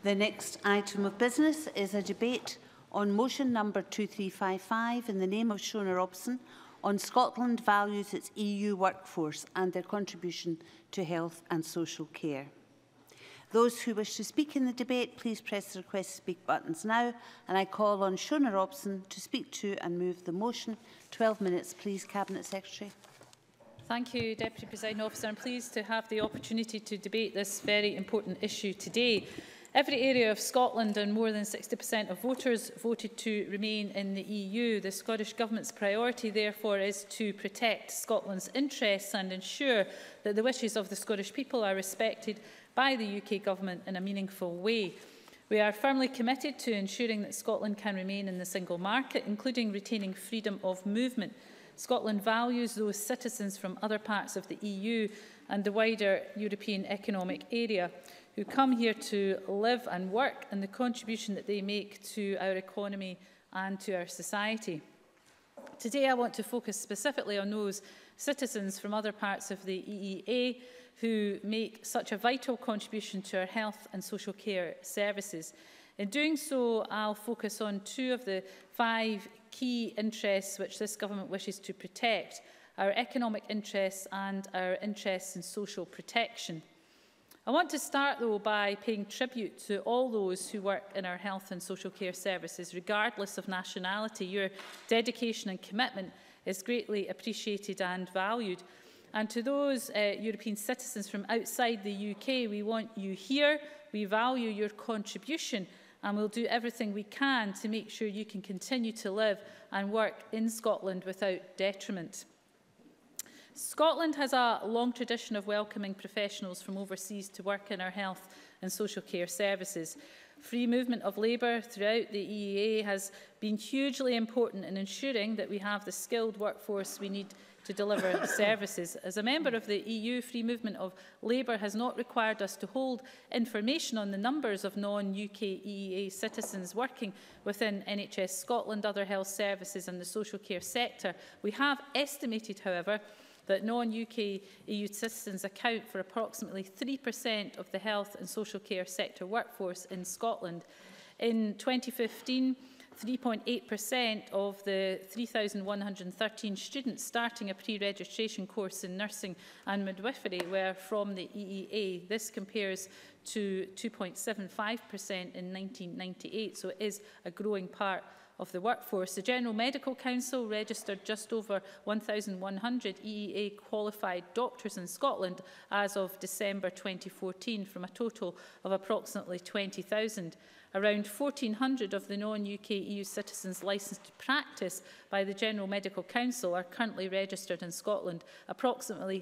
The next item of business is a debate on motion number 2355 in the name of Shona Robson on Scotland values its EU workforce and their contribution to health and social care. Those who wish to speak in the debate, please press the request to speak buttons now, and I call on Shona Robson to speak to and move the motion. 12 minutes, please, Cabinet Secretary. Thank you, Deputy Presiding Officer. I'm pleased to have the opportunity to debate this very important issue today. Every area of Scotland and more than 60% of voters voted to remain in the EU. The Scottish Government's priority, therefore, is to protect Scotland's interests and ensure that the wishes of the Scottish people are respected by the UK Government in a meaningful way. We are firmly committed to ensuring that Scotland can remain in the single market, including retaining freedom of movement. Scotland values those citizens from other parts of the EU and the wider European Economic Area who come here to live and work, and the contribution that they make to our economy and to our society. Today I want to focus specifically on those citizens from other parts of the EEA who make such a vital contribution to our health and social care services. In doing so, I'll focus on two of the 5 key interests which this government wishes to protect: our economic interests and our interests in social protection. I want to start, though, by paying tribute to all those who work in our health and social care services, regardless of nationality. Your dedication and commitment is greatly appreciated and valued. And to those European citizens from outside the UK, we want you here, we value your contribution, and we'll do everything we can to make sure you can continue to live and work in Scotland without detriment. Scotland has a long tradition of welcoming professionals from overseas to work in our health and social care services. Free movement of labour throughout the EEA has been hugely important in ensuring that we have the skilled workforce we need to deliver services. As a member of the EU, free movement of labour has not required us to hold information on the numbers of non-UK EEA citizens working within NHS Scotland, other health services and the social care sector. We have estimated, however, that non-UK EU citizens account for approximately 3% of the health and social care sector workforce in Scotland. In 2015, 3.8% of the 3,113 students starting a pre-registration course in nursing and midwifery were from the EEA. This compares to 2.75% in 1998, so it is a growing part of the workforce. The General Medical Council registered just over 1,100 EEA qualified doctors in Scotland as of December 2014 from a total of approximately 20,000. Around 1,400 of the non-UK EU citizens licensed to practice by the General Medical Council are currently registered in Scotland, approximately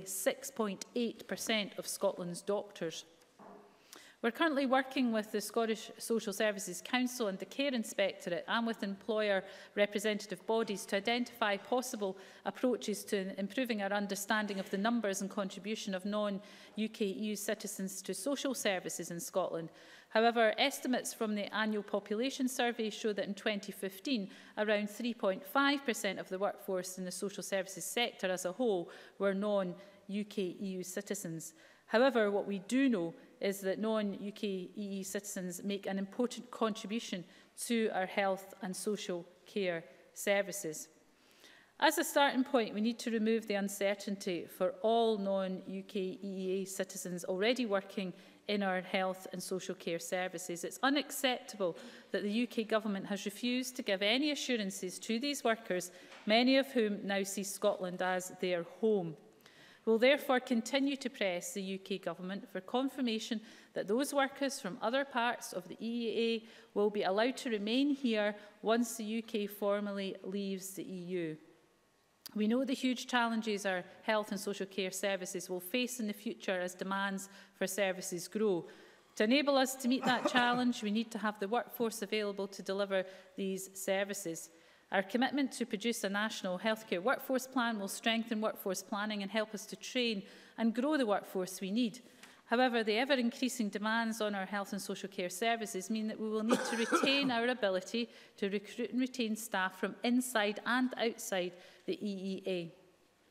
6.8% of Scotland's doctors. We're currently working with the Scottish Social Services Council and the Care Inspectorate and with employer representative bodies to identify possible approaches to improving our understanding of the numbers and contribution of non-UK EU citizens to social services in Scotland. However, estimates from the annual population survey show that in 2015, around 3.5% of the workforce in the social services sector as a whole were non-UK EU citizens. However, what we do know is that non-UK EU citizens make an important contribution to our health and social care services. As a starting point, we need to remove the uncertainty for all non-UK EEA citizens already working in our health and social care services. It's unacceptable that the UK Government has refused to give any assurances to these workers, many of whom now see Scotland as their home. We will therefore continue to press the UK Government for confirmation that those workers from other parts of the EEA will be allowed to remain here once the UK formally leaves the EU. We know the huge challenges our health and social care services will face in the future as demands for services grow. To enable us to meet that challenge, we need to have the workforce available to deliver these services. Our commitment to produce a national healthcare workforce plan will strengthen workforce planning and help us to train and grow the workforce we need. However, the ever-increasing demands on our health and social care services mean that we will need to retain our ability to recruit and retain staff from inside and outside the EEA.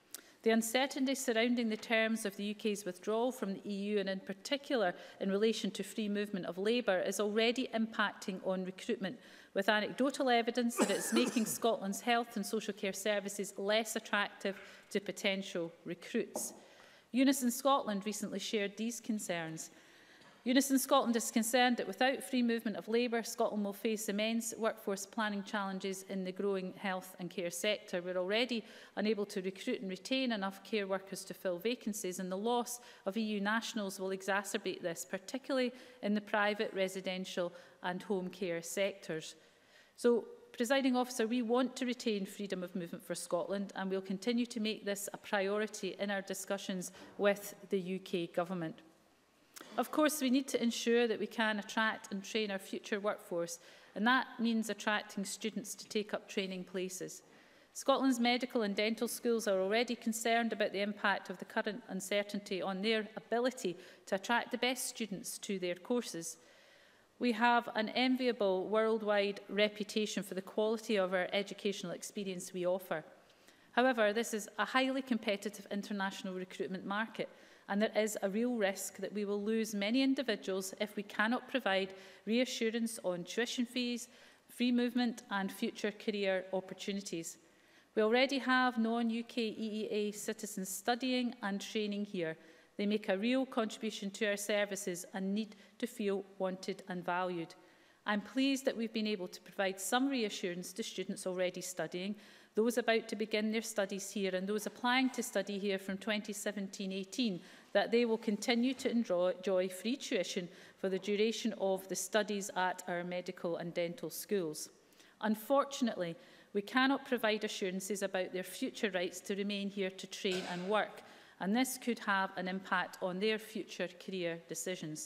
The uncertainty surrounding the terms of the UK's withdrawal from the EU, and in particular in relation to free movement of labour, is already impacting on recruitment, with anecdotal evidence that it's making Scotland's health and social care services less attractive to potential recruits. Unison Scotland recently shared these concerns. Unison Scotland is concerned that without free movement of labour, Scotland will face immense workforce planning challenges in the growing health and care sector. We're already unable to recruit and retain enough care workers to fill vacancies, and the loss of EU nationals will exacerbate this, particularly in the private, residential and home care sectors. So, Presiding Officer, we want to retain freedom of movement for Scotland, and we'll continue to make this a priority in our discussions with the UK Government. Of course, we need to ensure that we can attract and train our future workforce, and that means attracting students to take up training places. Scotland's medical and dental schools are already concerned about the impact of the current uncertainty on their ability to attract the best students to their courses. We have an enviable worldwide reputation for the quality of our educational experience we offer. However, this is a highly competitive international recruitment market, and there is a real risk that we will lose many individuals if we cannot provide reassurance on tuition fees, free movement and future career opportunities. We already have non-UK EEA citizens studying and training here. They make a real contribution to our services and need to feel wanted and valued. I'm pleased that we've been able to provide some reassurance to students already studying, those about to begin their studies here and those applying to study here from 2017-18, that they will continue to enjoy free tuition for the duration of the studies at our medical and dental schools. Unfortunately, we cannot provide assurances about their future rights to remain here to train and work, and this could have an impact on their future career decisions.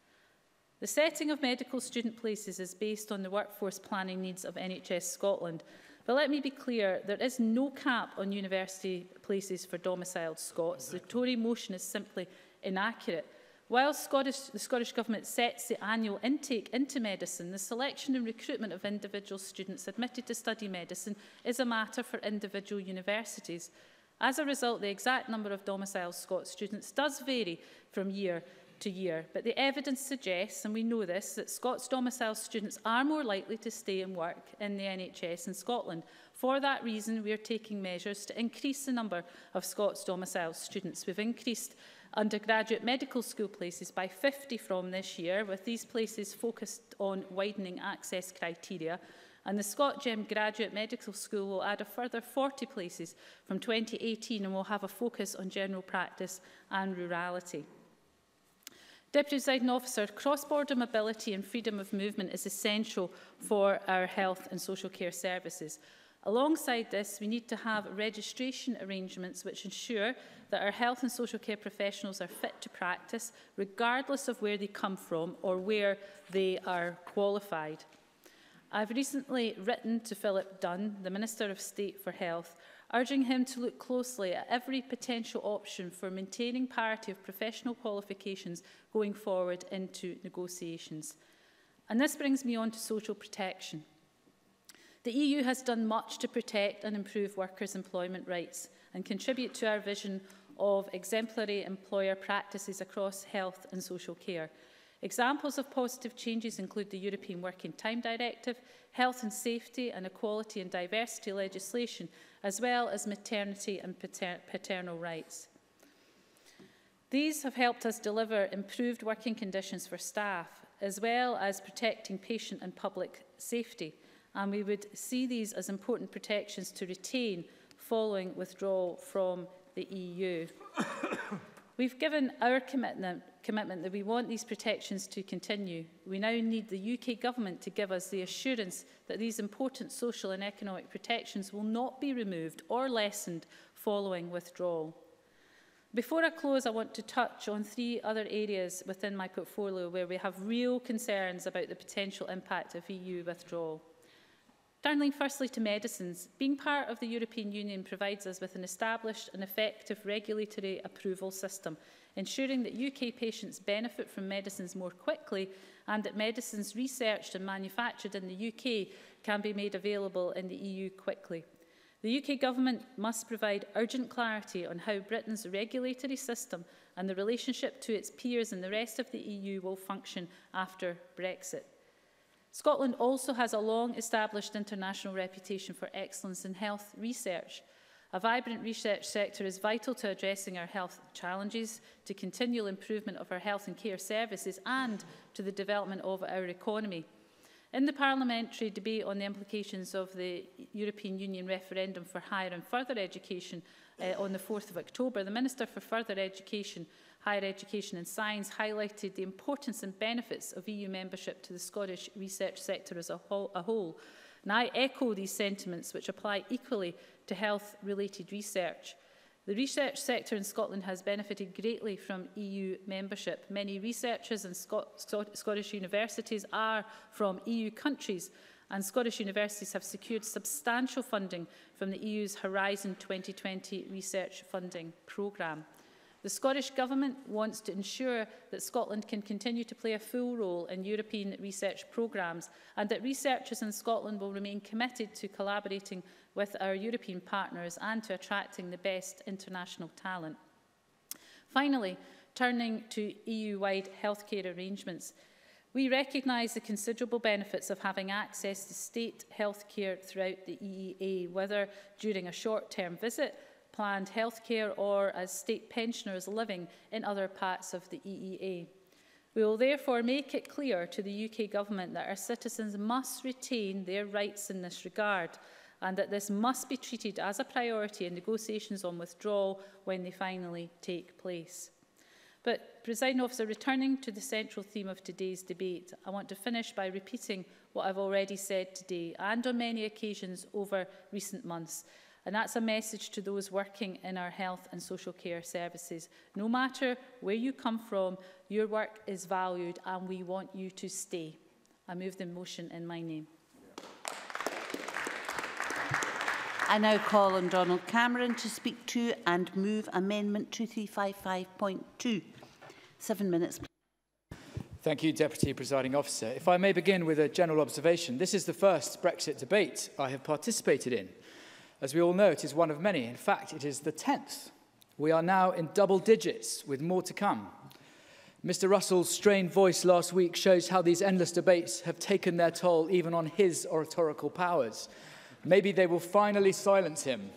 The setting of medical student places is based on the workforce planning needs of NHS Scotland. But let me be clear, there is no cap on university places for domiciled Scots. The Tory motion is simply inaccurate. While the Scottish Government sets the annual intake into medicine, the selection and recruitment of individual students admitted to study medicine is a matter for individual universities. As a result, the exact number of domiciled Scots students does vary from year to year, but the evidence suggests, and we know this, that Scots domiciled students are more likely to stay and work in the NHS in Scotland. For that reason, we are taking measures to increase the number of Scots domiciled students. We've increased undergraduate medical school places by 50 from this year, with these places focused on widening access criteria, and the ScotGem Graduate Medical School will add a further 40 places from 2018 and will have a focus on general practice and rurality. Deputy Presiding Officer, cross-border mobility and freedom of movement is essential for our health and social care services. Alongside this, we need to have registration arrangements which ensure that our health and social care professionals are fit to practice, regardless of where they come from or where they are qualified. I've recently written to Philip Dunn, the Minister of State for Health, urging him to look closely at every potential option for maintaining parity of professional qualifications going forward into negotiations. And this brings me on to social protection. The EU has done much to protect and improve workers' employment rights and contribute to our vision of exemplary employer practices across health and social care. Examples of positive changes include the European Working Time Directive, health and safety and equality and diversity legislation, as well as maternity and paternal rights. These have helped us deliver improved working conditions for staff, as well as protecting patient and public safety, and we would see these as important protections to retain following withdrawal from the EU. We've given our commitment that we want these protections to continue. We now need the UK Government to give us the assurance that these important social and economic protections will not be removed or lessened following withdrawal. Before I close, I want to touch on 3 other areas within my portfolio where we have real concerns about the potential impact of EU withdrawal. Turning firstly to medicines, being part of the European Union provides us with an established and effective regulatory approval system, ensuring that UK patients benefit from medicines more quickly and that medicines researched and manufactured in the UK can be made available in the EU quickly. The UK Government must provide urgent clarity on how Britain's regulatory system and the relationship to its peers in the rest of the EU will function after Brexit. Scotland also has a long-established international reputation for excellence in health research. A vibrant research sector is vital to addressing our health challenges, to continual improvement of our health and care services, and to the development of our economy. In the parliamentary debate on the implications of the European Union referendum for higher and further education on the 4th of October, the Minister for Further Education, Higher Education and Science highlighted the importance and benefits of EU membership to the Scottish research sector as a whole. And I echo these sentiments, which apply equally to health-related research. The research sector in Scotland has benefited greatly from EU membership. Many researchers and Scottish universities are from EU countries, and Scottish universities have secured substantial funding from the EU's Horizon 2020 research funding programme. The Scottish Government wants to ensure that Scotland can continue to play a full role in European research programmes and that researchers in Scotland will remain committed to collaborating with our European partners and to attracting the best international talent. Finally, turning to EU-wide healthcare arrangements, we recognise the considerable benefits of having access to state healthcare throughout the EEA, whether during a short-term visit, planned healthcare or as state pensioners living in other parts of the EEA. We will therefore make it clear to the UK Government that our citizens must retain their rights in this regard and that this must be treated as a priority in negotiations on withdrawal when they finally take place. But, Presiding Officer, returning to the central theme of today's debate, I want to finish by repeating what I've already said today and on many occasions over recent months. And that's a message to those working in our health and social care services. No matter where you come from, your work is valued and we want you to stay. I move the motion in my name. I now call on Donald Cameron to speak to and move Amendment 2355.2. 7 minutes. Thank you, Deputy Presiding Officer. If I may begin with a general observation, this is the first Brexit debate I have participated in. As we all know, it is one of many. In fact, it is the 10th. We are now in double digits, with more to come. Mr. Russell's strained voice last week shows how these endless debates have taken their toll even on his oratorical powers. Maybe they will finally silence him.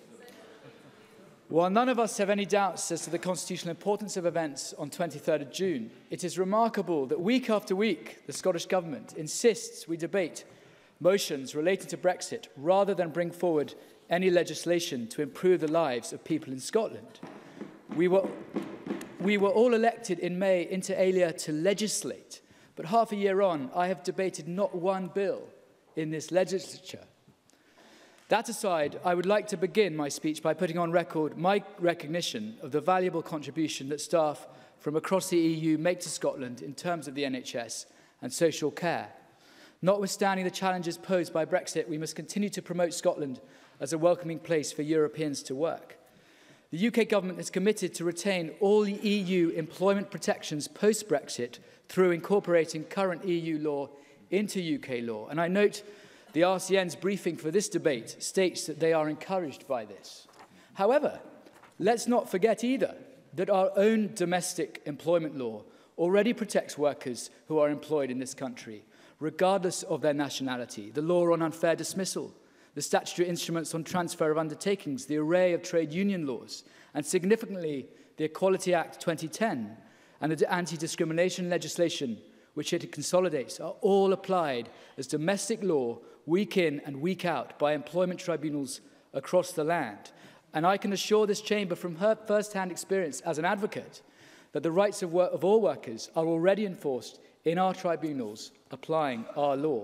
While none of us have any doubts as to the constitutional importance of events on 23rd of June, it is remarkable that week after week, the Scottish Government insists we debate motions related to Brexit rather than bring forward any legislation to improve the lives of people in Scotland. We were all elected in May inter alia to legislate, but half a year on, I have debated not one bill in this legislature. That aside, I would like to begin my speech by putting on record my recognition of the valuable contribution that staff from across the EU make to Scotland in terms of the NHS and social care. Notwithstanding the challenges posed by Brexit, we must continue to promote Scotland as a welcoming place for Europeans to work. The UK Government is committed to retain all the EU employment protections post-Brexit through incorporating current EU law into UK law. And I note the RCN's briefing for this debate states that they are encouraged by this. However, let's not forget either that our own domestic employment law already protects workers who are employed in this country, regardless of their nationality, the law on unfair dismissal, the statutory instruments on transfer of undertakings, the array of trade union laws, and significantly, the Equality Act 2010 and the anti-discrimination legislation which it consolidates are all applied as domestic law week in and week out by employment tribunals across the land. And I can assure this chamber from her first-hand experience as an advocate that the rights of all workers are already enforced in our tribunals applying our law.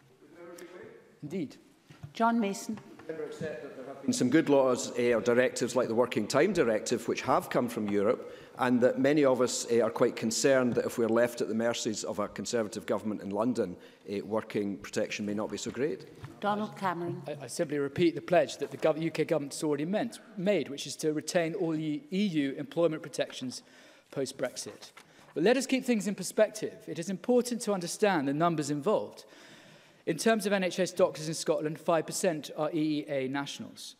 Indeed. John Mason. There have been some good laws or directives like the Working Time Directive which have come from Europe, and that many of us are quite concerned that if we're left at the mercies of a Conservative government in London, working protection may not be so great. Donald Cameron. I simply repeat the pledge that the UK government has already made, which is to retain all EU employment protections post-Brexit. But let us keep things in perspective. It is important to understand the numbers involved. In terms of NHS doctors in Scotland, 5% are EEA nationals.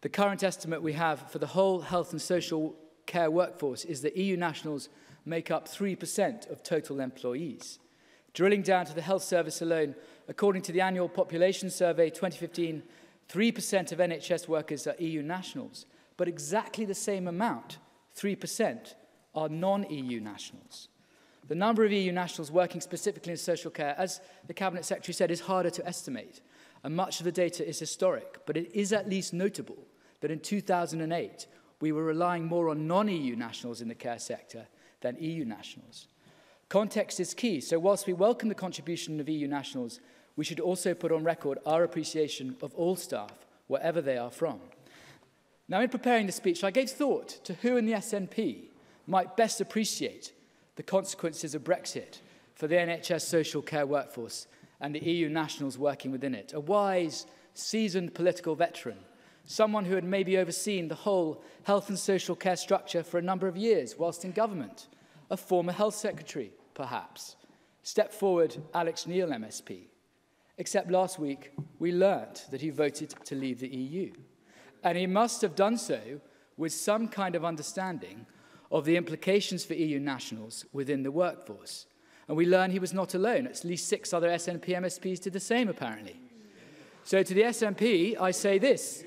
The current estimate we have for the whole health and social care workforce is that EU nationals make up 3% of total employees. Drilling down to the health service alone, according to the annual population survey 2015, 3% of NHS workers are EU nationals, but exactly the same amount, 3%, are non-EU nationals. The number of EU nationals working specifically in social care, as the Cabinet Secretary said, is harder to estimate, and much of the data is historic, but it is at least notable that in 2008, we were relying more on non-EU nationals in the care sector than EU nationals. Context is key, so whilst we welcome the contribution of EU nationals, we should also put on record our appreciation of all staff, wherever they are from. Now, in preparing the speech, I gave thought to who in the SNP might best appreciate the consequences of Brexit for the NHS social care workforce and the EU nationals working within it. A wise, seasoned political veteran, someone who had maybe overseen the whole health and social care structure for a number of years whilst in government. A former health secretary, perhaps. Step forward, Alex Neil, MSP. Except last week, we learnt that he voted to leave the EU. And he must have done so with some kind of understanding of the implications for EU nationals within the workforce. And we learn he was not alone. At least 6 other SNP MSPs did the same, apparently. So to the SNP, I say this.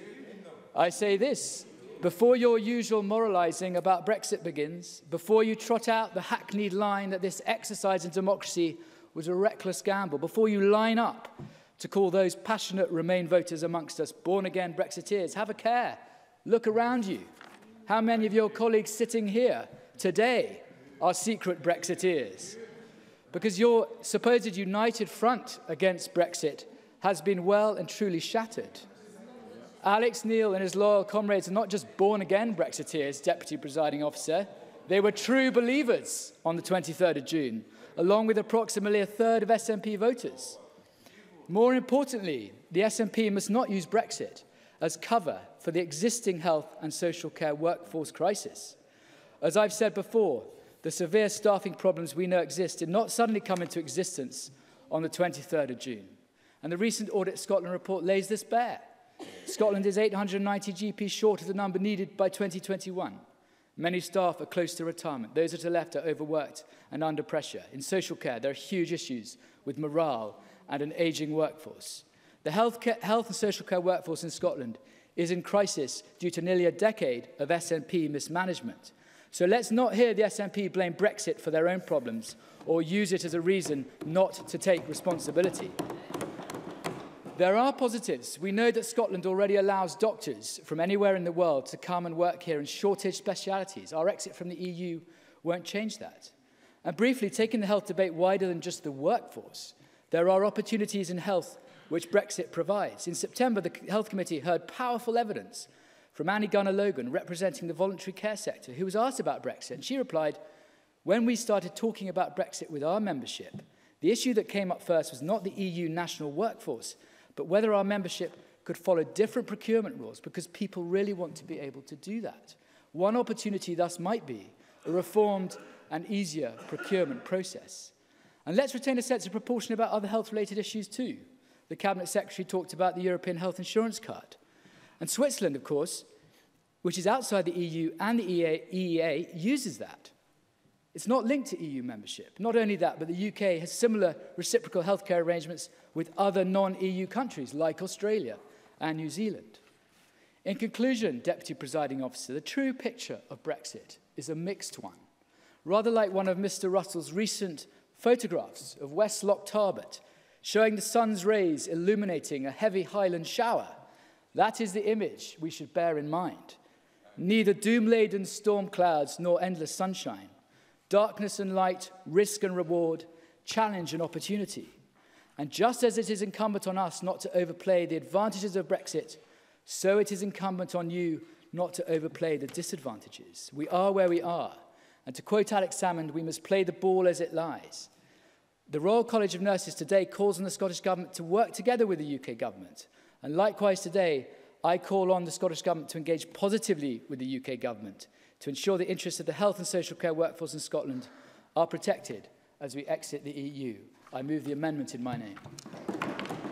Before your usual moralising about Brexit begins, before you trot out the hackneyed line that this exercise in democracy was a reckless gamble, before you line up to call those passionate Remain voters amongst us born-again Brexiteers, have a care. Look around you. How many of your colleagues sitting here today are secret Brexiteers? Because your supposed united front against Brexit has been well and truly shattered. Alex Neil and his loyal comrades are not just born-again Brexiteers, Deputy Presiding Officer. They were true believers on the 23rd of June, along with approximately a third of SNP voters. More importantly, the SNP must not use Brexit as cover for the existing health and social care workforce crisis. As I've said before, the severe staffing problems we know exist did not suddenly come into existence on the 23rd of June. And the recent Audit Scotland report lays this bare. Scotland is 890 GPs short of the number needed by 2021. Many staff are close to retirement. Those that are left are overworked and under pressure. In social care, there are huge issues with morale and an ageing workforce. The health and social care workforce in Scotland is in crisis due to nearly a decade of SNP mismanagement. So let's not hear the SNP blame Brexit for their own problems or use it as a reason not to take responsibility. There are positives. We know that Scotland already allows doctors from anywhere in the world to come and work here in shortage specialities. Our exit from the EU won't change that. And briefly, taking the health debate wider than just the workforce, there are opportunities in health which Brexit provides. In September, the Health Committee heard powerful evidence from Annie Gunnar-Logan, representing the voluntary care sector, who was asked about Brexit. And she replied, when we started talking about Brexit with our membership, the issue that came up first was not the EU national workforce, but whether our membership could follow different procurement rules, because people really want to be able to do that. One opportunity thus might be a reformed and easier procurement process. And let's retain a sense of proportion about other health-related issues too. The Cabinet Secretary talked about the European Health Insurance Card. And Switzerland, of course, which is outside the EU and the EEA, uses that. It's not linked to EU membership. Not only that, but the UK has similar reciprocal healthcare arrangements with other non-EU countries like Australia and New Zealand. In conclusion, Deputy Presiding Officer, the true picture of Brexit is a mixed one. Rather like one of Mr. Russell's recent photographs of West Loch Tarbert, showing the sun's rays illuminating a heavy Highland shower. That is the image we should bear in mind. Neither doom-laden storm clouds nor endless sunshine. Darkness and light, risk and reward, challenge and opportunity. And just as it is incumbent on us not to overplay the advantages of Brexit, so it is incumbent on you not to overplay the disadvantages. We are where we are. And to quote Alex Salmond, we must play the ball as it lies. The Royal College of Nurses today calls on the Scottish Government to work together with the UK Government. And likewise today, I call on the Scottish Government to engage positively with the UK Government to ensure the interests of the health and social care workforce in Scotland are protected as we exit the EU. I move the amendment in my name.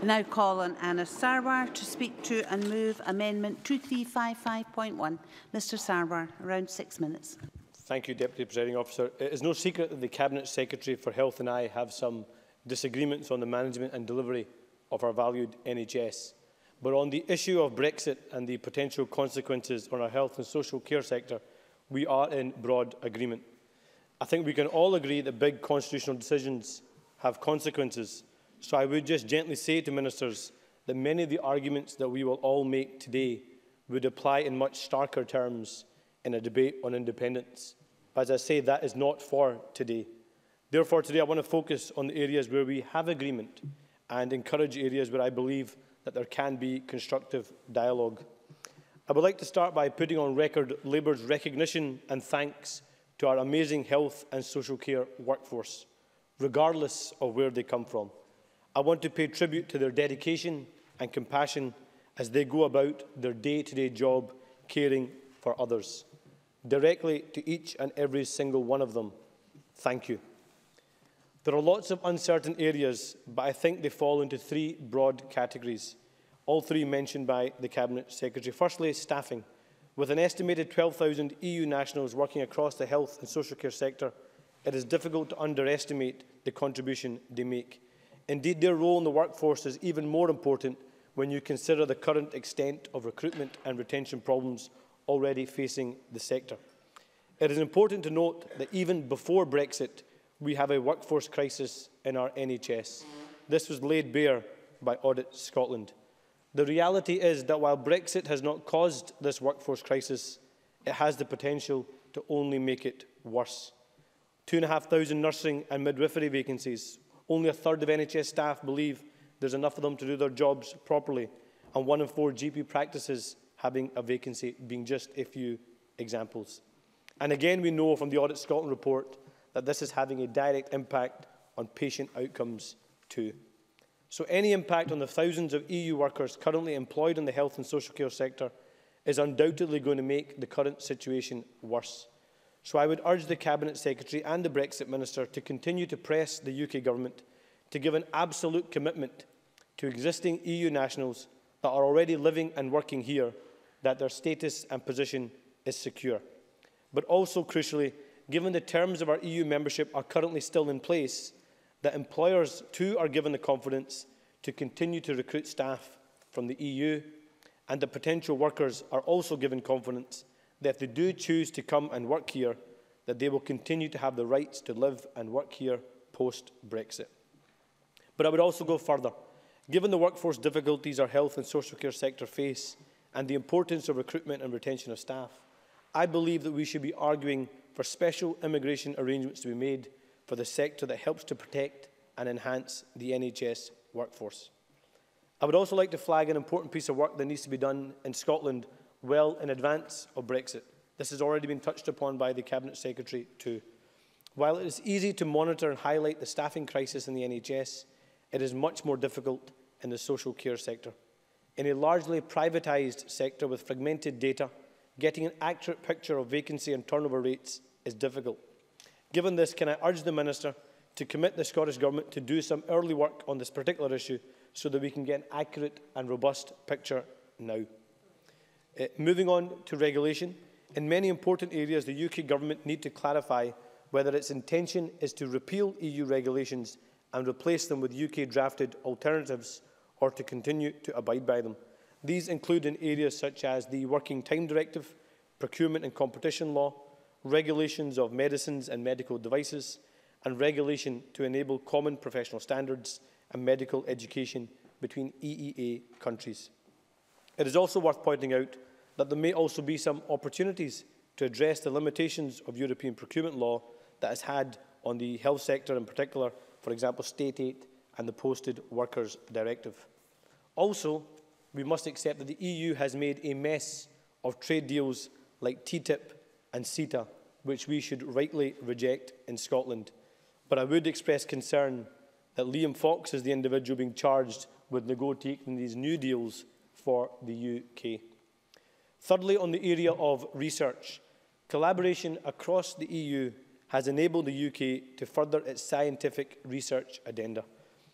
I now call on Anna Sarwar to speak to and move Amendment 2355.1. Mr Sarwar, around 6 minutes. Thank you, Deputy Presiding Officer. It is no secret that the Cabinet Secretary for Health and I have some disagreements on the management and delivery of our valued NHS. But on the issue of Brexit and the potential consequences on our health and social care sector, we are in broad agreement. I think we can all agree that big constitutional decisions have consequences. So I would just gently say to ministers that many of the arguments that we will all make today would apply in much starker terms in a debate on independence. But as I say, that is not for today. Therefore, today I want to focus on the areas where we have agreement and encourage areas where I believe that there can be constructive dialogue. I would like to start by putting on record Labour's recognition and thanks to our amazing health and social care workforce, regardless of where they come from. I want to pay tribute to their dedication and compassion as they go about their day-to-day job caring for others. Directly to each and every single one of them, thank you. There are lots of uncertain areas, but I think they fall into three broad categories, all three mentioned by the Cabinet Secretary. Firstly, staffing. With an estimated 12,000 EU nationals working across the health and social care sector, it is difficult to underestimate the contribution they make. Indeed, their role in the workforce is even more important when you consider the current extent of recruitment and retention problems already facing the sector. It is important to note that even before Brexit, we have a workforce crisis in our NHS. This was laid bare by Audit Scotland. The reality is that while Brexit has not caused this workforce crisis, it has the potential to only make it worse. 2,500 nursing and midwifery vacancies. Only a third of NHS staff believe there's enough of them to do their jobs properly, and 1 in 4 GP practices having a vacancy, being just a few examples. And again, we know from the Audit Scotland report that this is having a direct impact on patient outcomes too. So any impact on the thousands of EU workers currently employed in the health and social care sector is undoubtedly going to make the current situation worse. So I would urge the Cabinet Secretary and the Brexit Minister to continue to press the UK Government to give an absolute commitment to existing EU nationals that are already living and working here, that their status and position is secure. But also, crucially, given the terms of our EU membership are currently still in place, that employers too are given the confidence to continue to recruit staff from the EU, and that potential workers are also given confidence that if they do choose to come and work here, that they will continue to have the rights to live and work here post-Brexit. But I would also go further. Given the workforce difficulties our health and social care sector face and the importance of recruitment and retention of staff, I believe that we should be arguing for special immigration arrangements to be made for the sector that helps to protect and enhance the NHS workforce. I would also like to flag an important piece of work that needs to be done in Scotland well in advance of Brexit. This has already been touched upon by the Cabinet Secretary too. While it is easy to monitor and highlight the staffing crisis in the NHS, it is much more difficult in the social care sector. In a largely privatised sector with fragmented data, getting an accurate picture of vacancy and turnover rates is difficult. Given this, can I urge the Minister to commit the Scottish Government to do some early work on this particular issue so that we can get an accurate and robust picture now? Moving on to regulation, in many important areas the UK Government need to clarify whether its intention is to repeal EU regulations and replace them with UK drafted alternatives or to continue to abide by them. These include in areas such as the Working Time Directive, procurement and competition law, regulations of medicines and medical devices, and regulation to enable common professional standards and medical education between EEA countries. It is also worth pointing out that there may also be some opportunities to address the limitations of European procurement law that has had on the health sector in particular, for example, state aid and the Posted Workers Directive. Also, we must accept that the EU has made a mess of trade deals like TTIP and CETA, which we should rightly reject in Scotland. But I would express concern that Liam Fox is the individual being charged with negotiating these new deals for the UK. Thirdly, on the area of research, collaboration across the EU has enabled the UK to further its scientific research agenda.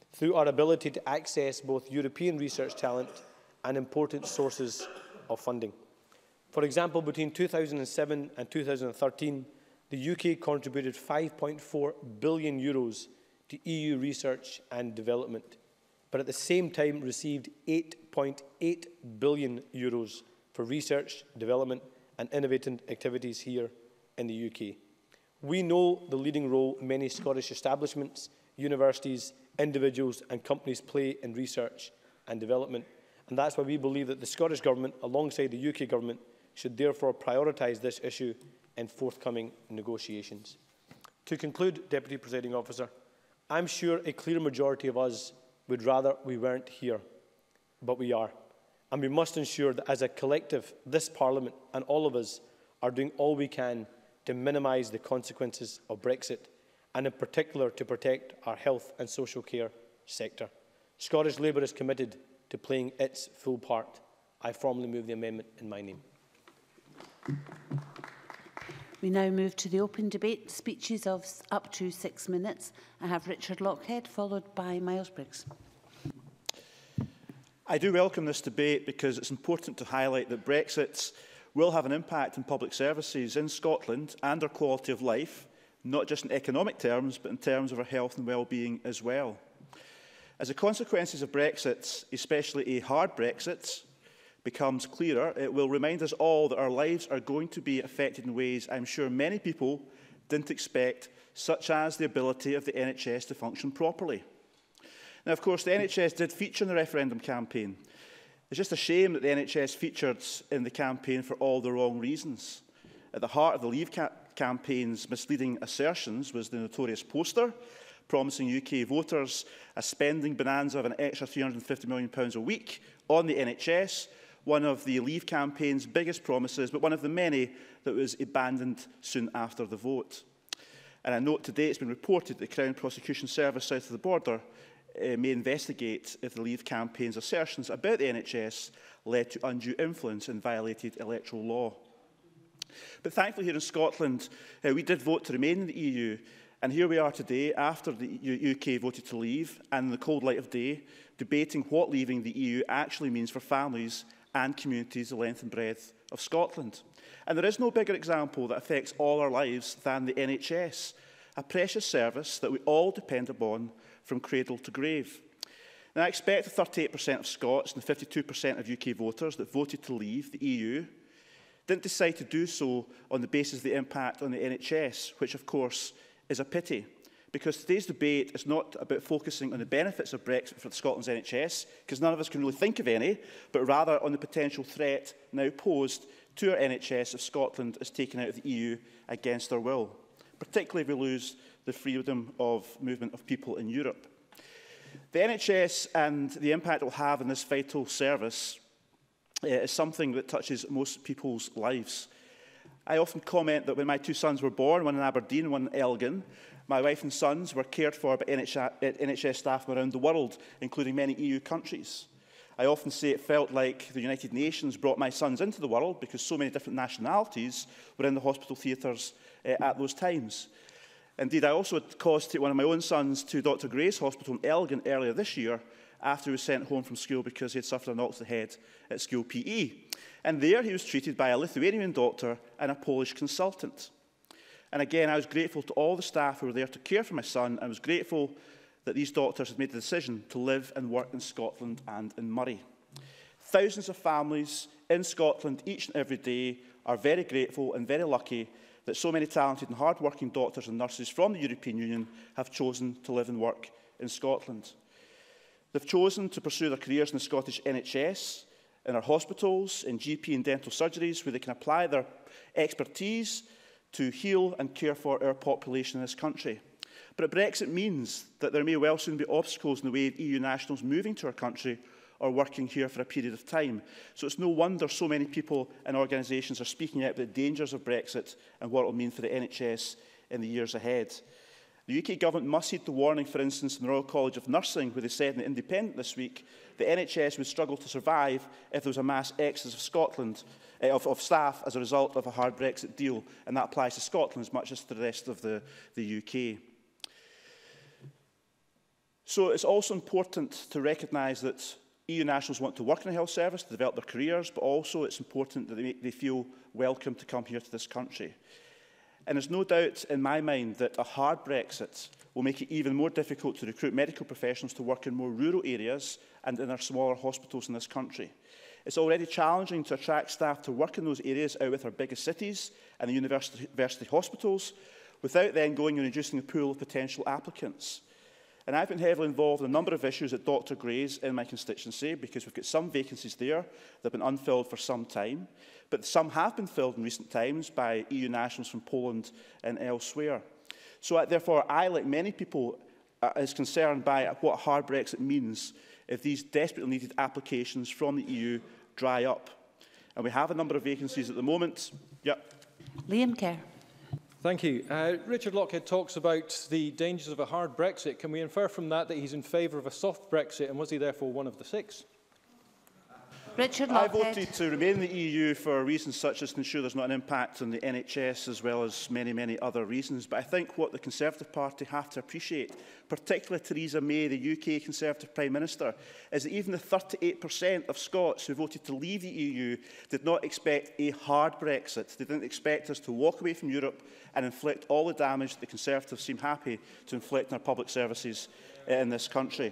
through our ability to access both European research talent and important sources of funding. For example, between 2007 and 2013, the UK contributed €5.4 billion to EU research and development, but at the same time received €8.8 billion for research, development and innovative activities here in the UK. We know the leading role many Scottish establishments, universities, individuals and companies play in research and development, and that's why we believe that the Scottish Government, alongside the UK Government, should therefore prioritise this issue in forthcoming negotiations. To conclude, Deputy Presiding Officer, I'm sure a clear majority of us would rather we weren't here, but we are. And we must ensure that as a collective, this Parliament and all of us are doing all we can to minimise the consequences of Brexit, and in particular to protect our health and social care sector. Scottish Labour is committed to playing its full part. I formally move the amendment in my name. We now move to the open debate. Speeches of up to 6 minutes. I have Richard Lockhead, followed by Miles Briggs. I do welcome this debate because it's important to highlight that Brexit will have an impact on public services in Scotland and our quality of life, not just in economic terms, but in terms of our health and well-being as well. As the consequences of Brexit, especially a hard Brexit, becomes clearer, it will remind us all that our lives are going to be affected in ways I'm sure many people didn't expect, such as the ability of the NHS to function properly. Now, of course, the NHS did feature in the referendum campaign. It's just a shame that the NHS featured in the campaign for all the wrong reasons. At the heart of the Leave campaign's misleading assertions was the notorious poster promising UK voters a spending bonanza of an extra £350 million a week on the NHS, one of the Leave campaign's biggest promises, but one of the many that was abandoned soon after the vote. And I note today it's been reported that the Crown Prosecution Service south of the border may investigate if the Leave campaign's assertions about the NHS led to undue influence and violated electoral law. But thankfully here in Scotland, we did vote to remain in the EU, and here we are today after the UK voted to leave and in the cold light of day, debating what leaving the EU actually means for families and communities the length and breadth of Scotland. And there is no bigger example that affects all our lives than the NHS, a precious service that we all depend upon from cradle to grave. Now, I expect the 38% of Scots and the 52% of UK voters that voted to leave the EU didn't decide to do so on the basis of the impact on the NHS, which of course is a pity, because today's debate is not about focusing on the benefits of Brexit for Scotland's NHS, because none of us can really think of any, but rather on the potential threat now posed to our NHS if Scotland is taken out of the EU against our will, particularly if we lose the freedom of movement of people in Europe. The NHS and the impact it will have on this vital service is something that touches most people's lives. I often comment that when my two sons were born, one in Aberdeen and one in Elgin, my wife and sons were cared for by NHS staff from around the world, including many EU countries. I often say it felt like the United Nations brought my sons into the world because so many different nationalities were in the hospital theatres at those times. Indeed, I also had cause to take one of my own sons to Dr. Gray's Hospital in Elgin earlier this year after he was sent home from school because he had suffered a knock to the head at school PE. And there he was treated by a Lithuanian doctor and a Polish consultant. And again, I was grateful to all the staff who were there to care for my son. I was grateful that these doctors had made the decision to live and work in Scotland and in Moray. Thousands of families in Scotland each and every day are very grateful and very lucky that so many talented and hard-working doctors and nurses from the European Union have chosen to live and work in Scotland. They've chosen to pursue their careers in the Scottish NHS, in our hospitals, in GP and dental surgeries, where they can apply their expertise to heal and care for our population in this country. But Brexit means that there may well soon be obstacles in the way of EU nationals moving to our country or working here for a period of time. So it's no wonder so many people and organisations are speaking out about the dangers of Brexit and what it will mean for the NHS in the years ahead. The UK Government must heed the warning, for instance, in the Royal College of Nursing, where they said in the Independent this week the NHS would struggle to survive if there was a mass exodus of staff as a result of a hard Brexit deal, and that applies to Scotland as much as to the rest of the UK. So it's also important to recognise that EU nationals want to work in the health service, to develop their careers, but also it's important that they feel welcome to come here to this country. And there's no doubt in my mind that a hard Brexit will make it even more difficult to recruit medical professionals to work in more rural areas and in our smaller hospitals in this country. It's already challenging to attract staff to work in those areas out with our biggest cities and the university hospitals, without then going and reducing the pool of potential applicants. And I've been heavily involved in a number of issues at Dr Gray's in my constituency, because we've got some vacancies there that have been unfilled for some time, but some have been filled in recent times by EU nationals from Poland and elsewhere. So therefore, I, like many people, is concerned by what a hard Brexit means if these desperately needed applications from the EU dry up. And we have a number of vacancies at the moment. Yep. Liam Kerr. Thank you. Richard Lockhead talks about the dangers of a hard Brexit. Can we infer from that he's in favour of a soft Brexit, and was he therefore one of the 6? Richard I Lockhead. voted to remain in the EU for reasons such as to ensure there's not an impact on the NHS, as well as many, many other reasons. But I think what the Conservative Party have to appreciate, particularly Theresa May, the UK Conservative Prime Minister, is that even the 38% of Scots who voted to leave the EU did not expect a hard Brexit. They didn't expect us to walk away from Europe and inflict all the damage that the Conservatives seem happy to inflict on our public services in this country.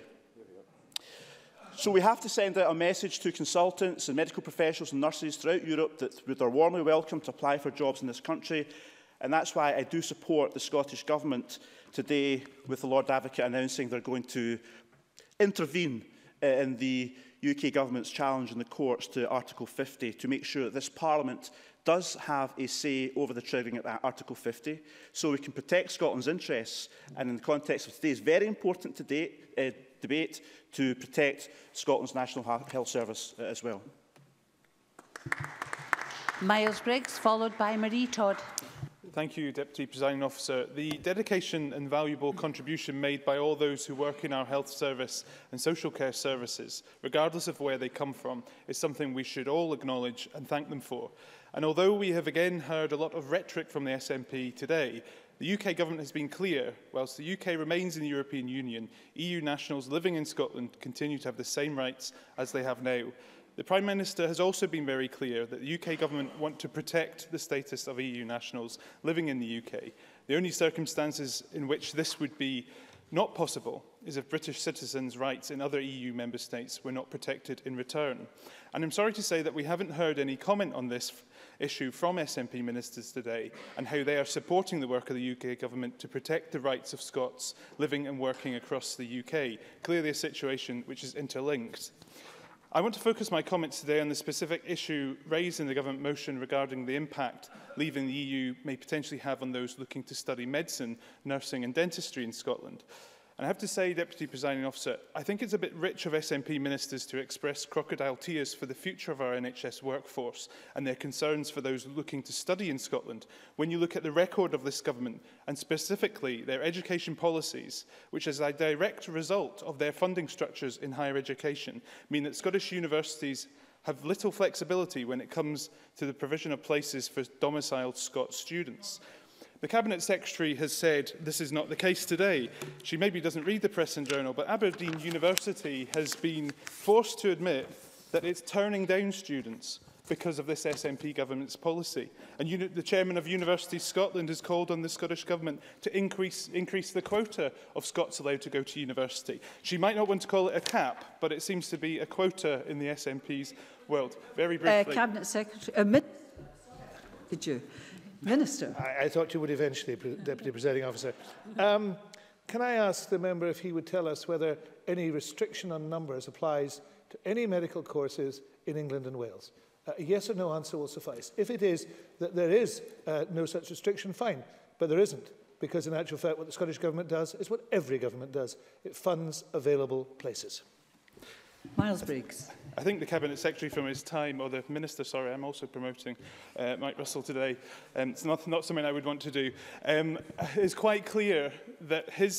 So we have to send out a message to consultants and medical professionals and nurses throughout Europe that are warmly welcome to apply for jobs in this country. And that's why I do support the Scottish Government today, with the Lord Advocate announcing they're going to intervene in the UK Government's challenge in the courts to Article 50 to make sure that this Parliament does have a say over the triggering of Article 50, so we can protect Scotland's interests, and in the context of today's very important debate, to protect Scotland's National Health Service as well. Miles Briggs, followed by Marie Todd. Thank you, Deputy Presiding Officer. The dedication and valuable contribution made by all those who work in our health service and social care services, regardless of where they come from, is something we should all acknowledge and thank them for. And although we have again heard a lot of rhetoric from the SNP today, the UK Government has been clear. Whilst the UK remains in the European Union, EU nationals living in Scotland continue to have the same rights as they have now. The Prime Minister has also been very clear that the UK Government want to protect the status of EU nationals living in the UK. The only circumstances in which this would be not possible is if British citizens' rights in other EU member states were not protected in return. And I'm sorry to say that we haven't heard any comment on this issue from SNP ministers today and how they are supporting the work of the UK Government to protect the rights of Scots living and working across the UK, clearly a situation which is interlinked. I want to focus my comments today on the specific issue raised in the Government motion regarding the impact leaving the EU may potentially have on those looking to study medicine, nursing and dentistry in Scotland. And I have to say, Deputy Presiding Officer, I think it's a bit rich of SNP ministers to express crocodile tears for the future of our NHS workforce and their concerns for those looking to study in Scotland when you look at the record of this government and specifically their education policies, which as a direct result of their funding structures in higher education, mean that Scottish universities have little flexibility when it comes to the provision of places for domiciled Scots students. The Cabinet Secretary has said this is not the case today. She maybe doesn't read the Press and Journal, but Aberdeen University has been forced to admit that it's turning down students because of this SNP government's policy. And the Chairman of Universities Scotland has called on the Scottish Government to increase the quota of Scots allowed to go to university. She might not want to call it a cap, but it seems to be a quota in the SNP's world. Very briefly. Cabinet Secretary, did you? Minister. I thought you would eventually, Deputy Presiding Officer. Can I ask the member if he would tell us whether any restriction on numbers applies to any medical courses in England and Wales? A yes or no answer will suffice. If it is that there is no such restriction, fine, but there isn't, because in actual fact what the Scottish Government does is what every government does. It funds available places. Miles Briggs. I think the Cabinet Secretary from his time, or the Minister, sorry, I'm also promoting Mike Russell today, it's not something I would want to do, is quite clear that his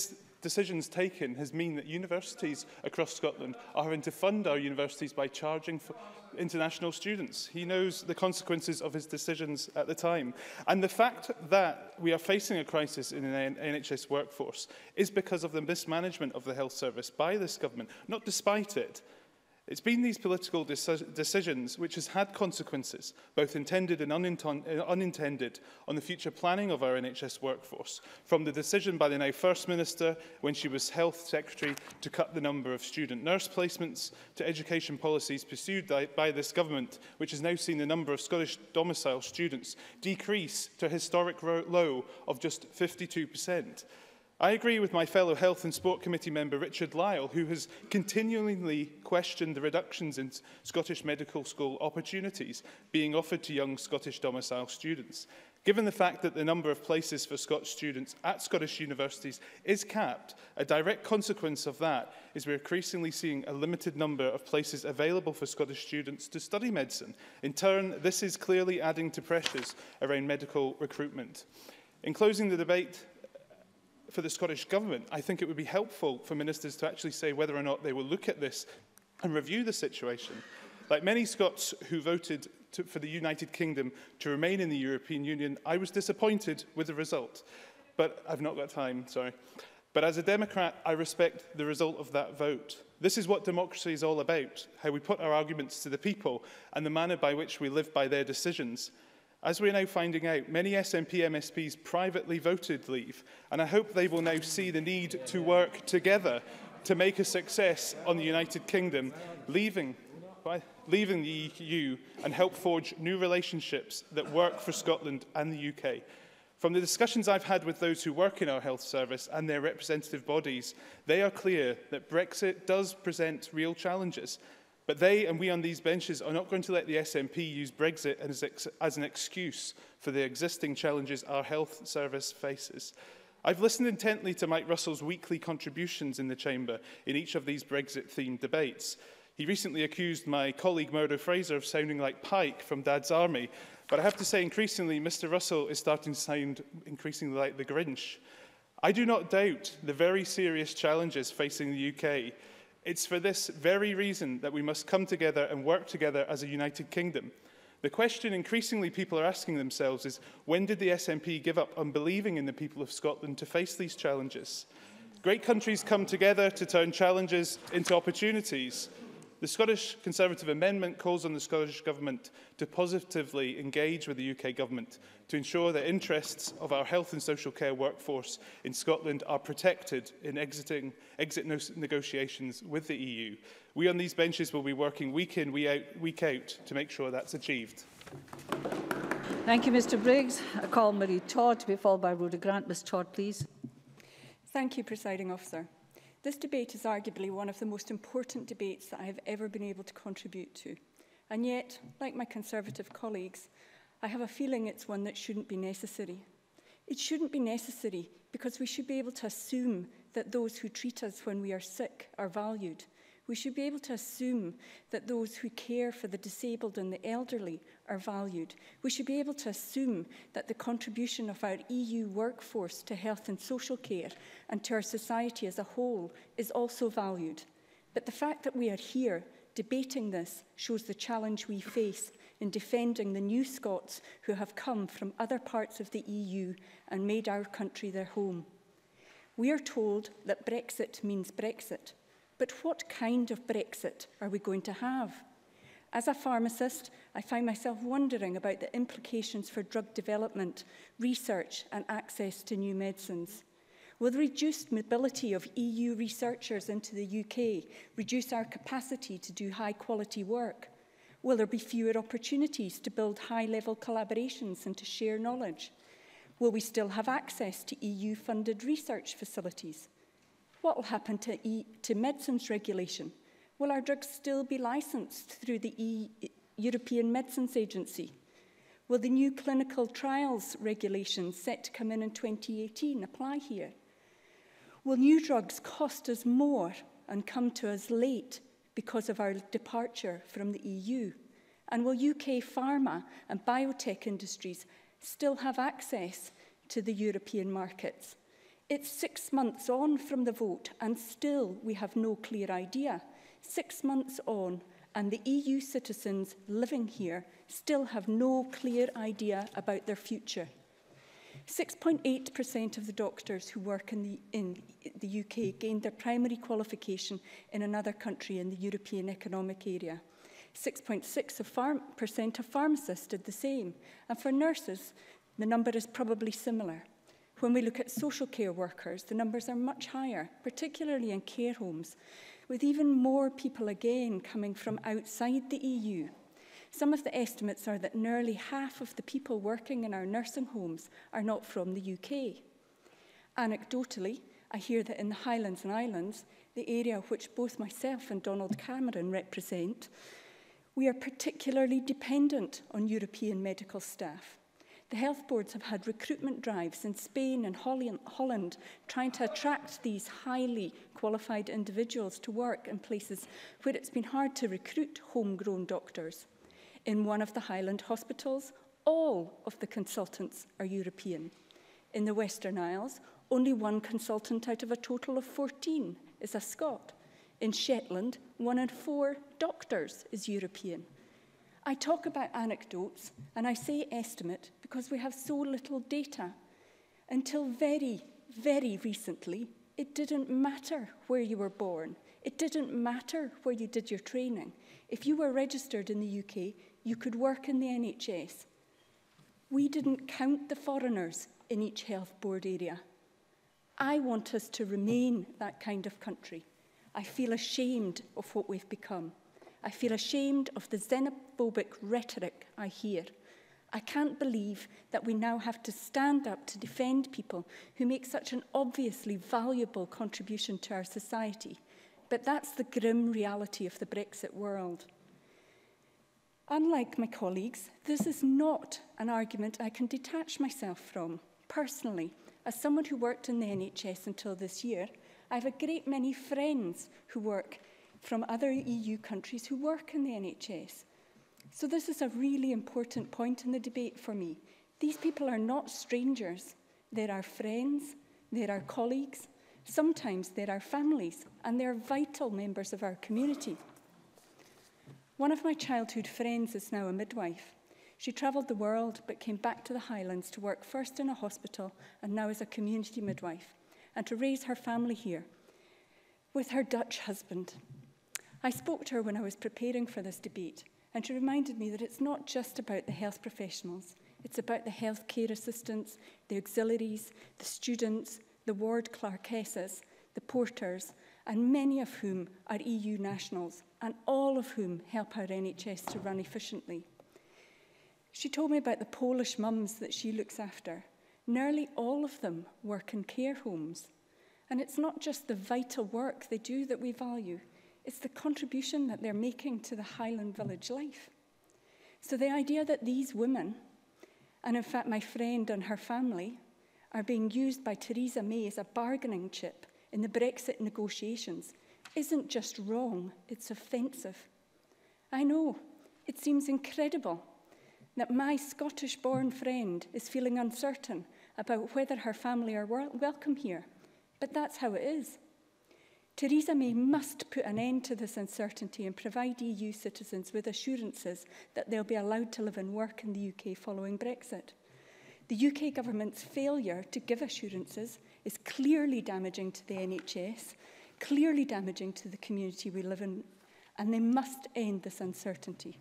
decisions taken has meant that universities across Scotland are having to fund our universities by charging for international students. He knows the consequences of his decisions at the time. And the fact that we are facing a crisis in an NHS workforce is because of the mismanagement of the health service by this government, not despite it. It's been these political decisions which has had consequences, both intended and unintended, on the future planning of our NHS workforce, from the decision by the now First Minister, when she was Health Secretary, to cut the number of student nurse placements, to education policies pursued by this government, which has now seen the number of Scottish domicile students decrease to a historic low of just 52%. I agree with my fellow Health and Sport Committee member Richard Lyle, who has continually questioned the reductions in Scottish medical school opportunities being offered to young Scottish domicile students. Given the fact that the number of places for Scottish students at Scottish universities is capped, a direct consequence of that is we're increasingly seeing a limited number of places available for Scottish students to study medicine. In turn, this is clearly adding to pressures around medical recruitment. In closing the debate, for the Scottish Government, I think it would be helpful for ministers to actually say whether or not they will look at this and review the situation. Like many Scots who voted for the United Kingdom to remain in the European Union, I was disappointed with the result. But I've not got time, sorry. But as a Democrat, I respect the result of that vote. This is what democracy is all about, how we put our arguments to the people and the manner by which we live by their decisions. As we are now finding out, many SNP MSPs privately voted leave, and I hope they will now see the need to work together to make a success on the United Kingdom, leaving the EU and help forge new relationships that work for Scotland and the UK. From the discussions I've had with those who work in our health service and their representative bodies, they are clear that Brexit does present real challenges. But they and we on these benches are not going to let the SNP use Brexit as an excuse for the existing challenges our health service faces. I've listened intently to Mike Russell's weekly contributions in the Chamber in each of these Brexit-themed debates. He recently accused my colleague Murdo Fraser of sounding like Pike from Dad's Army, but I have to say increasingly Mr Russell is starting to sound increasingly like the Grinch. I do not doubt the very serious challenges facing the UK. It's for this very reason that we must come together and work together as a United Kingdom. The question increasingly people are asking themselves is, when did the SNP give up on believing in the people of Scotland to face these challenges? Great countries come together to turn challenges into opportunities. The Scottish Conservative Amendment calls on the Scottish Government to positively engage with the UK Government to ensure the interests of our health and social care workforce in Scotland are protected in exit negotiations with the EU. We on these benches will be working week in, week out to make sure that's achieved. Thank you, Mr Briggs. I call Marie Todd to be followed by Rhoda Grant. Ms Todd, please. Thank you, Presiding Officer. This debate is arguably one of the most important debates that I have ever been able to contribute to. And yet, like my Conservative colleagues, I have a feeling it's one that shouldn't be necessary. It shouldn't be necessary because we should be able to assume that those who treat us when we are sick are valued. We should be able to assume that those who care for the disabled and the elderly are valued. We should be able to assume that the contribution of our EU workforce to health and social care and to our society as a whole is also valued. But the fact that we are here debating this shows the challenge we face in defending the new Scots who have come from other parts of the EU and made our country their home. We are told that Brexit means Brexit. But what kind of Brexit are we going to have? As a pharmacist, I find myself wondering about the implications for drug development, research and access to new medicines. Will the reduced mobility of EU researchers into the UK reduce our capacity to do high-quality work? Will there be fewer opportunities to build high-level collaborations and to share knowledge? Will we still have access to EU-funded research facilities? What will happen to medicines regulation? Will our drugs still be licensed through the European Medicines Agency? Will the new clinical trials regulations set to come in 2018 apply here? Will new drugs cost us more and come to us late because of our departure from the EU? And will UK pharma and biotech industries still have access to the European markets? It's 6 months on from the vote and still we have no clear idea. 6 months on and the EU citizens living here still have no clear idea about their future. 6.8% of the doctors who work in the UK gained their primary qualification in another country in the European Economic Area. 6.6% of pharmacists did the same. And for nurses, the number is probably similar. When we look at social care workers, the numbers are much higher, particularly in care homes, with even more people again coming from outside the EU. Some of the estimates are that nearly half of the people working in our nursing homes are not from the UK. Anecdotally, I hear that in the Highlands and Islands, the area which both myself and Donald Cameron represent, we are particularly dependent on European medical staff. The health boards have had recruitment drives in Spain and Holland trying to attract these highly qualified individuals to work in places where it's been hard to recruit homegrown doctors. In one of the Highland hospitals, all of the consultants are European. In the Western Isles, only one consultant out of a total of 14 is a Scot. In Shetland, 1 in 4 doctors is European. I talk about anecdotes and I say estimate because we have so little data. Until very, very recently, it didn't matter where you were born. It didn't matter where you did your training. If you were registered in the UK, you could work in the NHS. We didn't count the foreigners in each health board area. I want us to remain that kind of country. I feel ashamed of what we've become. I feel ashamed of the xenophobic rhetoric I hear. I can't believe that we now have to stand up to defend people who make such an obviously valuable contribution to our society. But that's the grim reality of the Brexit world. Unlike my colleagues, this is not an argument I can detach myself from. Personally, as someone who worked in the NHS until this year, I have a great many friends who work from other EU countries who work in the NHS. So this is a really important point in the debate for me. These people are not strangers. They're our friends, they're our colleagues, sometimes they're our families, and they're vital members of our community. One of my childhood friends is now a midwife. She travelled the world but came back to the Highlands to work first in a hospital and now as a community midwife, and to raise her family here with her Dutch husband. I spoke to her when I was preparing for this debate, and she reminded me that it's not just about the health professionals. It's about the healthcare assistants, the auxiliaries, the students, the ward clerkesses, the porters, and many of whom are EU nationals, and all of whom help our NHS to run efficiently. She told me about the Polish mums that she looks after. Nearly all of them work in care homes. And it's not just the vital work they do that we value, it's the contribution that they're making to the Highland village life. So the idea that these women, and in fact my friend and her family, are being used by Theresa May as a bargaining chip in the Brexit negotiations isn't just wrong, it's offensive. I know, it seems incredible that my Scottish-born friend is feeling uncertain about whether her family are welcome here, but that's how it is. Theresa May must put an end to this uncertainty and provide EU citizens with assurances that they'll be allowed to live and work in the UK following Brexit. The UK government's failure to give assurances is clearly damaging to the NHS, clearly damaging to the community we live in, and they must end this uncertainty.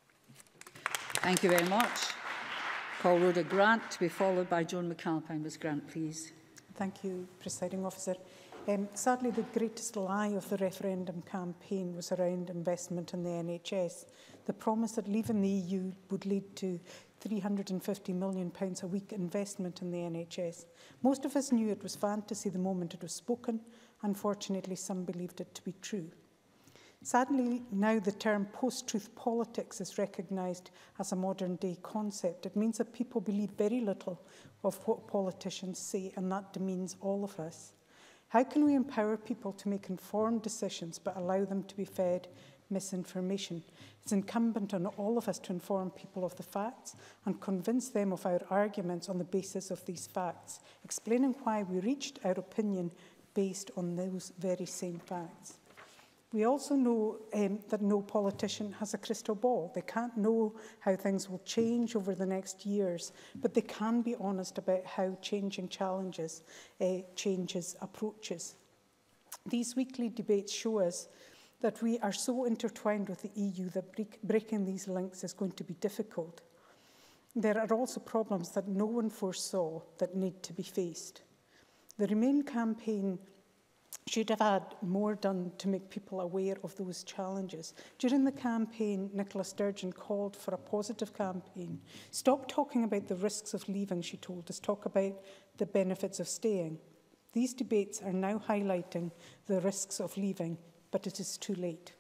Thank you very much. Call Rhoda Grant to be followed by Joan McAlpine. Ms Grant, please. Thank you, Presiding Officer. Sadly, the greatest lie of the referendum campaign was around investment in the NHS. The promise that leaving the EU would lead to £350 million a week investment in the NHS. Most of us knew it was fantasy the moment it was spoken. Unfortunately, some believed it to be true. Sadly, now the term post-truth politics is recognised as a modern-day concept. It means that people believe very little of what politicians say, and that demeans all of us. How can we empower people to make informed decisions but allow them to be fed misinformation. It's incumbent on all of us to inform people of the facts and convince them of our arguments on the basis of these facts, explaining why we reached our opinion based on those very same facts. We also know that no politician has a crystal ball. They can't know how things will change over the next years, but they can be honest about how changing challenges changes approaches. These weekly debates show us that we are so intertwined with the EU that breaking these links is going to be difficult. There are also problems that no one foresaw that need to be faced. The Remain campaign should have had more done to make people aware of those challenges. During the campaign, Nicola Sturgeon called for a positive campaign. Stop talking about the risks of leaving, she told us. Talk about the benefits of staying. These debates are now highlighting the risks of leaving, but it is too late.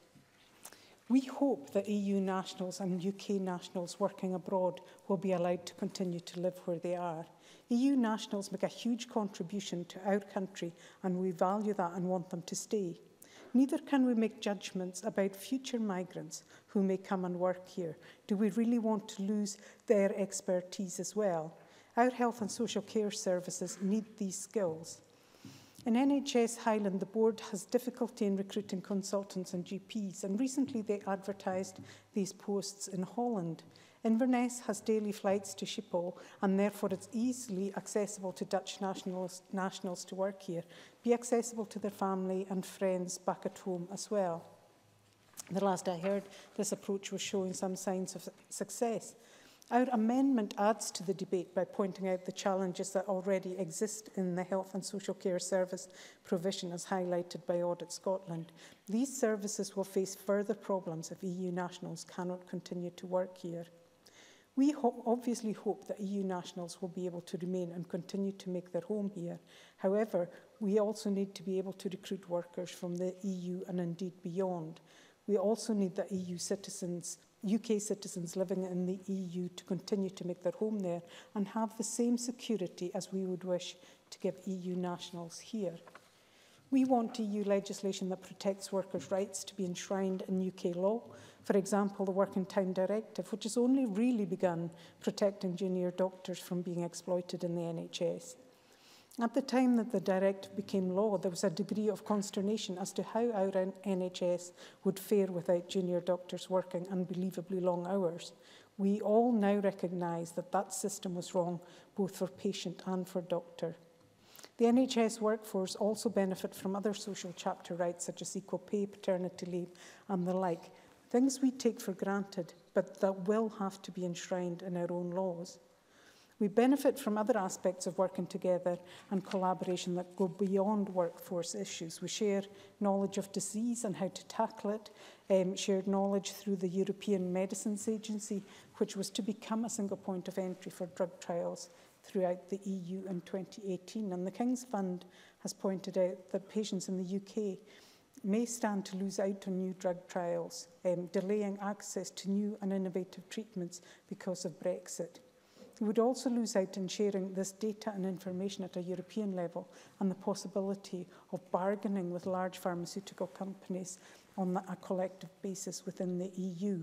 We hope that EU nationals and UK nationals working abroad will be allowed to continue to live where they are. EU nationals make a huge contribution to our country, and we value that and want them to stay. Neither can we make judgments about future migrants who may come and work here. Do we really want to lose their expertise as well? Our health and social care services need these skills. In NHS Highland, the board has difficulty in recruiting consultants and GPs, and recently they advertised these posts in Holland. Inverness has daily flights to Schiphol, and therefore it's easily accessible to Dutch nationals to work here, be accessible to their family and friends back at home as well. The last I heard, this approach was showing some signs of success. Our amendment adds to the debate by pointing out the challenges that already exist in the health and social care service provision as highlighted by Audit Scotland. These services will face further problems if EU nationals cannot continue to work here. We obviously hope that EU nationals will be able to remain and continue to make their home here. However, we also need to be able to recruit workers from the EU and indeed beyond. We also need that UK citizens living in the EU to continue to make their home there and have the same security as we would wish to give EU nationals here. We want EU legislation that protects workers' rights to be enshrined in UK law. For example, the Working Time Directive, which has only really begun protecting junior doctors from being exploited in the NHS. At the time that the directive became law, there was a degree of consternation as to how our NHS would fare without junior doctors working unbelievably long hours. We all now recognise that that system was wrong, both for patient and for doctor. The NHS workforce also benefit from other social chapter rights, such as equal pay, paternity leave, and the like. Things we take for granted, but that will have to be enshrined in our own laws. We benefit from other aspects of working together and collaboration that go beyond workforce issues. We share knowledge of disease and how to tackle it, shared knowledge through the European Medicines Agency, which was to become a single point of entry for drug trials throughout the EU in 2018. And the King's Fund has pointed out that patients in the UK may stand to lose out on new drug trials, delaying access to new and innovative treatments because of Brexit. We would also lose out in sharing this data and information at a European level and the possibility of bargaining with large pharmaceutical companies on a collective basis within the EU.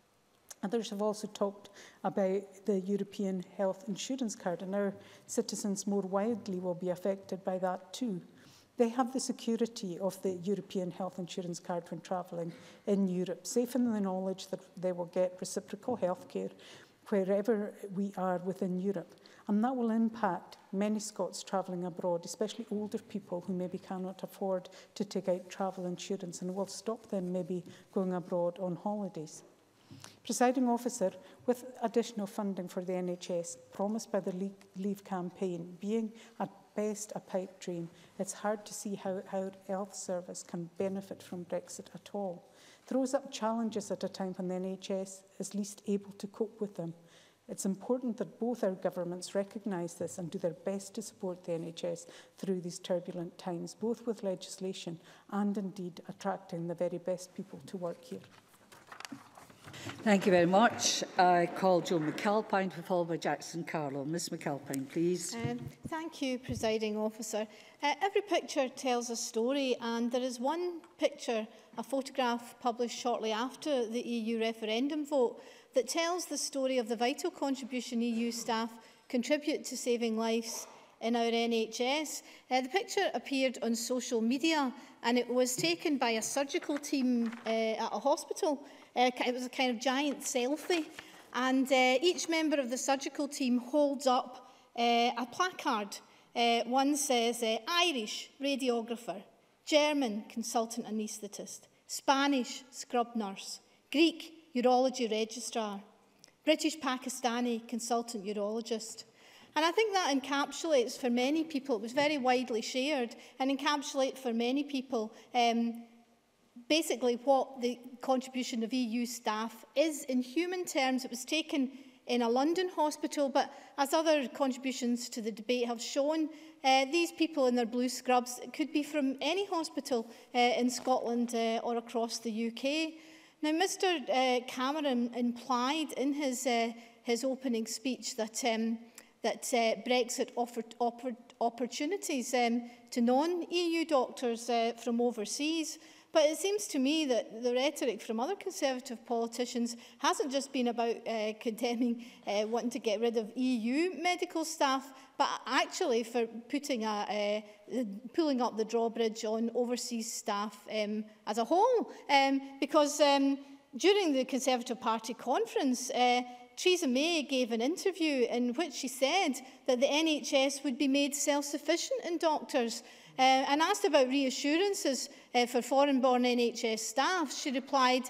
Others have also talked about the European health insurance card, and our citizens more widely will be affected by that too. They have the security of the European health insurance card when travelling in Europe, safe in the knowledge that they will get reciprocal healthcare wherever we are within Europe. And that will impact many Scots travelling abroad, especially older people who maybe cannot afford to take out travel insurance, and will stop them maybe going abroad on holidays. Presiding Officer, with additional funding for the NHS promised by the Leave campaign being at best a pipe dream, it's hard to see how our health service can benefit from Brexit at all. Throws up challenges at a time when the NHS is least able to cope with them. It's important that both our governments recognise this and do their best to support the NHS through these turbulent times, both with legislation and indeed attracting the very best people to work here. Thank you very much. I call Joan McAlpine, to be followed by Jackson Carlow. Ms McAlpine, please. Thank you, Presiding Officer. Every picture tells a story, and there is one picture, a photograph published shortly after the EU referendum vote, that tells the story of the vital contribution EU staff contribute to saving lives in our NHS. The picture appeared on social media, and it was taken by a surgical team at a hospital. It was a kind of giant selfie, and each member of the surgical team holds up a placard. One says Irish radiographer, German consultant anaesthetist, Spanish scrub nurse, Greek urology registrar, British Pakistani consultant urologist. And I think that encapsulates for many people, it was very widely shared, and encapsulates for many people basically what the contribution of EU staff is. In human terms, it was taken in a London hospital, but as other contributions to the debate have shown, these people in their blue scrubs could be from any hospital in Scotland or across the UK. Now, Mr Cameron implied in his opening speech that Brexit offered opportunities to non-EU doctors from overseas. But it seems to me that the rhetoric from other Conservative politicians hasn't just been about condemning wanting to get rid of EU medical staff, but actually for pulling up the drawbridge on overseas staff as a whole. Because during the Conservative Party conference, Theresa May gave an interview in which she said that the NHS would be made self-sufficient in doctors. And asked about reassurances for foreign-born NHS staff, she replied,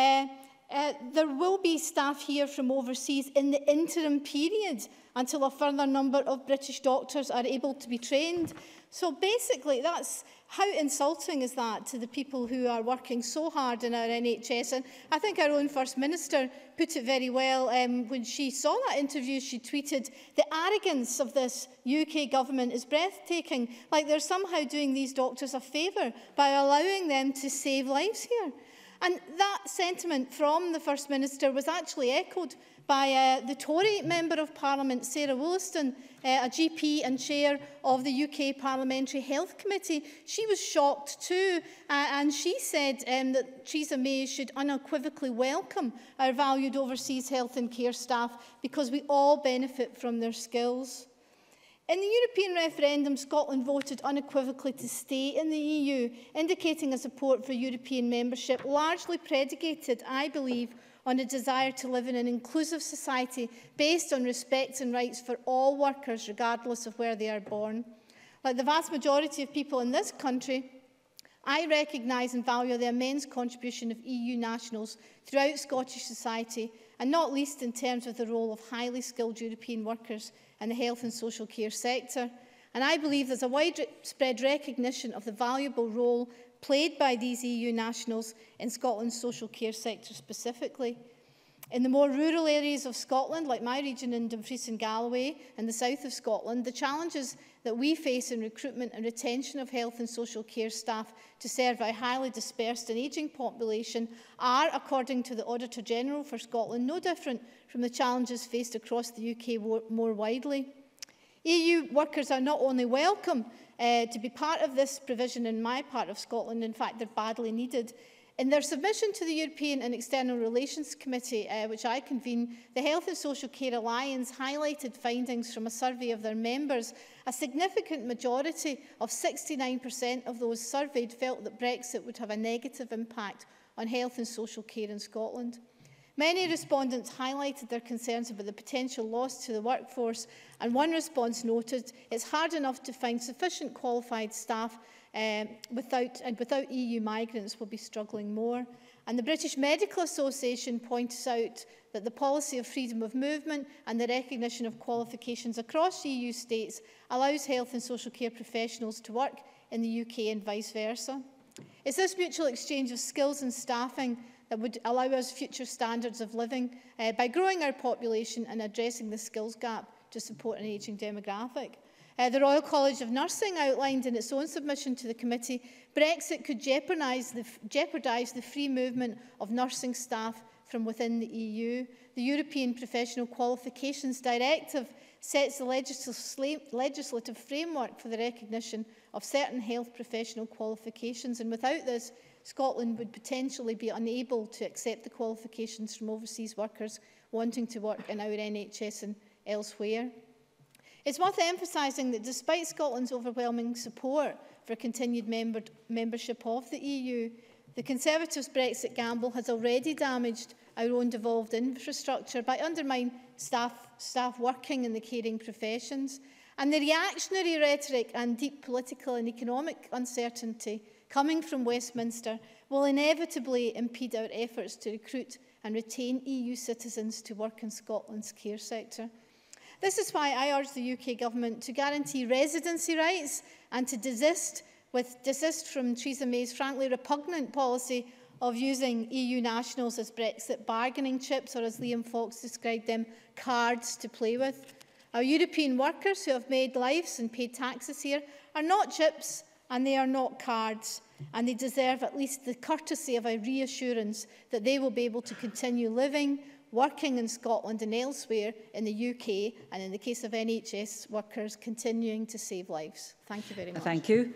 there will be staff here from overseas in the interim period until a further number of British doctors are able to be trained. So basically, that's how insulting is that to the people who are working so hard in our NHS? And I think our own First Minister put it very well when she saw that interview. She tweeted, "The arrogance of this UK government is breathtaking, like they're somehow doing these doctors a favour by allowing them to save lives here." And that sentiment from the First Minister was actually echoed by the Tory Member of Parliament, Sarah Wollaston, a GP and chair of the UK Parliamentary Health Committee. She was shocked too, and she said that Theresa May should unequivocally welcome our valued overseas health and care staff because we all benefit from their skills. In the European referendum, Scotland voted unequivocally to stay in the EU, indicating a support for European membership, largely predicated, I believe, on a desire to live in an inclusive society based on respect and rights for all workers, regardless of where they are born. Like the vast majority of people in this country, I recognise and value the immense contribution of EU nationals throughout Scottish society, and not least in terms of the role of highly skilled European workers in the health and social care sector. And I believe there's a widespread recognition of the valuable role played by these EU nationals in Scotland's social care sector specifically. In the more rural areas of Scotland, like my region in Dumfries and Galloway and the south of Scotland, the challenges that we face in recruitment and retention of health and social care staff to serve a highly dispersed and ageing population are, according to the Auditor-General for Scotland, no different from the challenges faced across the UK more widely. EU workers are not only welcome to be part of this provision in my part of Scotland, in fact they're badly needed. In their submission to the European and External Relations Committee, which I convene, the Health and Social Care Alliance highlighted findings from a survey of their members. A significant majority of 69% of those surveyed felt that Brexit would have a negative impact on health and social care in Scotland. Many respondents highlighted their concerns about the potential loss to the workforce, and one response noted it's hard enough to find sufficient qualified staff without EU migrants will be struggling more. And the British Medical Association points out that the policy of freedom of movement and the recognition of qualifications across EU states allows health and social care professionals to work in the UK and vice versa. It's this mutual exchange of skills and staffing that would allow us future standards of living by growing our population and addressing the skills gap to support an ageing demographic. The Royal College of Nursing outlined in its own submission to the committee, Brexit could jeopardise the free movement of nursing staff from within the EU. The European Professional Qualifications Directive sets the legislative framework for the recognition of certain health professional qualifications, and without this, Scotland would potentially be unable to accept the qualifications from overseas workers wanting to work in our NHS and elsewhere. It's worth emphasising that despite Scotland's overwhelming support for continued membership of the EU, the Conservatives' Brexit gamble has already damaged our own devolved infrastructure by undermining staff working in the caring professions. And the reactionary rhetoric and deep political and economic uncertainty coming from Westminster will inevitably impede our efforts to recruit and retain EU citizens to work in Scotland's care sector. This is why I urge the UK Government to guarantee residency rights and to desist from Theresa May's frankly repugnant policy of using EU nationals as Brexit bargaining chips, or as Liam Fox described them, cards to play with. Our European workers who have made lives and paid taxes here are not chips and they are not cards, and they deserve at least the courtesy of a reassurance that they will be able to continue living, working in Scotland and elsewhere in the UK, and in the case of NHS workers, continuing to save lives. Thank you very much. Thank you.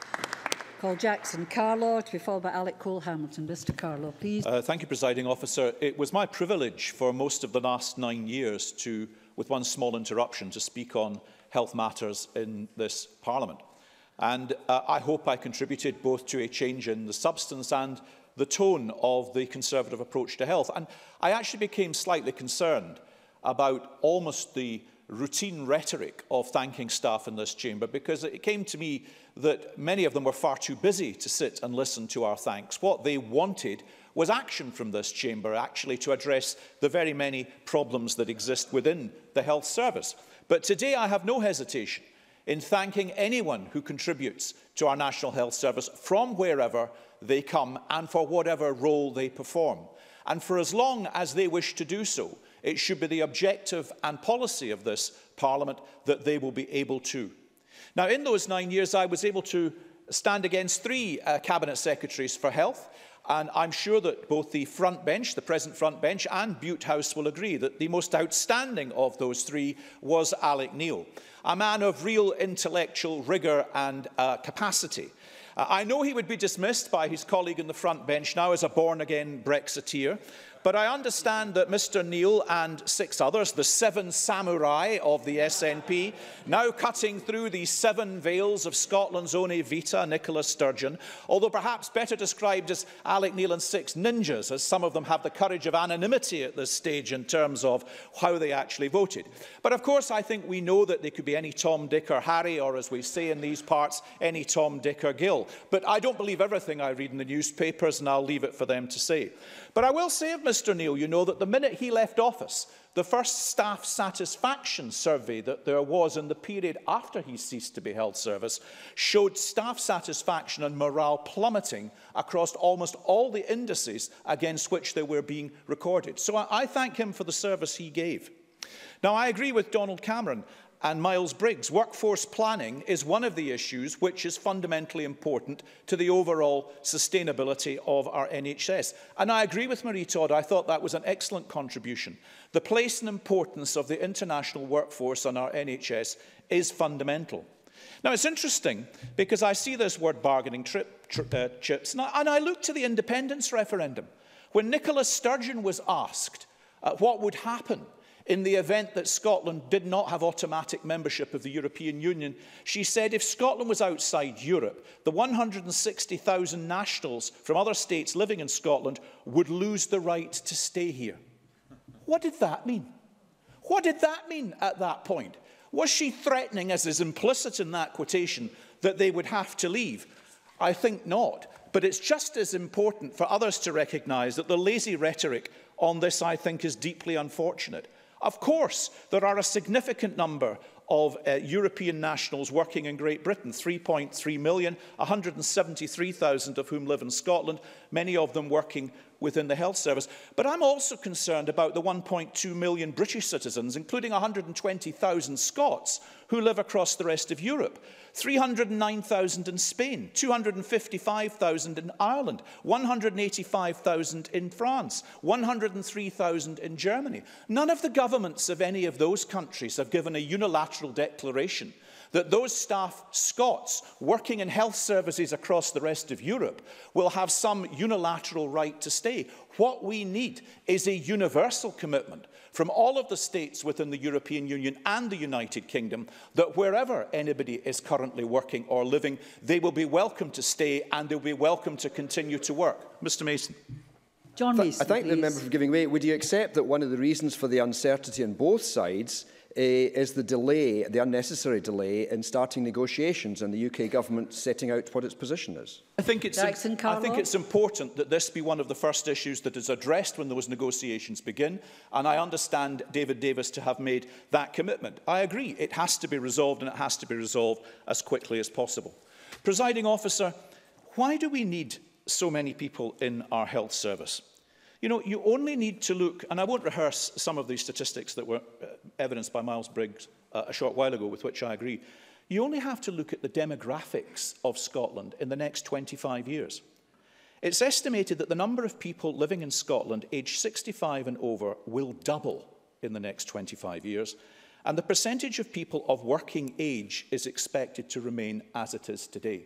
Call Jackson Carlaw, to be followed by Alec Cole-Hamilton. Mr Carlaw, please. Thank you, Presiding Officer. It was my privilege for most of the last 9 years to, with one small interruption, to speak on health matters in this Parliament. And I hope I contributed both to a change in the substance and the tone of the Conservative approach to health. And I actually became slightly concerned about almost the routine rhetoric of thanking staff in this chamber, because it came to me that many of them were far too busy to sit and listen to our thanks. What they wanted was action from this chamber, actually, to address the very many problems that exist within the health service. But today I have no hesitation in thanking anyone who contributes to our National Health Service from wherever they come and for whatever role they perform. And for as long as they wish to do so, it should be the objective and policy of this Parliament that they will be able to. Now, in those 9 years, I was able to stand against 3 Cabinet Secretaries for Health, and I'm sure that both the front bench, the present front bench, and Bute House will agree that the most outstanding of those 3 was Alec Neil, a man of real intellectual rigour and capacity. I know he would be dismissed by his colleague in the front bench now as a born-again Brexiteer, but I understand that Mr Neil and 6 others, the 7 samurai of the SNP, now cutting through the 7 veils of Scotland's One Vita, Nicola Sturgeon, although perhaps better described as Alec Neil and 6 ninjas, as some of them have the courage of anonymity at this stage in terms of how they actually voted. But of course, I think we know that they could be any Tom, Dick or Harry, or as we say in these parts, any Tom, Dick or Gill. But I don't believe everything I read in the newspapers, and I'll leave it for them to say. But I will say of Mr Neil, you know, that the minute he left office, the first staff satisfaction survey that there was in the period after he ceased to be health service showed staff satisfaction and morale plummeting across almost all the indices against which they were being recorded. So I thank him for the service he gave. Now, I agree with Donald Cameron and Miles Briggs. Workforce planning is one of the issues which is fundamentally important to the overall sustainability of our NHS. And I agree with Marie Todd. I thought that was an excellent contribution. The place and importance of the international workforce on our NHS is fundamental. Now, it's interesting because I see this word bargaining chips, and I look to the independence referendum. When Nicola Sturgeon was asked what would happen in the event that Scotland did not have automatic membership of the European Union, she said if Scotland was outside Europe, the 160,000 nationals from other states living in Scotland would lose the right to stay here. What did that mean? What did that mean at that point? Was she threatening, as is implicit in that quotation, that they would have to leave? I think not. But it's just as important for others to recognise that the lazy rhetoric on this, I think, is deeply unfortunate. Of course, there are a significant number of European nationals working in Great Britain, 3.3 million, 173,000 of whom live in Scotland, many of them working within the health service. But I'm also concerned about the 1.2 million British citizens, including 120,000 Scots, who live across the rest of Europe. 309,000 in Spain, 255,000 in Ireland, 185,000 in France, 103,000 in Germany. None of the governments of any of those countries have given a unilateral declaration that those staff, Scots, working in health services across the rest of Europe will have some unilateral right to stay. What we need is a universal commitment from all of the states within the European Union and the United Kingdom that wherever anybody is currently working or living, they will be welcome to stay and they will be welcome to continue to work. Mr Mason. John Mason, I thank please. the member for giving way. Would you accept that one of the reasons for the uncertainty on both sides is the delay, the unnecessary delay in starting negotiations and the UK government setting out what its position is? I think it's important that this be one of the first issues that is addressed when those negotiations begin, and I understand David Davis to have made that commitment. I agree, it has to be resolved, and it has to be resolved as quickly as possible. Presiding officer, why do we need so many people in our health service? You know, you only need to look, and I won't rehearse some of these statistics that were evidenced by Miles Briggs a short while ago, with which I agree. You only have to look at the demographics of Scotland in the next 25 years. It's estimated that the number of people living in Scotland aged 65 and over will double in the next 25 years, and the percentage of people of working age is expected to remain as it is today.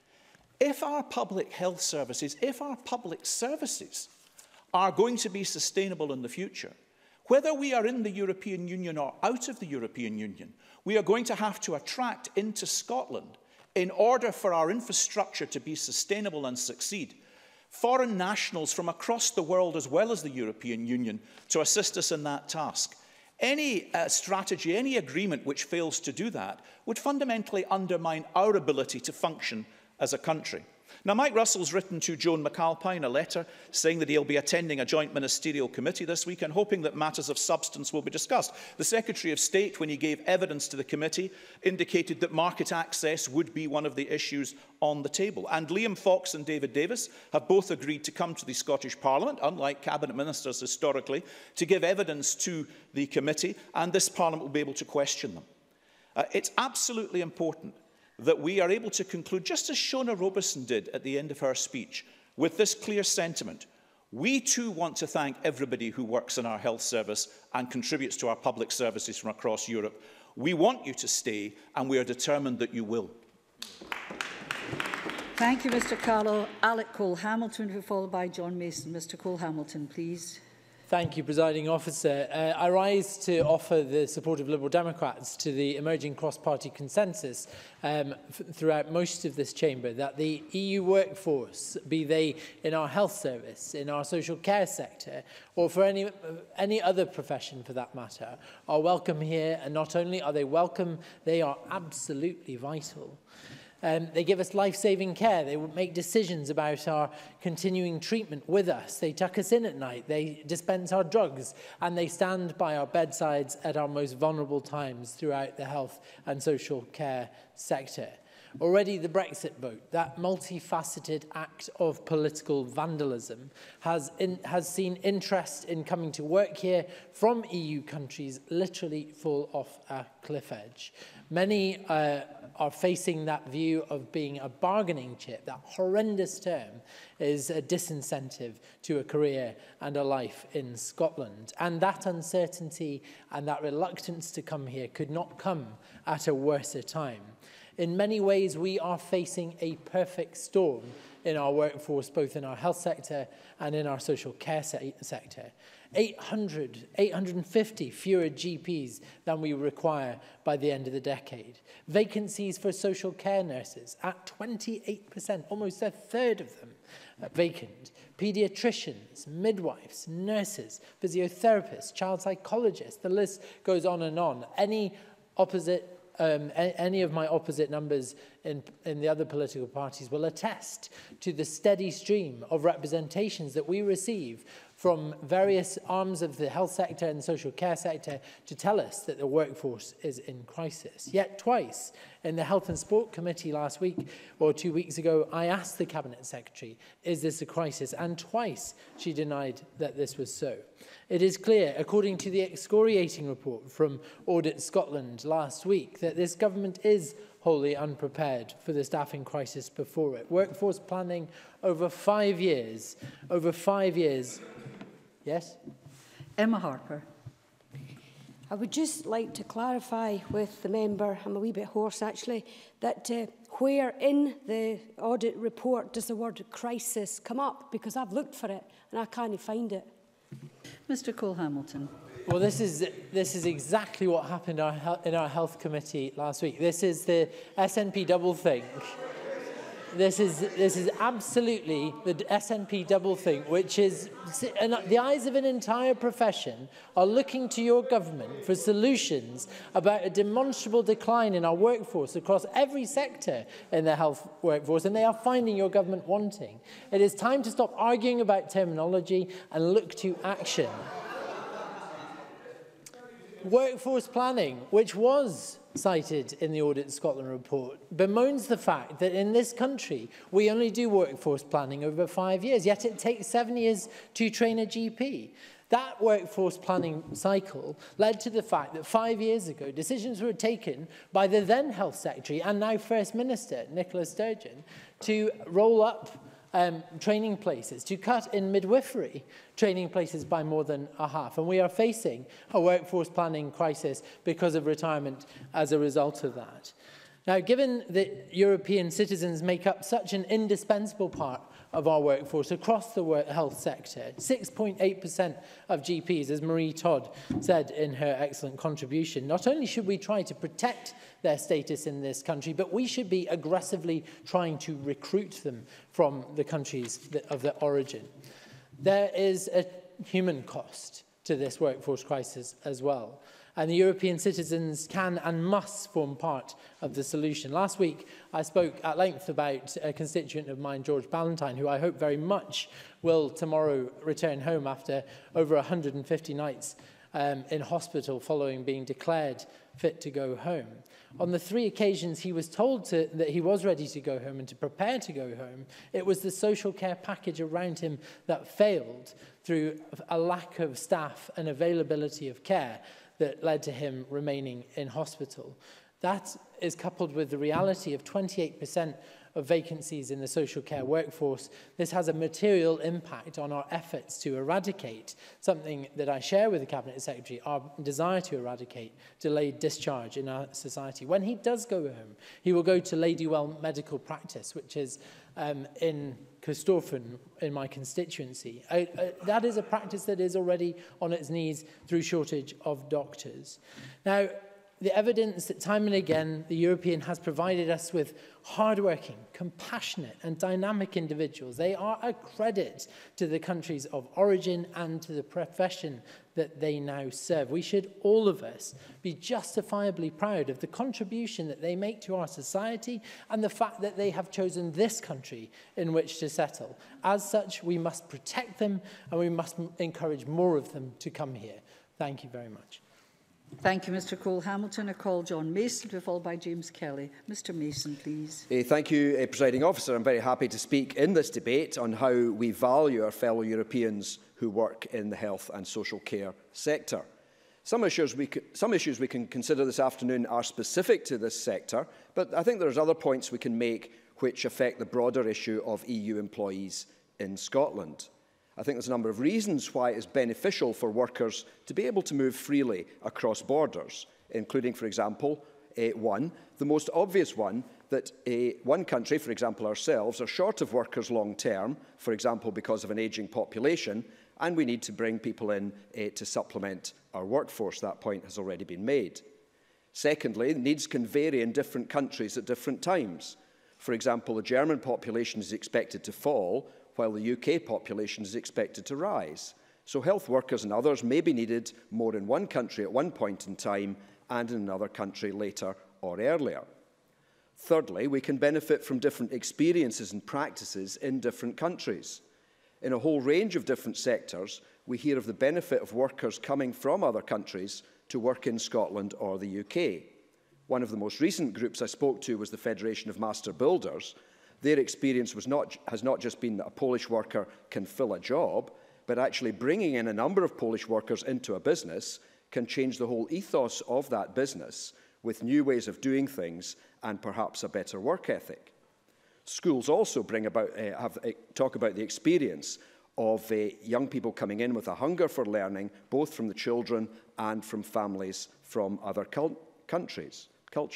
If our public health services, if our public services are going to be sustainable in the future, whether we are in the European Union or out of the European Union, we are going to have to attract into Scotland, in order for our infrastructure to be sustainable and succeed, foreign nationals from across the world as well as the European Union to assist us in that task. Any strategy, any agreement which fails to do that would fundamentally undermine our ability to function as a country. Now, Mike Russell's written to Joan McAlpine a letter saying that he'll be attending a joint ministerial committee this week and hoping that matters of substance will be discussed. The Secretary of State, when he gave evidence to the committee, indicated that market access would be one of the issues on the table. And Liam Fox and David Davis have both agreed to come to the Scottish Parliament, unlike Cabinet Ministers historically, to give evidence to the committee, and this Parliament will be able to question them. It's absolutely important that we are able to conclude, just as Shona Robeson did at the end of her speech, with this clear sentiment. We too want to thank everybody who works in our health service and contributes to our public services from across Europe. We want you to stay, and we are determined that you will. Thank you, Mr Carlow. Alec Cole-Hamilton, who followed by John Mason. Mr Cole-Hamilton, please. Thank you, Presiding Officer. I rise to offer the support of Liberal Democrats to the emerging cross-party consensus throughout most of this chamber that the EU workforce, be they in our health service, in our social care sector, or for any other profession for that matter, are welcome here. And not only are they welcome, they are absolutely vital. They give us life-saving care. They make decisions about our continuing treatment with us. They tuck us in at night. They dispense our drugs. And they stand by our bedsides at our most vulnerable times throughout the health and social care sector. Already the Brexit vote, that multifaceted act of political vandalism, has seen interest in coming to work here from EU countries literally fall off a cliff edge. Many are facing that view of being a bargaining chip. That horrendous term is a disincentive to a career and a life in Scotland. And that uncertainty and that reluctance to come here could not come at a worse time. In many ways, we are facing a perfect storm in our workforce, both in our health sector and in our social care sector. 850 fewer GPs than we require by the end of the decade. Vacancies for social care nurses at 28%, almost a third of them vacant. Paediatricians, midwives, nurses, physiotherapists, child psychologists, the list goes on and on. Any of my opposite numbers in the other political parties will attest to the steady stream of representations that we receive from various arms of the health sector and the social care sector to tell us that the workforce is in crisis. Yet twice in the Health and Sport Committee last week or 2 weeks ago, I asked the Cabinet Secretary, is this a crisis? And twice she denied that this was so. It is clear, according to the excoriating report from Audit Scotland last week, that this government is wholly unprepared for the staffing crisis before it. Workforce planning over 5 years. Over 5 years. Yes? Emma Harper. I would just like to clarify with the member, I'm a wee bit hoarse actually, that where in the audit report does the word crisis come up? Because I've looked for it and I can't find it. Mr Cole-Hamilton. Well, this is exactly what happened in our health committee last week. This is the SNP doublethink. This is absolutely the SNP doublethink, which is, and the eyes of an entire profession are looking to your government for solutions about a demonstrable decline in our workforce across every sector in the health workforce, and they are finding your government wanting. It is time to stop arguing about terminology and look to action. Workforce planning, which was cited in the Audit Scotland report, bemoans the fact that in this country we only do workforce planning over 5 years, yet it takes 7 years to train a GP. That workforce planning cycle led to the fact that 5 years ago decisions were taken by the then Health Secretary and now First Minister, Nicola Sturgeon, to roll up training places, to cut in midwifery training places by more than a half. And we are facing a workforce planning crisis because of retirement as a result of that. Now, given that European citizens make up such an indispensable part of our workforce across the health sector, 6.8% of GPs, as Marie Todd said in her excellent contribution, not only should we try to protect their status in this country, but we should be aggressively trying to recruit them from the countries of their origin. There is a human cost to this workforce crisis as well. And the European citizens can and must form part of the solution. Last week, I spoke at length about a constituent of mine, George Ballantyne, who I hope very much will tomorrow return home after over 150 nights in hospital following being declared fit to go home. On the 3 occasions he was told that he was ready to go home and to prepare to go home, it was the social care package around him that failed through a lack of staff and availability of care that led to him remaining in hospital. That is coupled with the reality of 28% of vacancies in the social care workforce. This has a material impact on our efforts to eradicate something that I share with the Cabinet Secretary, our desire to eradicate delayed discharge in our society. When he does go home, he will go to Ladywell Medical Practice, which is in Corstorphine in my constituency. That is a practice that is already on its knees through shortage of doctors. Now, the evidence that time and again the European has provided us with hardworking, compassionate and dynamic individuals. They are a credit to the countries of origin and to the profession that they now serve. We should, all of us, be justifiably proud of the contribution that they make to our society and the fact that they have chosen this country in which to settle. As such, we must protect them and we must encourage more of them to come here. Thank you very much. Thank you, Mr Cole-Hamilton. I call John Mason, to be followed by James Kelly. Mr Mason, please. Thank you, Presiding Officer. I'm very happy to speak in this debate on how we value our fellow Europeans who work in the health and social care sector. Some issues we can consider this afternoon are specific to this sector, but I think there's other points we can make which affect the broader issue of EU employees in Scotland. I think there's a number of reasons why it is beneficial for workers to be able to move freely across borders, including, for example, the most obvious one, that one country, for example ourselves, are short of workers long term, for example because of an ageing population, and we need to bring people in to supplement our workforce. That point has already been made. Secondly, needs can vary in different countries at different times. For example, the German population is expected to fall, while the UK population is expected to rise. So health workers and others may be needed more in one country at one point in time and in another country later or earlier. Thirdly, we can benefit from different experiences and practices in different countries. In a whole range of different sectors, we hear of the benefit of workers coming from other countries to work in Scotland or the UK. One of the most recent groups I spoke to was the Federation of Master Builders. Their experience has not just been that a Polish worker can fill a job, but actually bringing in a number of Polish workers into a business can change the whole ethos of that business with new ways of doing things and perhaps a better work ethic. Schools also talk about the experience of young people coming in with a hunger for learning, both from the children and from families from other cultures.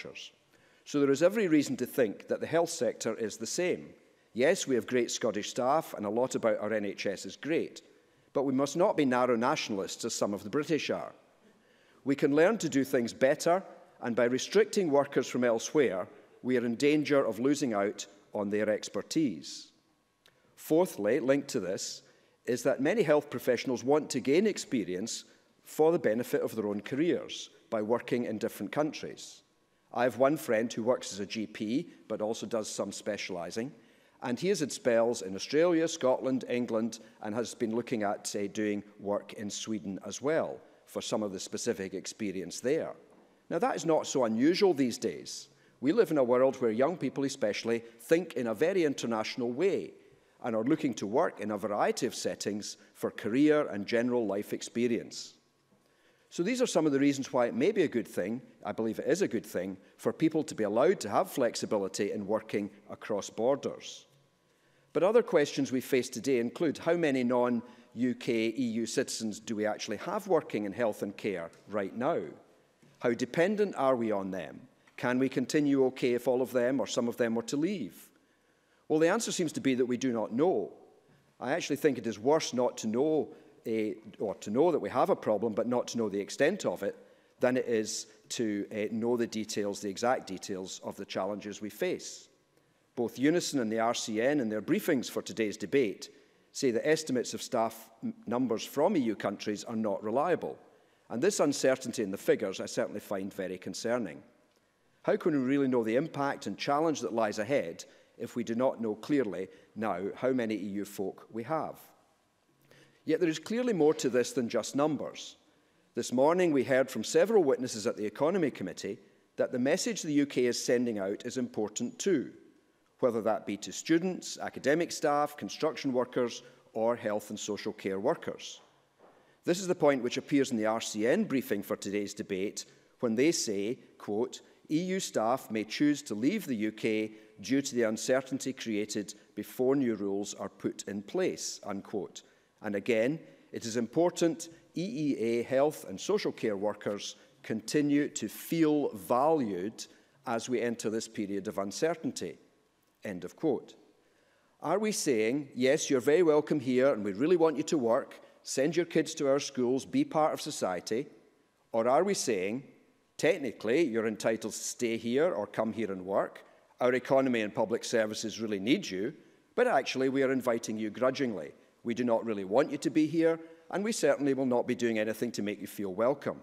So there is every reason to think that the health sector is the same. Yes, we have great Scottish staff and a lot about our NHS is great, but we must not be narrow nationalists as some of the British are. We can learn to do things better, and by restricting workers from elsewhere, we are in danger of losing out on their expertise. Fourthly, linked to this, is that many health professionals want to gain experience for the benefit of their own careers by working in different countries. I have one friend who works as a GP, but also does some specialising, and he has had spells in Australia, Scotland, England, and has been looking at doing work in Sweden as well, for some of the specific experience there. Now, that is not so unusual these days. We live in a world where young people especially think in a very international way and are looking to work in a variety of settings for career and general life experience. So these are some of the reasons why it may be a good thing, I believe it is a good thing, for people to be allowed to have flexibility in working across borders. But other questions we face today include how many non-UK EU citizens do we actually have working in health and care right now? How dependent are we on them? Can we continue okay if all of them or some of them were to leave? Well, the answer seems to be that we do not know. I actually think it is worse not to know, or to know that we have a problem, but not to know the extent of it, than it is to know the details, the exact details of the challenges we face. Both Unison and the RCN, in their briefings for today's debate, say that estimates of staff numbers from EU countries are not reliable. And this uncertainty in the figures I certainly find very concerning. How can we really know the impact and challenge that lies ahead if we do not know clearly now how many EU folk we have? Yet there is clearly more to this than just numbers. This morning we heard from several witnesses at the Economy Committee that the message the UK is sending out is important too, whether that be to students, academic staff, construction workers, or health and social care workers. This is the point which appears in the RCN briefing for today's debate when they say, quote, EU staff may choose to leave the UK due to the uncertainty created before new rules are put in place, unquote. And again, it is important EEA health and social care workers continue to feel valued as we enter this period of uncertainty, end of quote. Are we saying, yes, you're very welcome here and we really want you to work, send your kids to our schools, be part of society? Or are we saying, technically, you're entitled to stay here or come here and work, our economy and public services really need you, but actually we are inviting you grudgingly. We do not really want you to be here, and we certainly will not be doing anything to make you feel welcome.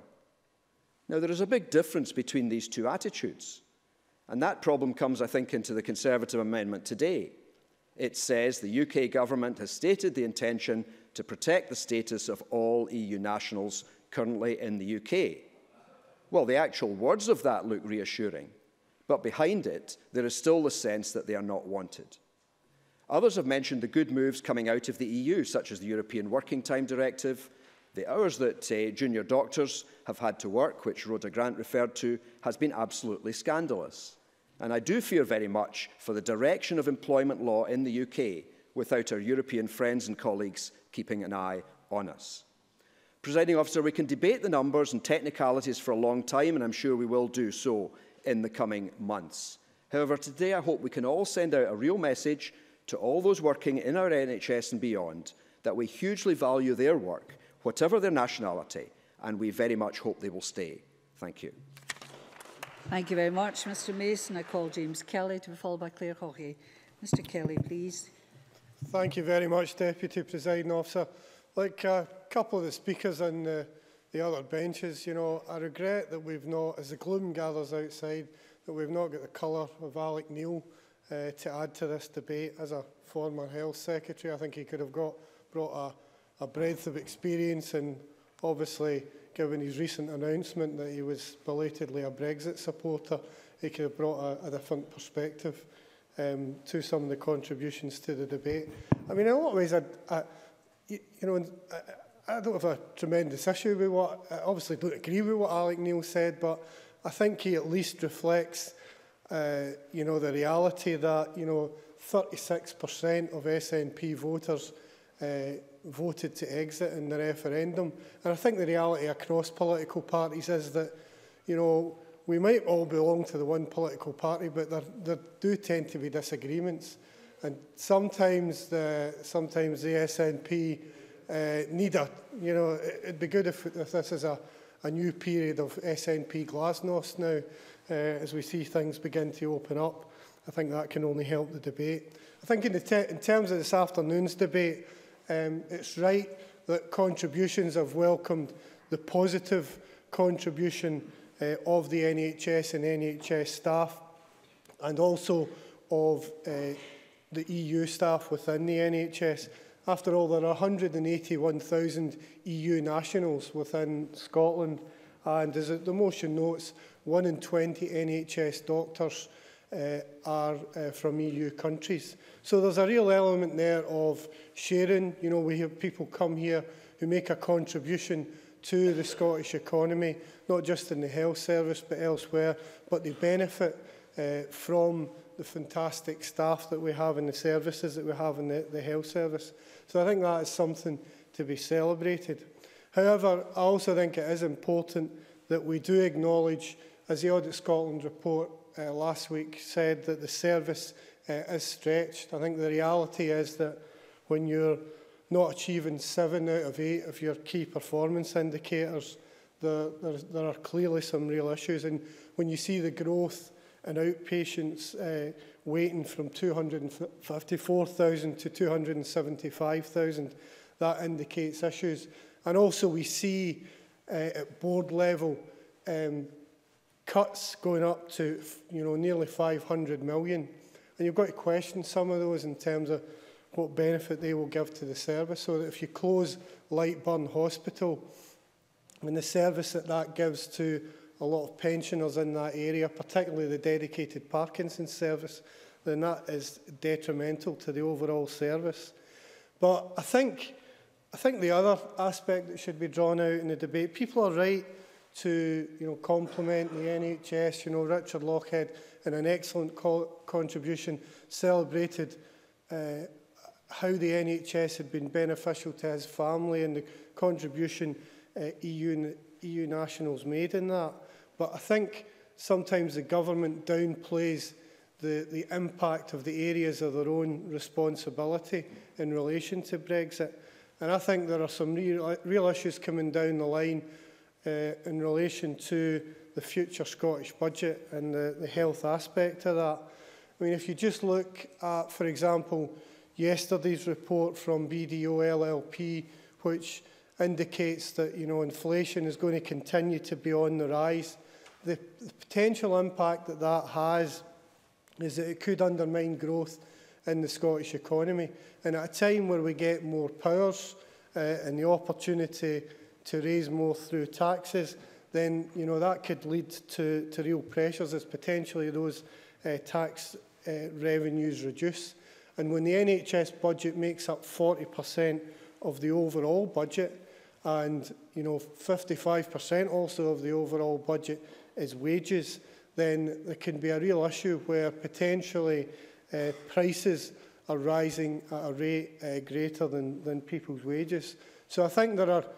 Now, there is a big difference between these two attitudes, and that problem comes, I think, into the Conservative amendment today. It says the UK government has stated the intention to protect the status of all EU nationals currently in the UK. Well, the actual words of that look reassuring, but behind it, there is still the sense that they are not wanted. Others have mentioned the good moves coming out of the EU, such as the European Working Time Directive. The hours that junior doctors have had to work, which Rhoda Grant referred to, has been absolutely scandalous. And I do fear very much for the direction of employment law in the UK without our European friends and colleagues keeping an eye on us. Presiding Officer, we can debate the numbers and technicalities for a long time, and I'm sure we will do so in the coming months. However, today I hope we can all send out a real message to all those working in our NHS and beyond that we hugely value their work, whatever their nationality, and we very much hope they will stay. Thank you. Thank you very much, Mr Mason. I call James Kelly to be followed by Claire Haughey. Mr Kelly, please. Thank you very much, Deputy Presiding Officer. Like a couple of the speakers on the other benches, you know, I regret that we've not, as the gloom gathers outside, that we've not got the colour of Alec Neil to add to this debate. As a former Health Secretary, I think he could have brought a breadth of experience, and obviously, given his recent announcement that he was belatedly a Brexit supporter, he could have brought a different perspective to some of the contributions to the debate. I mean, in a lot of ways, I don't have a tremendous issue with what, I obviously don't agree with what Alec Neil said, but I think he at least reflects, the reality that, 36% of SNP voters voted to exit in the referendum. And I think the reality across political parties is that, we might all belong to the one political party, but there do tend to be disagreements. And sometimes the SNP need it'd be good if this is a new period of SNP glasnost now, as we see things begin to open up. I think that can only help the debate. I think in terms of this afternoon's debate, it's right that contributions have welcomed the positive contribution of the NHS and NHS staff, and also of the EU staff within the NHS. After all, there are 181,000 EU nationals within Scotland, and as the motion notes, 1 in 20 NHS doctors are from EU countries. So there's a real element there of sharing. We have people come here who make a contribution to the Scottish economy, not just in the health service but elsewhere, but they benefit from the fantastic staff that we have and the services that we have in the health service. So I think that is something to be celebrated. However, I also think it is important that we do acknowledge, as the Audit Scotland report last week said, that the service is stretched. I think the reality is that when you're not achieving 7 out of 8 of your key performance indicators, there are clearly some real issues. And when you see the growth in outpatients waiting from 254,000 to 275,000, that indicates issues. And also we see at board level cuts going up to nearly 500 million. And you've got to question some of those in terms of what benefit they will give to the service. So that if you close Lightburn Hospital, and the service that gives to a lot of pensioners in that area, particularly the dedicated Parkinson's service, then that is detrimental to the overall service. But I think the other aspect that should be drawn out in the debate, people are right to compliment the NHS. Richard Lockhead, in an excellent contribution, celebrated how the NHS had been beneficial to his family and the contribution EU nationals made in that. But I think sometimes the government downplays the impact of the areas of their own responsibility in relation to Brexit. And I think there are some real issues coming down the line in relation to the future Scottish budget and the health aspect of that. I mean, if you just look at, for example, yesterday's report from BDO LLP, which indicates that inflation is going to continue to be on the rise, the potential impact that has is that it could undermine growth in the Scottish economy. And at a time where we get more powers and the opportunity to raise more through taxes, then that could lead to real pressures as potentially those tax revenues reduce. And when the NHS budget makes up 40% of the overall budget, and 55% also of the overall budget is wages, then there can be a real issue where potentially prices are rising at a rate greater than people's wages. So I think there are,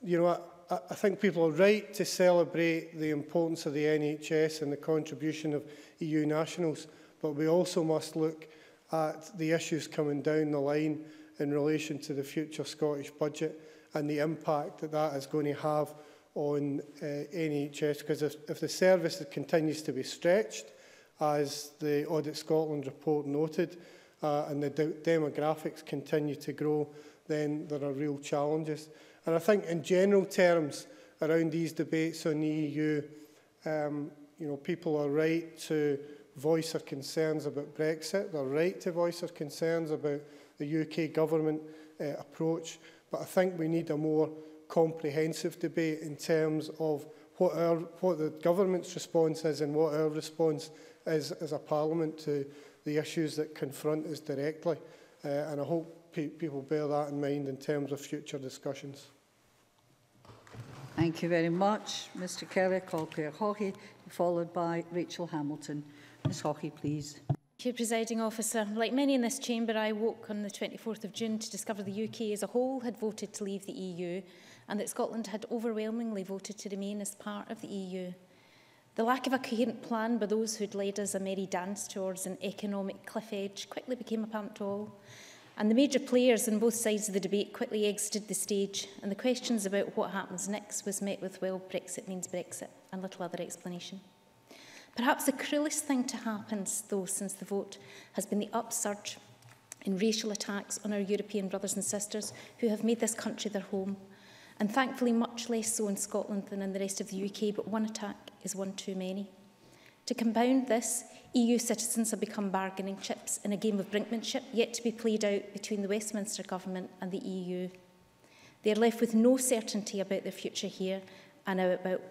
I think people are right to celebrate the importance of the NHS and the contribution of EU nationals, but we also must look at the issues coming down the line in relation to the future Scottish budget and the impact that is going to have on NHS. Because if the service continues to be stretched, as the Audit Scotland report noted, and the demographics continue to grow, then there are real challenges. And I think in general terms around these debates on the EU, people are right to voice their concerns about Brexit, their right to voice their concerns about the UK government approach. But I think we need a more comprehensive debate in terms of what the government's response is and what our response is as a parliament to the issues that confront us directly. And I hope people bear that in mind in terms of future discussions. Thank you very much. Mr Kelly, I call Claire Haughey, followed by Rachel Hamilton. Ms Haughey, please. Thank you, Presiding Officer. Like many in this chamber, I woke on the 24th of June to discover the UK as a whole had voted to leave the EU and that Scotland had overwhelmingly voted to remain as part of the EU. The lack of a coherent plan by those who had led us a merry dance towards an economic cliff edge quickly became apparent to all. And the major players on both sides of the debate quickly exited the stage, and the questions about what happens next was met with, well, Brexit means Brexit, and little other explanation. Perhaps the cruelest thing to happen, though, since the vote has been the upsurge in racial attacks on our European brothers and sisters who have made this country their home, and thankfully much less so in Scotland than in the rest of the UK, but one attack is one too many. To compound this, EU citizens have become bargaining chips in a game of brinkmanship yet to be played out between the Westminster Government and the EU. They are left with no certainty about their future here and about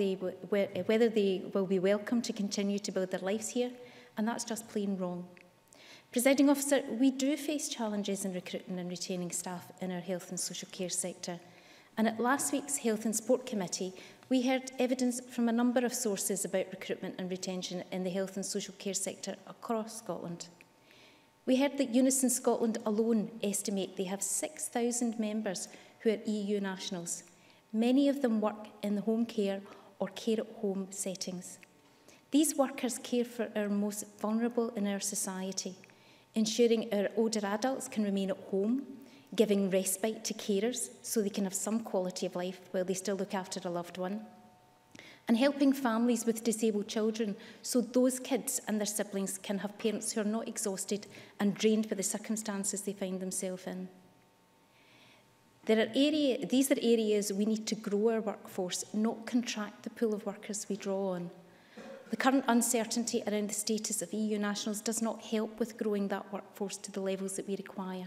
whether they will be welcome to continue to build their lives here, and that's just plain wrong. Presiding Officer, we do face challenges in recruiting and retaining staff in our health and social care sector, and at last week's Health and Sport Committee, we heard evidence from a number of sources about recruitment and retention in the health and social care sector across Scotland. We heard that Unison Scotland alone estimate they have 6,000 members who are EU nationals. Many of them work in the home care or care-at-home settings. These workers care for our most vulnerable in our society, ensuring our older adults can remain at home, giving respite to carers so they can have some quality of life while they still look after a loved one, and helping families with disabled children so those kids and their siblings can have parents who are not exhausted and drained by the circumstances they find themselves in. These are areas we need to grow our workforce, not contract the pool of workers we draw on. The current uncertainty around the status of EU nationals does not help with growing that workforce to the levels that we require.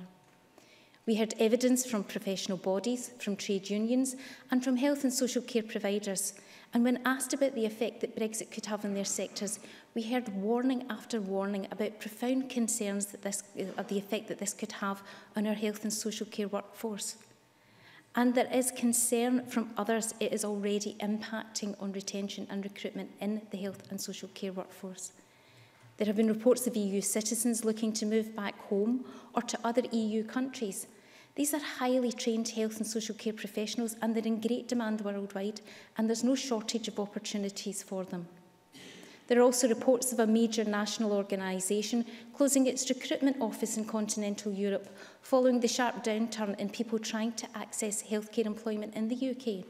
We heard evidence from professional bodies, from trade unions and from health and social care providers. And when asked about the effect that Brexit could have on their sectors, we heard warning after warning about profound concerns of the effect that this could have on our health and social care workforce. And there is concern from others it is already impacting on retention and recruitment in the health and social care workforce. There have been reports of EU citizens looking to move back home or to other EU countries. These are highly trained health and social care professionals and they're in great demand worldwide, and there's no shortage of opportunities for them. There are also reports of a major national organisation closing its recruitment office in continental Europe following the sharp downturn in people trying to access healthcare employment in the UK.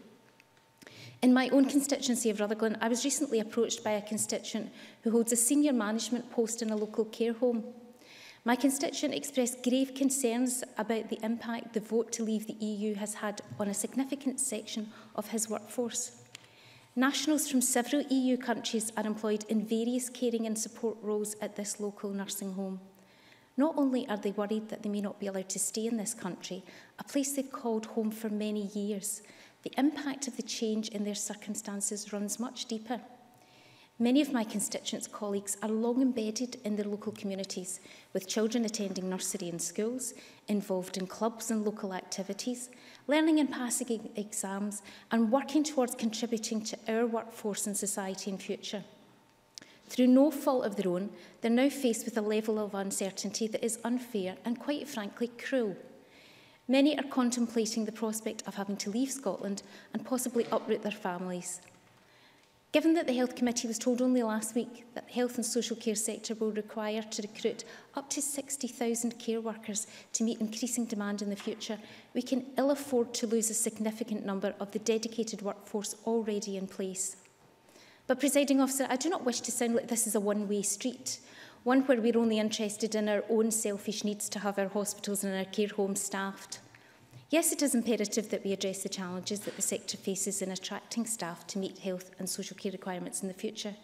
In my own constituency of Rutherglen, I was recently approached by a constituent who holds a senior management post in a local care home. My constituent expressed grave concerns about the impact the vote to leave the EU has had on a significant section of his workforce. Nationals from several EU countries are employed in various caring and support roles at this local nursing home. Not only are they worried that they may not be allowed to stay in this country, a place they've called home for many years, the impact of the change in their circumstances runs much deeper. Many of my constituents' colleagues are long embedded in their local communities, with children attending nursery and schools, involved in clubs and local activities, learning and passing exams, and working towards contributing to our workforce and society in future. Through no fault of their own, they're now faced with a level of uncertainty that is unfair and, quite frankly, cruel. Many are contemplating the prospect of having to leave Scotland and possibly uproot their families. Given that the Health Committee was told only last week that the health and social care sector will require to recruit up to 60,000 care workers to meet increasing demand in the future, we can ill afford to lose a significant number of the dedicated workforce already in place. But, Presiding Officer, I do not wish to sound like this is a one-way street, one where we're only interested in our own selfish needs to have our hospitals and our care homes staffed. Yes, it is imperative that we address the challenges that the sector faces in attracting staff to meet health and social care requirements in the future.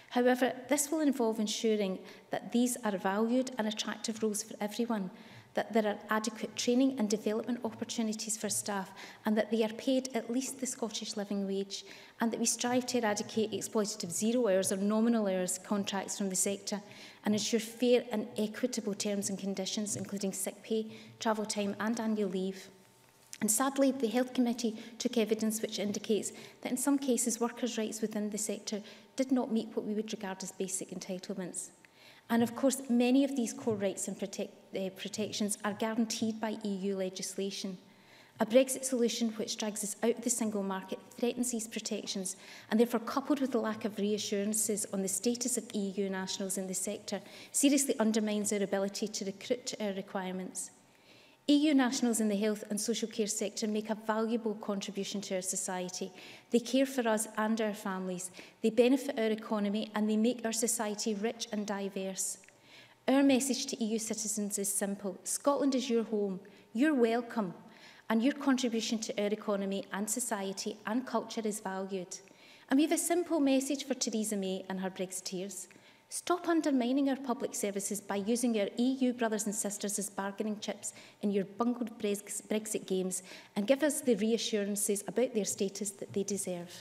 However, this will involve ensuring that these are valued and attractive roles for everyone, that there are adequate training and development opportunities for staff, and that they are paid at least the Scottish living wage, and that we strive to eradicate exploitative zero hours or nominal hours contracts from the sector and ensure fair and equitable terms and conditions, including sick pay, travel time and annual leave. And sadly, the Health Committee took evidence which indicates that in some cases workers' rights within the sector did not meet what we would regard as basic entitlements. And of course, many of these core rights and protections are guaranteed by EU legislation. A Brexit solution which drags us out of the single market threatens these protections, and therefore, coupled with the lack of reassurances on the status of EU nationals in the sector, seriously undermines our ability to recruit to our requirements. EU nationals in the health and social care sector make a valuable contribution to our society. They care for us and our families, they benefit our economy, and they make our society rich and diverse. Our message to EU citizens is simple. Scotland is your home, you're welcome, and your contribution to our economy and society and culture is valued. And we have a simple message for Theresa May and her Brexiteers. Stop undermining our public services by using our EU brothers and sisters as bargaining chips in your bungled Brexit games, and give us the reassurances about their status that they deserve.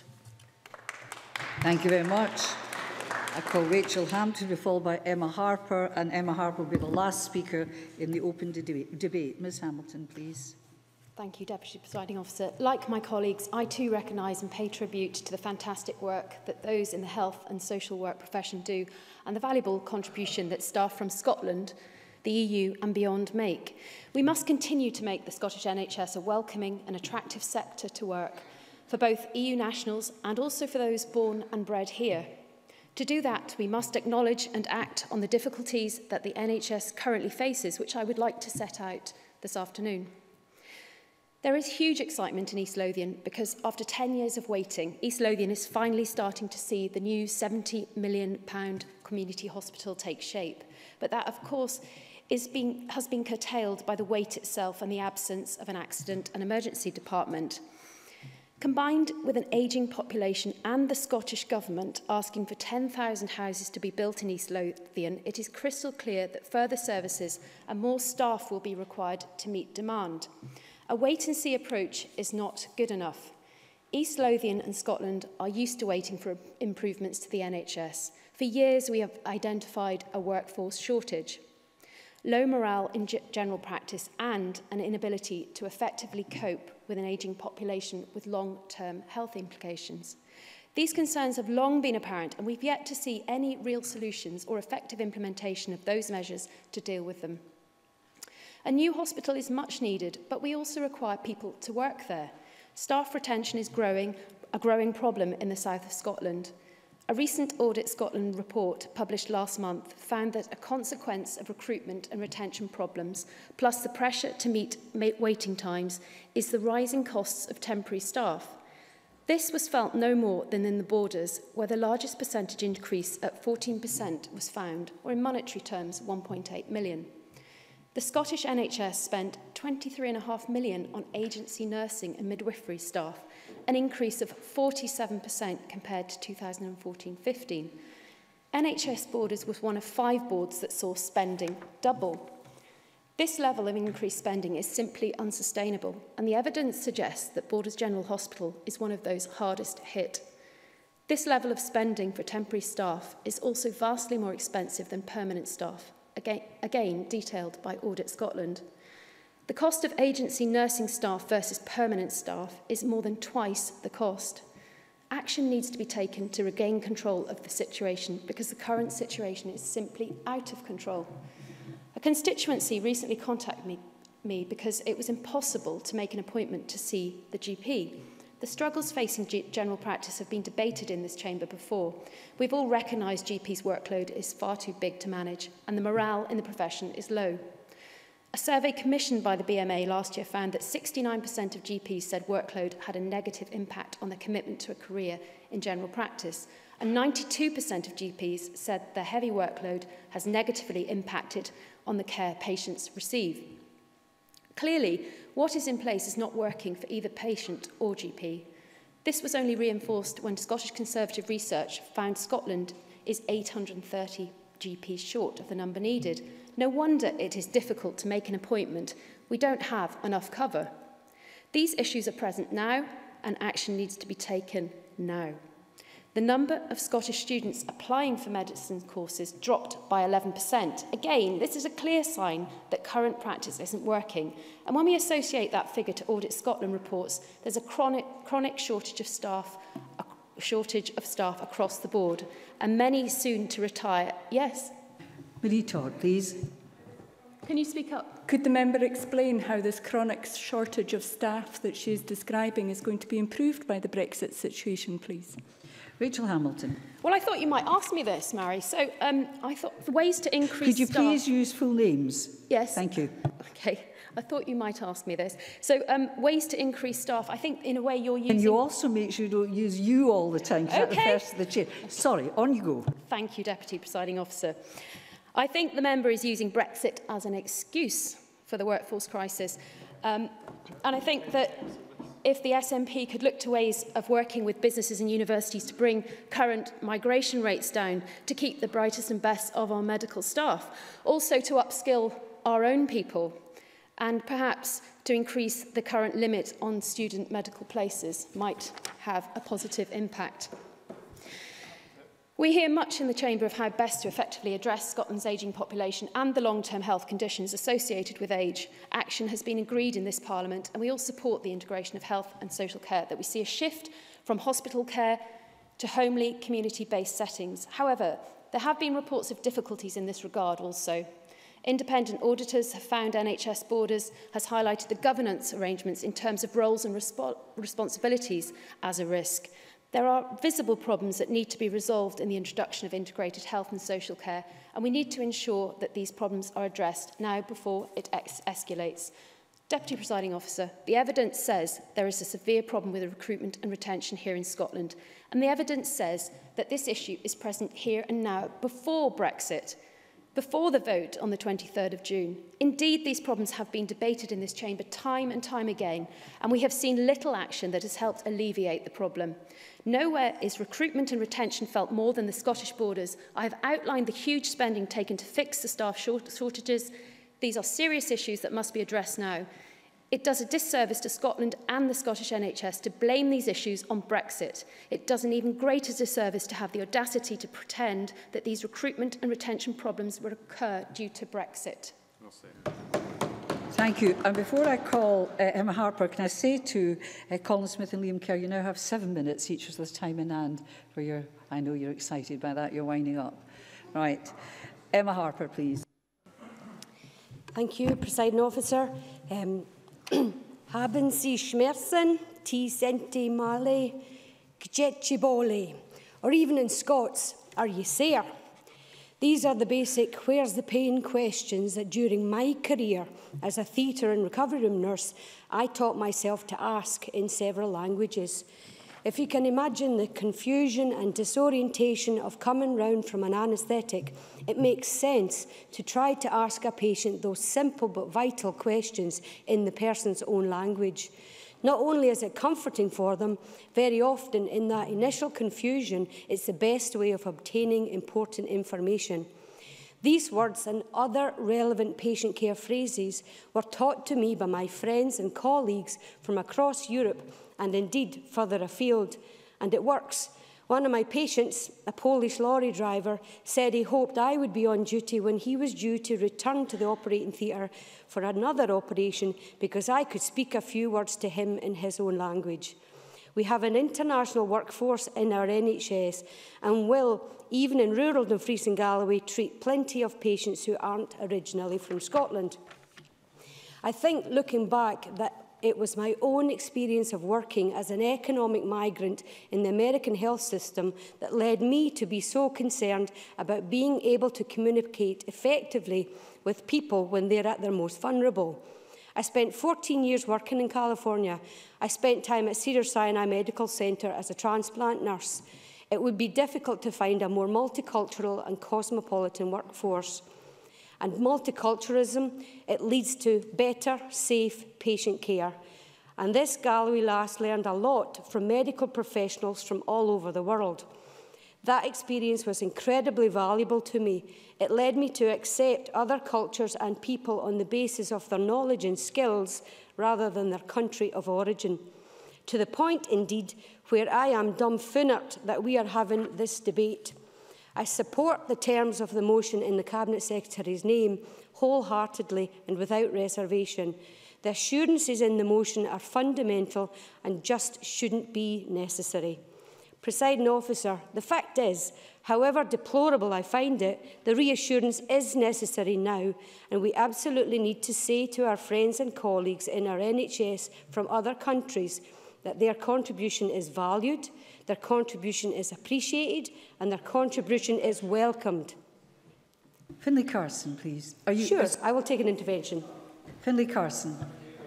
Thank you very much. I call Rachel Hampton to be followed by Emma Harper, and Emma Harper will be the last speaker in the open debate. Ms Hamilton, please. Thank you, Deputy Presiding Officer. Like my colleagues, I too recognise and pay tribute to the fantastic work that those in the health and social work profession do, and the valuable contribution that staff from Scotland, the EU and beyond make. We must continue to make the Scottish NHS a welcoming and attractive sector to work for both EU nationals and also for those born and bred here. To do that, we must acknowledge and act on the difficulties that the NHS currently faces, which I would like to set out this afternoon. There is huge excitement in East Lothian because after 10 years of waiting, East Lothian is finally starting to see the new £70 million community hospital take shape. But that, of course, has been curtailed by the wait itself and the absence of an accident and emergency department. Combined with an ageing population and the Scottish Government asking for 10,000 houses to be built in East Lothian, it is crystal clear that further services and more staff will be required to meet demand. A wait-and-see approach is not good enough. East Lothian and Scotland are used to waiting for improvements to the NHS. For years, we have identified a workforce shortage, low morale in general practice, and an inability to effectively cope with an ageing population with long-term health implications. These concerns have long been apparent, and we've yet to see any real solutions or effective implementation of those measures to deal with them. A new hospital is much needed, but we also require people to work there. Staff retention is a growing problem in the south of Scotland. A recent Audit Scotland report published last month found that a consequence of recruitment and retention problems, plus the pressure to meet waiting times, is the rising costs of temporary staff. This was felt no more than in the Borders, where the largest percentage increase at 14% was found, or in monetary terms, 1.8 million. The Scottish NHS spent £23.5 million on agency nursing and midwifery staff, an increase of 47% compared to 2014-15. NHS Borders was one of 5 boards that saw spending double. This level of increased spending is simply unsustainable, and the evidence suggests that Borders General Hospital is one of those hardest hit. This level of spending for temporary staff is also vastly more expensive than permanent staff, again detailed by Audit Scotland. The cost of agency nursing staff versus permanent staff is more than twice the cost. Action needs to be taken to regain control of the situation, because the current situation is simply out of control. A constituency recently contacted me because it was impossible to make an appointment to see the GP. The struggles facing general practice have been debated in this chamber before. We've all recognised GPs' workload is far too big to manage, and the morale in the profession is low. A survey commissioned by the BMA last year found that 69% of GPs said workload had a negative impact on their commitment to a career in general practice, and 92% of GPs said their heavy workload has negatively impacted on the care patients receive. Clearly, what is in place is not working for either patient or GP. This was only reinforced when Scottish Conservative research found Scotland is 830 GPs short of the number needed. No wonder it is difficult to make an appointment. We don't have enough cover. These issues are present now, and action needs to be taken now. The number of Scottish students applying for medicine courses dropped by 11%. Again, this is a clear sign that current practice isn't working. And when we associate that figure to Audit Scotland reports, there's a chronic shortage of staff across the board, and many soon to retire. Yes? Marie Todd, please. Can you speak up? Could the member explain how this chronic shortage of staff that she is describing is going to be improved by the Brexit situation, please? Rachel Hamilton. Well, I thought you might ask me this, Mary. So I thought the ways to increase Could you staff... please use full names? Yes. Thank you. Okay. I thought you might ask me this. So ways to increase staff, I think in a way you're using... Can you also make sure you don't use you all the time? Okay. At the first of the chair. Sorry, on you go. Thank you, Deputy Presiding Officer. I think the member is using Brexit as an excuse for the workforce crisis. And I think that if the SNP could look to ways of working with businesses and universities to bring current migration rates down, to keep the brightest and best of our medical staff, also to upskill our own people, and perhaps to increase the current limit on student medical places might have a positive impact. We hear much in the Chamber of how best to effectively address Scotland's ageing population and the long-term health conditions associated with age. Action has been agreed in this Parliament, and we all support the integration of health and social care, that we see a shift from hospital care to homely, community-based settings. However, there have been reports of difficulties in this regard also. Independent auditors have found NHS Borders has highlighted the governance arrangements in terms of roles and responsibilities as a risk. There are visible problems that need to be resolved in the introduction of integrated health and social care, and we need to ensure that these problems are addressed now before it escalates. Deputy Presiding Officer, the evidence says there is a severe problem with recruitment and retention here in Scotland, and the evidence says that this issue is present here and now before Brexit, before the vote on the 23rd of June. Indeed, these problems have been debated in this chamber time and time again, and we have seen little action that has helped alleviate the problem. Nowhere is recruitment and retention felt more than the Scottish Borders. I have outlined the huge spending taken to fix the staff shortages. These are serious issues that must be addressed now. It does a disservice to Scotland and the Scottish NHS to blame these issues on Brexit. It does an even greater disservice to have the audacity to pretend that these recruitment and retention problems will occur due to Brexit. Thank you. And before I call Emma Harper, can I say to Colin Smith and Liam Kerr, you now have 7 minutes each of this time in hand for your... I know you're excited by that, you're winding up. Right. Emma Harper, please. Thank you, Presiding Officer. Haben Sie Schmerzen, Ti senti male, Gjetchibole, or even in Scots, are you sore? These are the basic where's the pain questions that during my career as a theatre and recovery room nurse, I taught myself to ask in several languages. If you can imagine the confusion and disorientation of coming round from an anaesthetic, it makes sense to try to ask a patient those simple but vital questions in the person's own language. Not only is it comforting for them, very often in that initial confusion, it's the best way of obtaining important information. These words and other relevant patient care phrases were taught to me by my friends and colleagues from across Europe and indeed further afield, and it works. One of my patients, a Polish lorry driver, said he hoped I would be on duty when he was due to return to the operating theatre for another operation because I could speak a few words to him in his own language. We have an international workforce in our NHS and will, even in rural Dumfries and Galloway, treat plenty of patients who aren't originally from Scotland. I think, looking back, that it was my own experience of working as an economic migrant in the American health system that led me to be so concerned about being able to communicate effectively with people when they're at their most vulnerable. I spent 14 years working in California. I spent time at Cedars-Sinai Medical Center as a transplant nurse. It would be difficult to find a more multicultural and cosmopolitan workforce. And multiculturalism, it leads to better, safe patient care. And this Galloway lass learned a lot from medical professionals from all over the world. That experience was incredibly valuable to me. It led me to accept other cultures and people on the basis of their knowledge and skills rather than their country of origin. To the point, indeed, where I am dumbfounded that we are having this debate. I support the terms of the motion in the Cabinet Secretary's name wholeheartedly and without reservation. The assurances in the motion are fundamental and just shouldn't be necessary. Presiding Officer, the fact is, however deplorable I find it, the reassurance is necessary now, and we absolutely need to say to our friends and colleagues in our NHS from other countries that their contribution is valued, their contribution is appreciated, and their contribution is welcomed. Finlay Carson, please. Are you sure? I will take an intervention. Finlay Carson.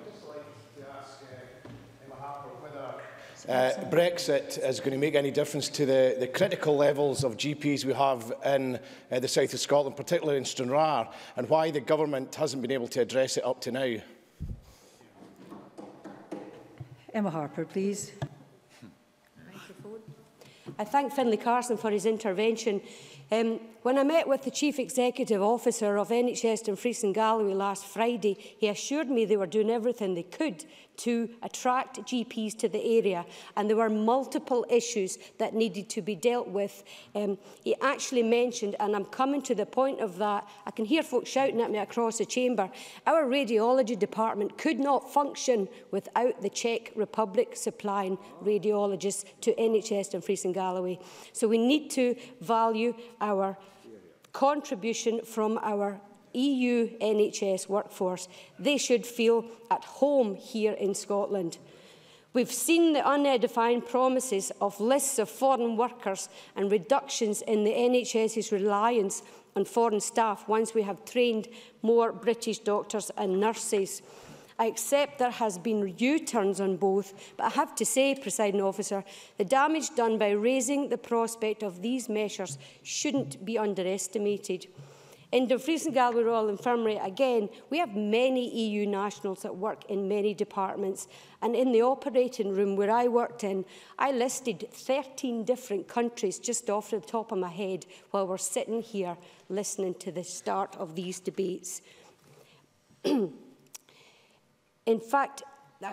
Brexit is going to make any difference to the critical levels of GPs we have in the south of Scotland, particularly in Stranraer, and why the government hasn't been able to address it up to now. Emma Harper, please. I thank Finlay Carson for his intervention. When I met with the Chief Executive Officer of NHS Dumfries and Galloway last Friday, he assured me they were doing everything they could to attract GPs to the area, and there were multiple issues that needed to be dealt with. He actually mentioned, and I'm coming to the point of that, I can hear folks shouting at me across the chamber, our radiology department could not function without the Czech Republic supplying radiologists to NHS Dumfries and Galloway. So we need to value our contribution from our EU NHS workforce. They should feel at home here in Scotland. We've seen the unedifying promises of lists of foreign workers and reductions in the NHS's reliance on foreign staff once we have trained more British doctors and nurses. I accept there has been U-turns on both, but I have to say, Presiding Officer, the damage done by raising the prospect of these measures shouldn't be underestimated. In Dumfries and Galloway Royal Infirmary, again, we have many EU nationals that work in many departments. And in the operating room where I worked in, I listed 13 different countries just off the top of my head while we're sitting here listening to the start of these debates. In fact,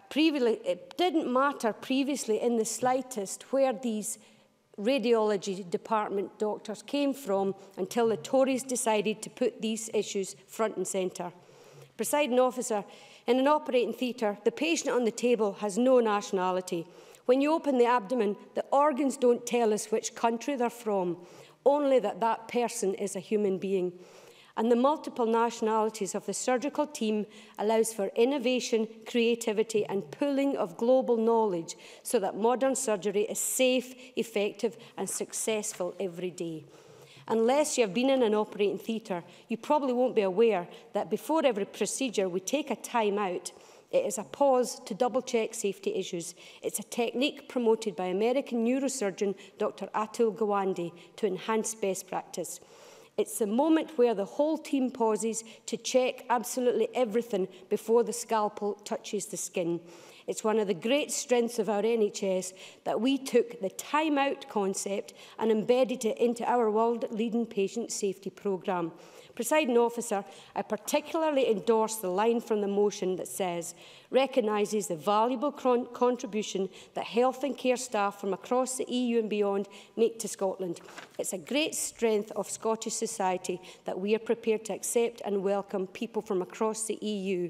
it didn't matter previously in the slightest where these radiology department doctors came from until the Tories decided to put these issues front and centre. Presiding Officer, in an operating theatre, the patient on the table has no nationality. When you open the abdomen, the organs don't tell us which country they're from, only that that person is a human being. And the multiple nationalities of the surgical team allows for innovation, creativity and pooling of global knowledge so that modern surgery is safe, effective and successful every day. Unless you have been in an operating theatre, you probably won't be aware that before every procedure we take a time out. It is a pause to double-check safety issues. It's a technique promoted by American neurosurgeon Dr. Atul Gawande to enhance best practice. It's the moment where the whole team pauses to check absolutely everything before the scalpel touches the skin. It's one of the great strengths of our NHS that we took the time-out concept and embedded it into our world-leading patient safety programme. Presiding Officer, I particularly endorse the line from the motion that says, recognises the valuable contribution that health and care staff from across the EU and beyond make to Scotland. It's a great strength of Scottish society that we are prepared to accept and welcome people from across the EU.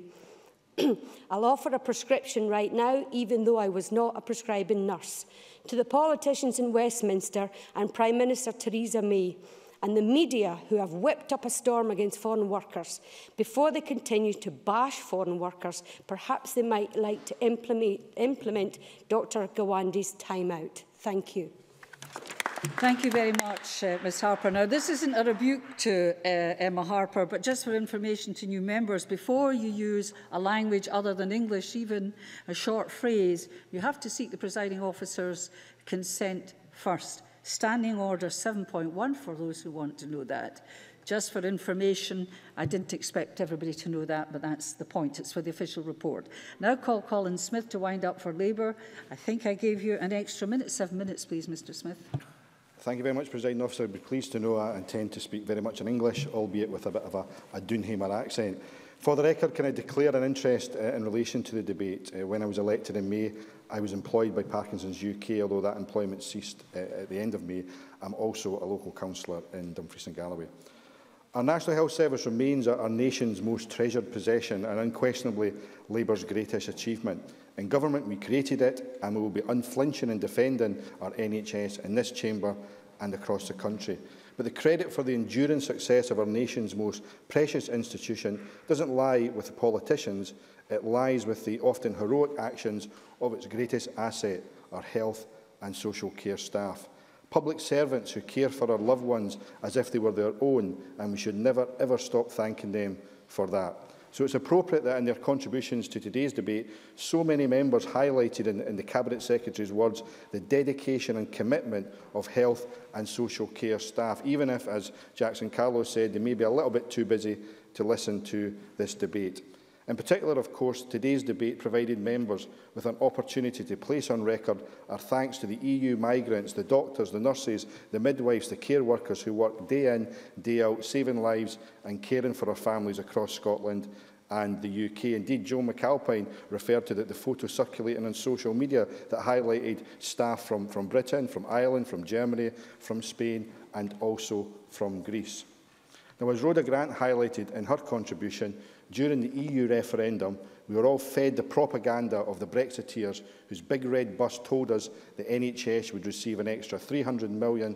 I'll offer a prescription right now, even though I was not a prescribing nurse. To the politicians in Westminster and Prime Minister Theresa May, and the media who have whipped up a storm against foreign workers, before they continue to bash foreign workers, perhaps they might like to implement Dr. Gawande's time-out. Thank you. Thank you very much, Ms Harper. Now, this isn't a rebuke to Emma Harper, but just for information to new members, before you use a language other than English, even a short phrase, you have to seek the presiding officer's consent first. Standing Order 7.1 for those who want to know that. Just for information, I didn't expect everybody to know that, but that's the point. It's for the official report. Now call Colin Smith to wind up for Labour. I think I gave you an extra minute. 7 minutes, please, Mr Smith. Thank you very much, Presiding Officer. I'd be pleased to know I intend to speak very much in English, albeit with a bit of a Dunhamer accent. For the record, can I declare an interest in relation to the debate? When I was elected in May, I was employed by Parkinson's UK, although that employment ceased at the end of May. I'm also a local councillor in Dumfries and Galloway. Our National Health Service remains our nation's most treasured possession and unquestionably Labour's greatest achievement. In government, we created it, and we will be unflinching in defending our NHS in this chamber and across the country. But the credit for the enduring success of our nation's most precious institution doesn't lie with the politicians, it lies with the often heroic actions of its greatest asset, our health and social care staff. Public servants who care for our loved ones as if they were their own, and we should never ever stop thanking them for that. So it's appropriate that in their contributions to today's debate, so many members highlighted in the Cabinet Secretary's words the dedication and commitment of health and social care staff, even if, as Jackson Carlos said, they may be a little bit too busy to listen to this debate. In particular, of course, today's debate provided members with an opportunity to place on record our thanks to the EU migrants, the doctors, the nurses, the midwives, the care workers who work day in, day out, saving lives and caring for our families across Scotland and the UK. Indeed, Joe McAlpine referred to the photo circulating on social media that highlighted staff from Britain, from Ireland, from Germany, from Spain and also from Greece. Now, as Rhoda Grant highlighted in her contribution, during the EU referendum, we were all fed the propaganda of the Brexiteers whose big red bus told us the NHS would receive an extra £350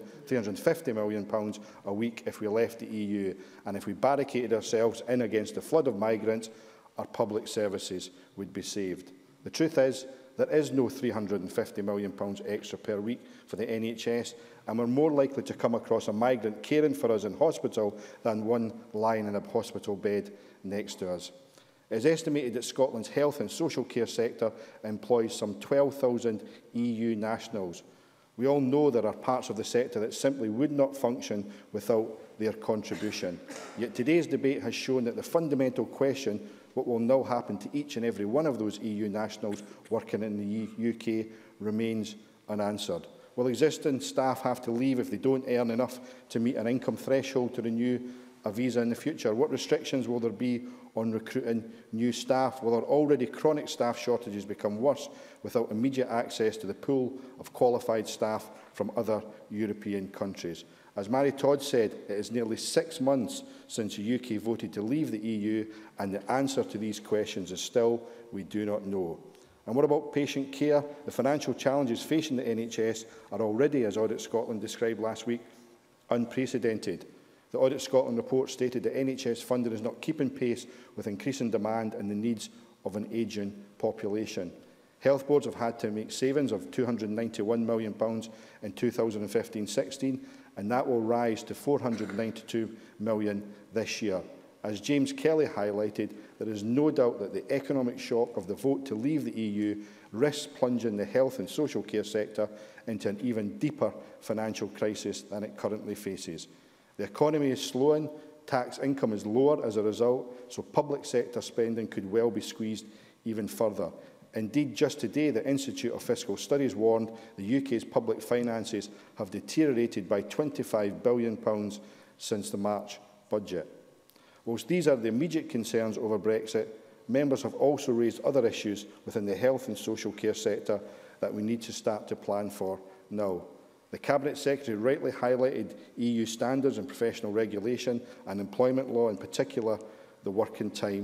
million a week if we left the EU, and if we barricaded ourselves in against the flood of migrants, our public services would be saved. The truth is, there is no £350 million extra per week for the NHS, and we're more likely to come across a migrant caring for us in hospital than one lying in a hospital bed next to us. It is estimated that Scotland's health and social care sector employs some 12,000 EU nationals. We all know there are parts of the sector that simply would not function without their contribution. Yet today's debate has shown that the fundamental question, what will now happen to each and every one of those EU nationals working in the UK, remains unanswered. Will existing staff have to leave if they don't earn enough to meet an income threshold to renew a visa in the future? What restrictions will there be on recruiting new staff? Will our already chronic staff shortages become worse without immediate access to the pool of qualified staff from other European countries? As Mary Todd said, it is nearly 6 months since the UK voted to leave the EU, and the answer to these questions is still we do not know. And what about patient care? The financial challenges facing the NHS are already, as Audit Scotland described last week, unprecedented. The Audit Scotland report stated that NHS funding is not keeping pace with increasing demand and the needs of an ageing population. Health boards have had to make savings of £291 million in 2015-16, and that will rise to £492 million this year. As James Kelly highlighted, there is no doubt that the economic shock of the vote to leave the EU risks plunging the health and social care sector into an even deeper financial crisis than it currently faces. The economy is slowing, tax income is lower as a result, so public sector spending could well be squeezed even further. Indeed, just today, the Institute of Fiscal Studies warned the UK's public finances have deteriorated by £25 billion since the March budget. Whilst these are the immediate concerns over Brexit, members have also raised other issues within the health and social care sector that we need to start to plan for now. The Cabinet Secretary rightly highlighted EU standards and professional regulation and employment law, in particular the Working Time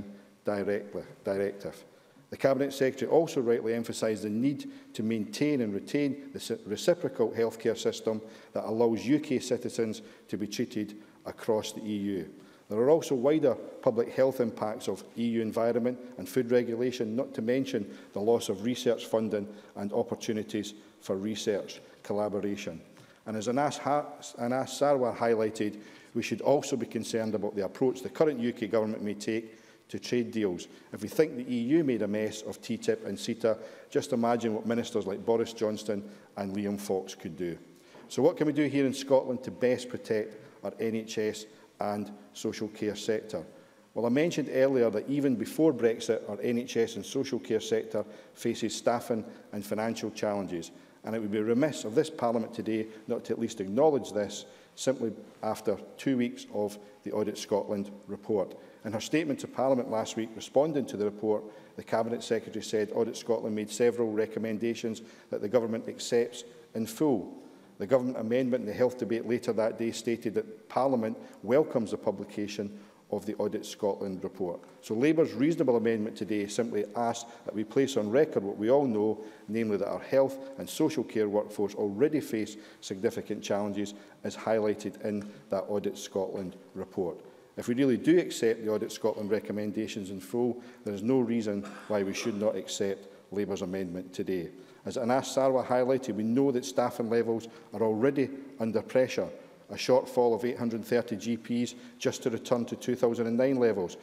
Directive. The Cabinet Secretary also rightly emphasised the need to maintain and retain the reciprocal healthcare system that allows UK citizens to be treated across the EU. There are also wider public health impacts of EU environment and food regulation, not to mention the loss of research funding and opportunities for research collaboration. And as Anas Sarwar highlighted, we should also be concerned about the approach the current UK government may take to trade deals. If we think the EU made a mess of TTIP and CETA, just imagine what ministers like Boris Johnson and Liam Fox could do. So what can we do here in Scotland to best protect our NHS and social care sector? Well, I mentioned earlier that even before Brexit, our NHS and social care sector faces staffing and financial challenges. and it would be remiss of this Parliament today not to at least acknowledge this, simply after 2 weeks of the Audit Scotland report. In her statement to Parliament last week, responding to the report, the Cabinet Secretary said Audit Scotland made several recommendations that the Government accepts in full. The Government amendment in the health debate later that day stated that Parliament welcomes the publication of the Audit Scotland report. So Labour's reasonable amendment today simply asks that we place on record what we all know, namely that our health and social care workforce already face significant challenges as highlighted in that Audit Scotland report. If we really do accept the Audit Scotland recommendations in full, there is no reason why we should not accept Labour's amendment today. As Anas Sarwar highlighted, we know that staffing levels are already under pressure. A shortfall of 830 GPs just to return to 2009 levels,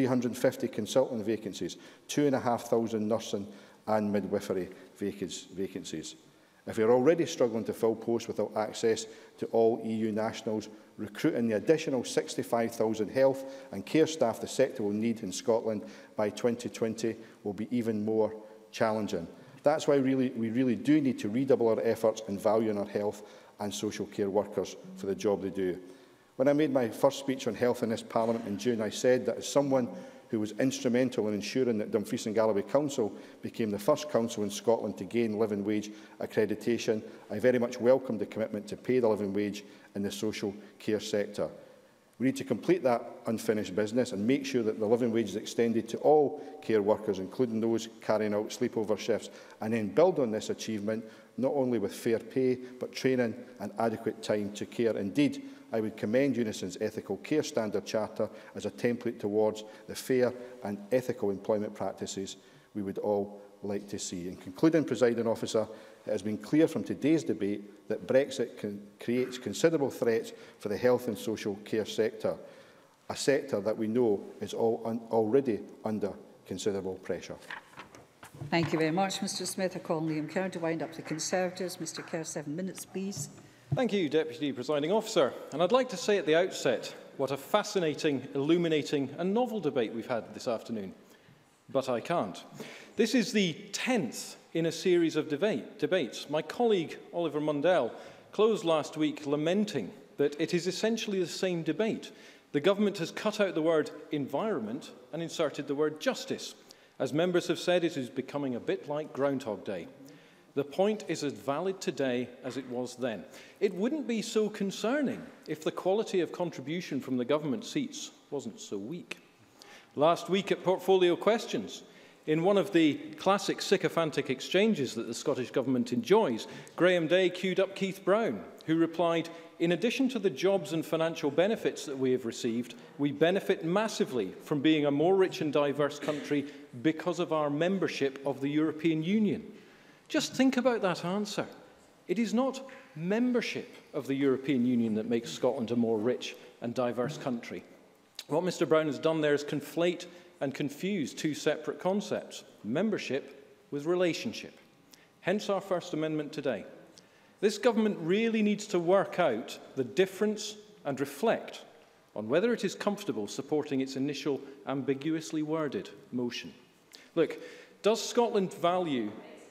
350 consultant vacancies, 2,500 nursing and midwifery vacancies. If we are already struggling to fill posts without access to all EU nationals, recruiting the additional 65,000 health and care staff the sector will need in Scotland by 2020 will be even more challenging. That's why we really do need to redouble our efforts in valuing our health and social care workers for the job they do. When I made my first speech on health in this Parliament in June, I said that as someone who was instrumental in ensuring that Dumfries and Galloway Council became the first council in Scotland to gain living wage accreditation, I very much welcomed the commitment to pay the living wage in the social care sector. We need to complete that unfinished business and make sure that the living wage is extended to all care workers, including those carrying out sleepover shifts, and then build on this achievement not only with fair pay, but training and adequate time to care. Indeed, I would commend Unison's Ethical Care Standard Charter as a template towards the fair and ethical employment practices we would all like to see. In concluding, Presiding Officer, it has been clear from today's debate that Brexit creates considerable threats for the health and social care sector, a sector that we know is already under considerable pressure. Thank you very much, Mr Smith. I call Liam Kerr to wind up the Conservatives. Mr Kerr, 7 minutes, please. Thank you, Deputy Presiding Officer. And I'd like to say at the outset what a fascinating, illuminating and novel debate we've had this afternoon. But I can't. This is the 10th in a series of debates. My colleague, Oliver Mundell, closed last week lamenting that it is essentially the same debate. The government has cut out the word environment and inserted the word justice. As members have said, it is becoming a bit like Groundhog Day. The point is as valid today as it was then. It wouldn't be so concerning if the quality of contribution from the government seats wasn't so weak. Last week at Portfolio Questions, in one of the classic sycophantic exchanges that the Scottish Government enjoys, Graham Day queued up Keith Brown, who replied, "In addition to the jobs and financial benefits that we have received, we benefit massively from being a more rich and diverse country because of our membership of the European Union." Just think about that answer. It is not membership of the European Union that makes Scotland a more rich and diverse country. What Mr Brown has done there is conflate and confuse two separate concepts, membership with relationship. Hence our First Amendment today. This government really needs to work out the difference and reflect on whether it is comfortable supporting its initial ambiguously worded motion. Look, does Scotland value...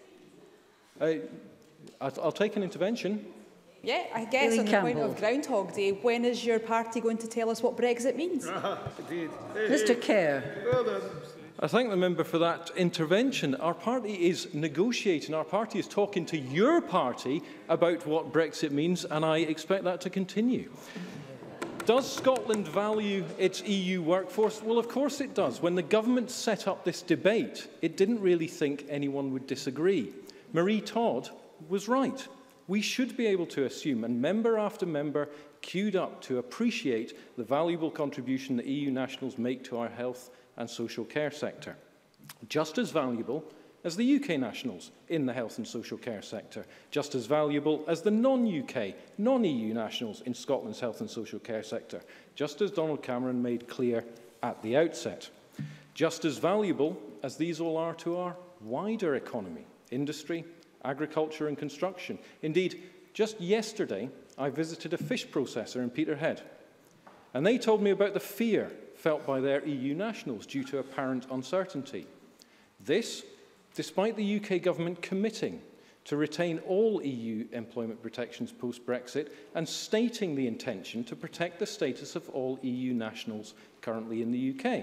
I'll take an intervention. Yeah, I guess on the point of Groundhog Day, when is your party going to tell us what Brexit means? Mr Kerr. I thank the member for that intervention. Our party is negotiating. Our party is talking to your party about what Brexit means, and I expect that to continue. Does Scotland value its EU workforce? Well, of course it does. When the government set up this debate, it didn't really think anyone would disagree. Marie Todd was right. We should be able to assume, and member after member queued up to appreciate the valuable contribution that EU nationals make to our health and social care sector. Just as valuable as the UK nationals in the health and social care sector, just as valuable as the non-UK, non-EU nationals in Scotland's health and social care sector, just as Donald Cameron made clear at the outset. Just as valuable as these all are to our wider economy, industry, agriculture and construction. Indeed, just yesterday, I visited a fish processor in Peterhead, and they told me about the fear felt by their EU nationals due to apparent uncertainty. This, despite the UK government committing to retain all EU employment protections post-Brexit and stating the intention to protect the status of all EU nationals currently in the UK.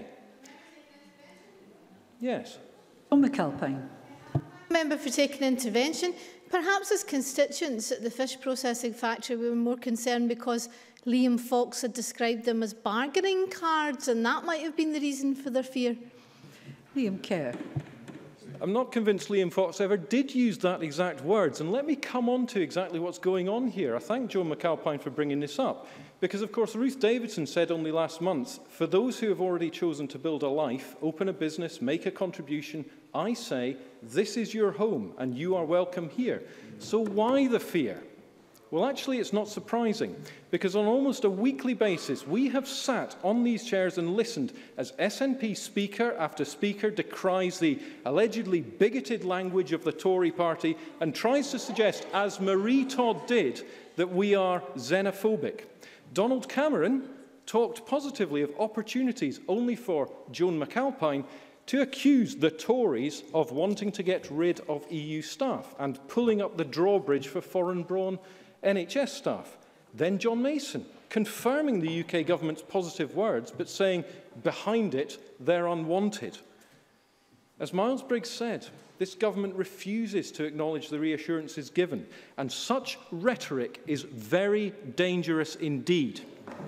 Yes. John McAlpine. Member for taking intervention. Perhaps as constituents at the fish processing factory we were more concerned because Liam Fox had described them as bargaining cards, and that might have been the reason for their fear. Liam Kerr. I'm not convinced Liam Fox ever did use that exact words, and let me come on to exactly what's going on here. I thank Joe McAlpine for bringing this up, because of course Ruth Davidson said only last month, for those who have already chosen to build a life, open a business, make a contribution, I say, this is your home and you are welcome here. So why the fear? Well, actually, it's not surprising, because on almost a weekly basis, we have sat on these chairs and listened as SNP speaker after speaker decries the allegedly bigoted language of the Tory party and tries to suggest, as Marie Todd did, that we are xenophobic. Donald Cameron talked positively of opportunities only for Joan McAlpine to accuse the Tories of wanting to get rid of EU staff and pulling up the drawbridge for foreign-born NHS staff. Then John Mason, confirming the UK government's positive words, but saying behind it they're unwanted. As Miles Briggs said, this government refuses to acknowledge the reassurances given, and such rhetoric is very dangerous indeed.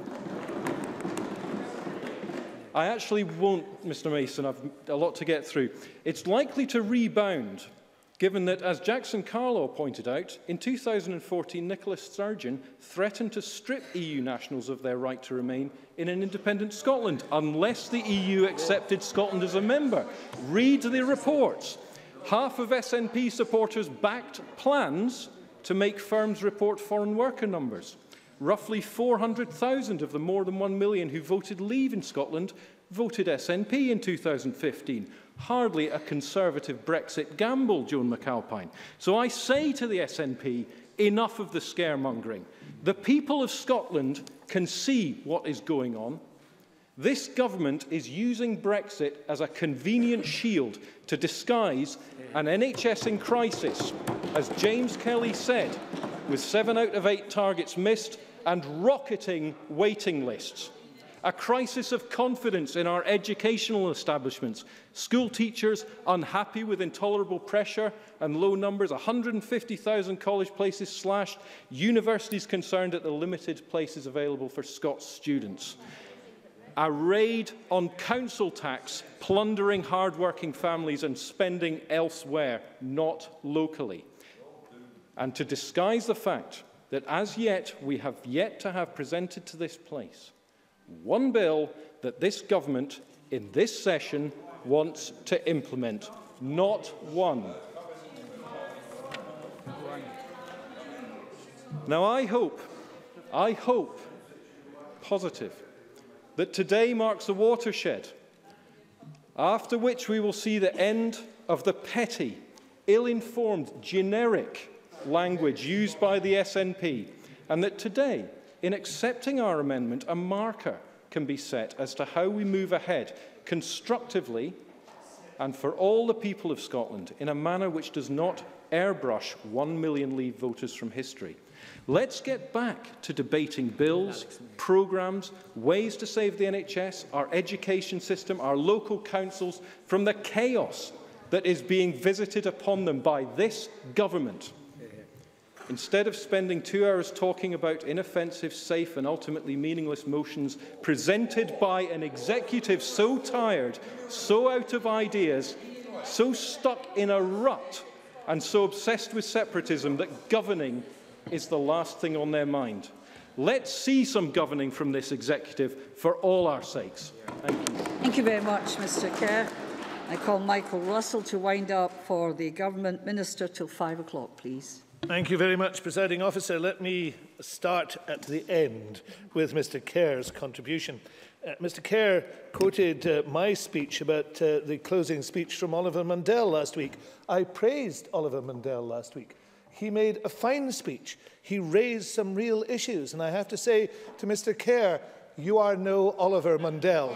I actually won't, Mr Mason, I've a lot to get through. It's likely to rebound, given that, as Jackson Carlaw pointed out, in 2014 Nicola Sturgeon threatened to strip EU nationals of their right to remain in an independent Scotland, unless the EU accepted Scotland as a member. Read the reports. Half of SNP supporters backed plans to make firms report foreign worker numbers. Roughly 400,000 of the more than 1 million who voted leave in Scotland voted SNP in 2015. Hardly a Conservative Brexit gamble, Joan McAlpine. So I say to the SNP, enough of the scaremongering. The people of Scotland can see what is going on. This government is using Brexit as a convenient shield to disguise an NHS in crisis, as James Kelly said, with 7 out of 8 targets missed and rocketing waiting lists. A crisis of confidence in our educational establishments. School teachers unhappy with intolerable pressure and low numbers, 150,000 college places slashed, universities concerned at the limited places available for Scots students. A raid on council tax, plundering hard-working families and spending elsewhere, not locally. And to disguise the fact that as yet we have yet to have presented to this place one bill that this government in this session wants to implement. Not one. Now I hope positive, that today marks a watershed, after which we will see the end of the petty, ill-informed, generic language used by the SNP, and that today, in accepting our amendment, a marker can be set as to how we move ahead constructively and for all the people of Scotland in a manner which does not airbrush 1 million Leave voters from history. Let's get back to debating bills, programmes, ways to save the NHS, our education system, our local councils from the chaos that is being visited upon them by this government. Instead of spending 2 hours talking about inoffensive, safe and ultimately meaningless motions presented by an executive so tired, so out of ideas, so stuck in a rut and so obsessed with separatism that governing is the last thing on their mind. Let's see some governing from this executive for all our sakes. Thank you. Thank you very much, Mr Kerr. I call Michael Russell to wind up for the Government Minister till 5 o'clock, please. Thank you very much, Presiding Officer. Let me start at the end with Mr Kerr's contribution. Mr Kerr quoted my speech about the closing speech from Oliver Mundell last week. I praised Oliver Mundell last week. He made a fine speech. He raised some real issues. And I have to say to Mr Kerr, you are no Oliver Mundell.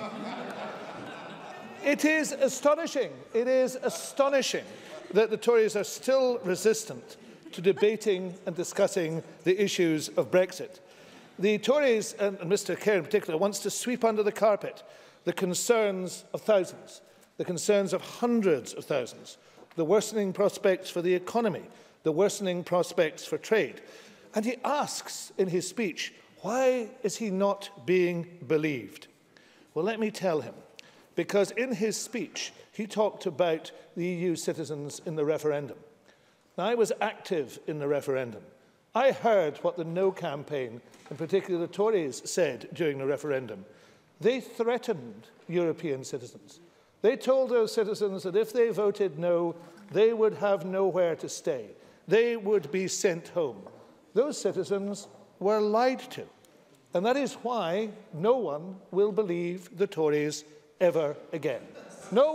It is astonishing that the Tories are still resistant to debating and discussing the issues of Brexit. The Tories, and Mr Kerr in particular, wants to sweep under the carpet the concerns of thousands, the concerns of hundreds of thousands, the worsening prospects for the economy, the worsening prospects for trade. And he asks in his speech, why is he not being believed? Well, let me tell him, because in his speech he talked about the EU citizens in the referendum. Now, I was active in the referendum. I heard what the No campaign, in particular the Tories, said during the referendum. They threatened European citizens. They told those citizens that if they voted no, they would have nowhere to stay. They would be sent home. Those citizens were lied to. And that is why no one will believe the Tories ever again. No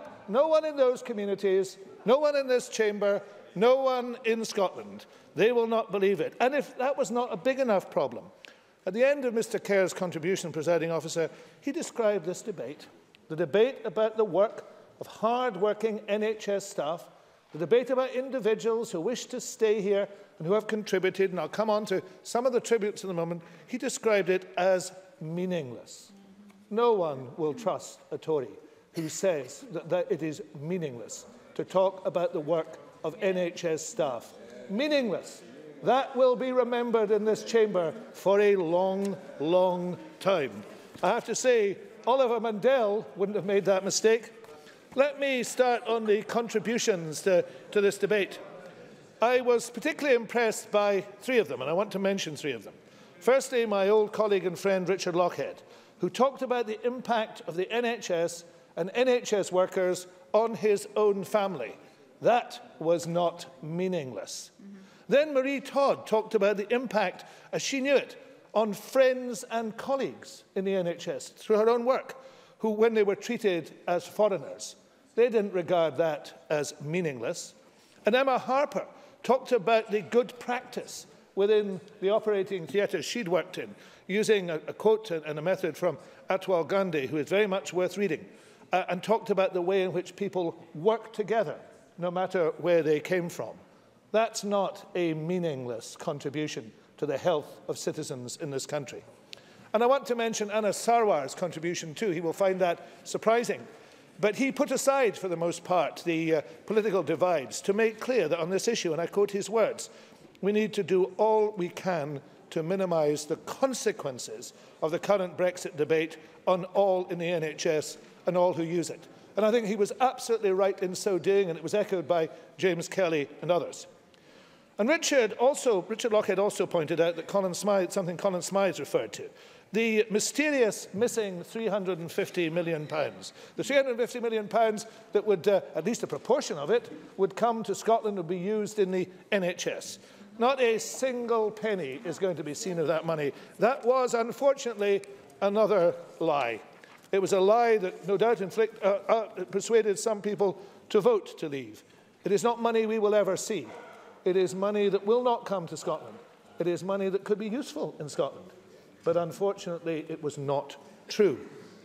one in those communities, no one in this chamber, no one in Scotland. They will not believe it. And if that was not a big enough problem, at the end of Mr Kerr's contribution, Presiding Officer, he described this debate, the debate about the work of hard-working NHS staff, the debate about individuals who wish to stay here and who have contributed, and I'll come on to some of the tributes in a moment. He described it as meaningless. No one will trust a Tory who says that it is meaningless to talk about the work of NHS staff. Meaningless. That will be remembered in this chamber for a long, long time. I have to say, Oliver Mundell wouldn't have made that mistake. Let me start on the contributions to this debate. I was particularly impressed by three of them, and I want to mention three of them. Firstly, my old colleague and friend Richard Lochhead, who talked about the impact of the NHS and NHS workers on his own family. That was not meaningless. Then Marie Todd talked about the impact, as she knew it, on friends and colleagues in the NHS through her own work, who, when they were treated as foreigners, they didn't regard that as meaningless. And Emma Harper talked about the good practice within the operating theatre she'd worked in, using a quote and a method from Atwal Gandhi, who is very much worth reading, and talked about the way in which people work together, no matter where they came from. That's not a meaningless contribution to the health of citizens in this country. And I want to mention Anas Sarwar's contribution too. He will find that surprising. But he put aside, for the most part, the political divides to make clear that on this issue, and I quote his words, we need to do all we can to minimise the consequences of the current Brexit debate on all in the NHS and all who use it. And I think he was absolutely right in so doing, and it was echoed by James Kelly and others. And Richard Lochhead also pointed out that something Colin Smythe referred to, the mysterious missing £350 million. The £350 million that would, at least a proportion of it, would come to Scotland and be used in the NHS. Not a single penny is going to be seen of that money. That was, unfortunately, another lie. It was a lie that no doubt persuaded some people to vote to leave. It is not money we will ever see. It is money that will not come to Scotland. It is money that could be useful in Scotland. But unfortunately, it was not true.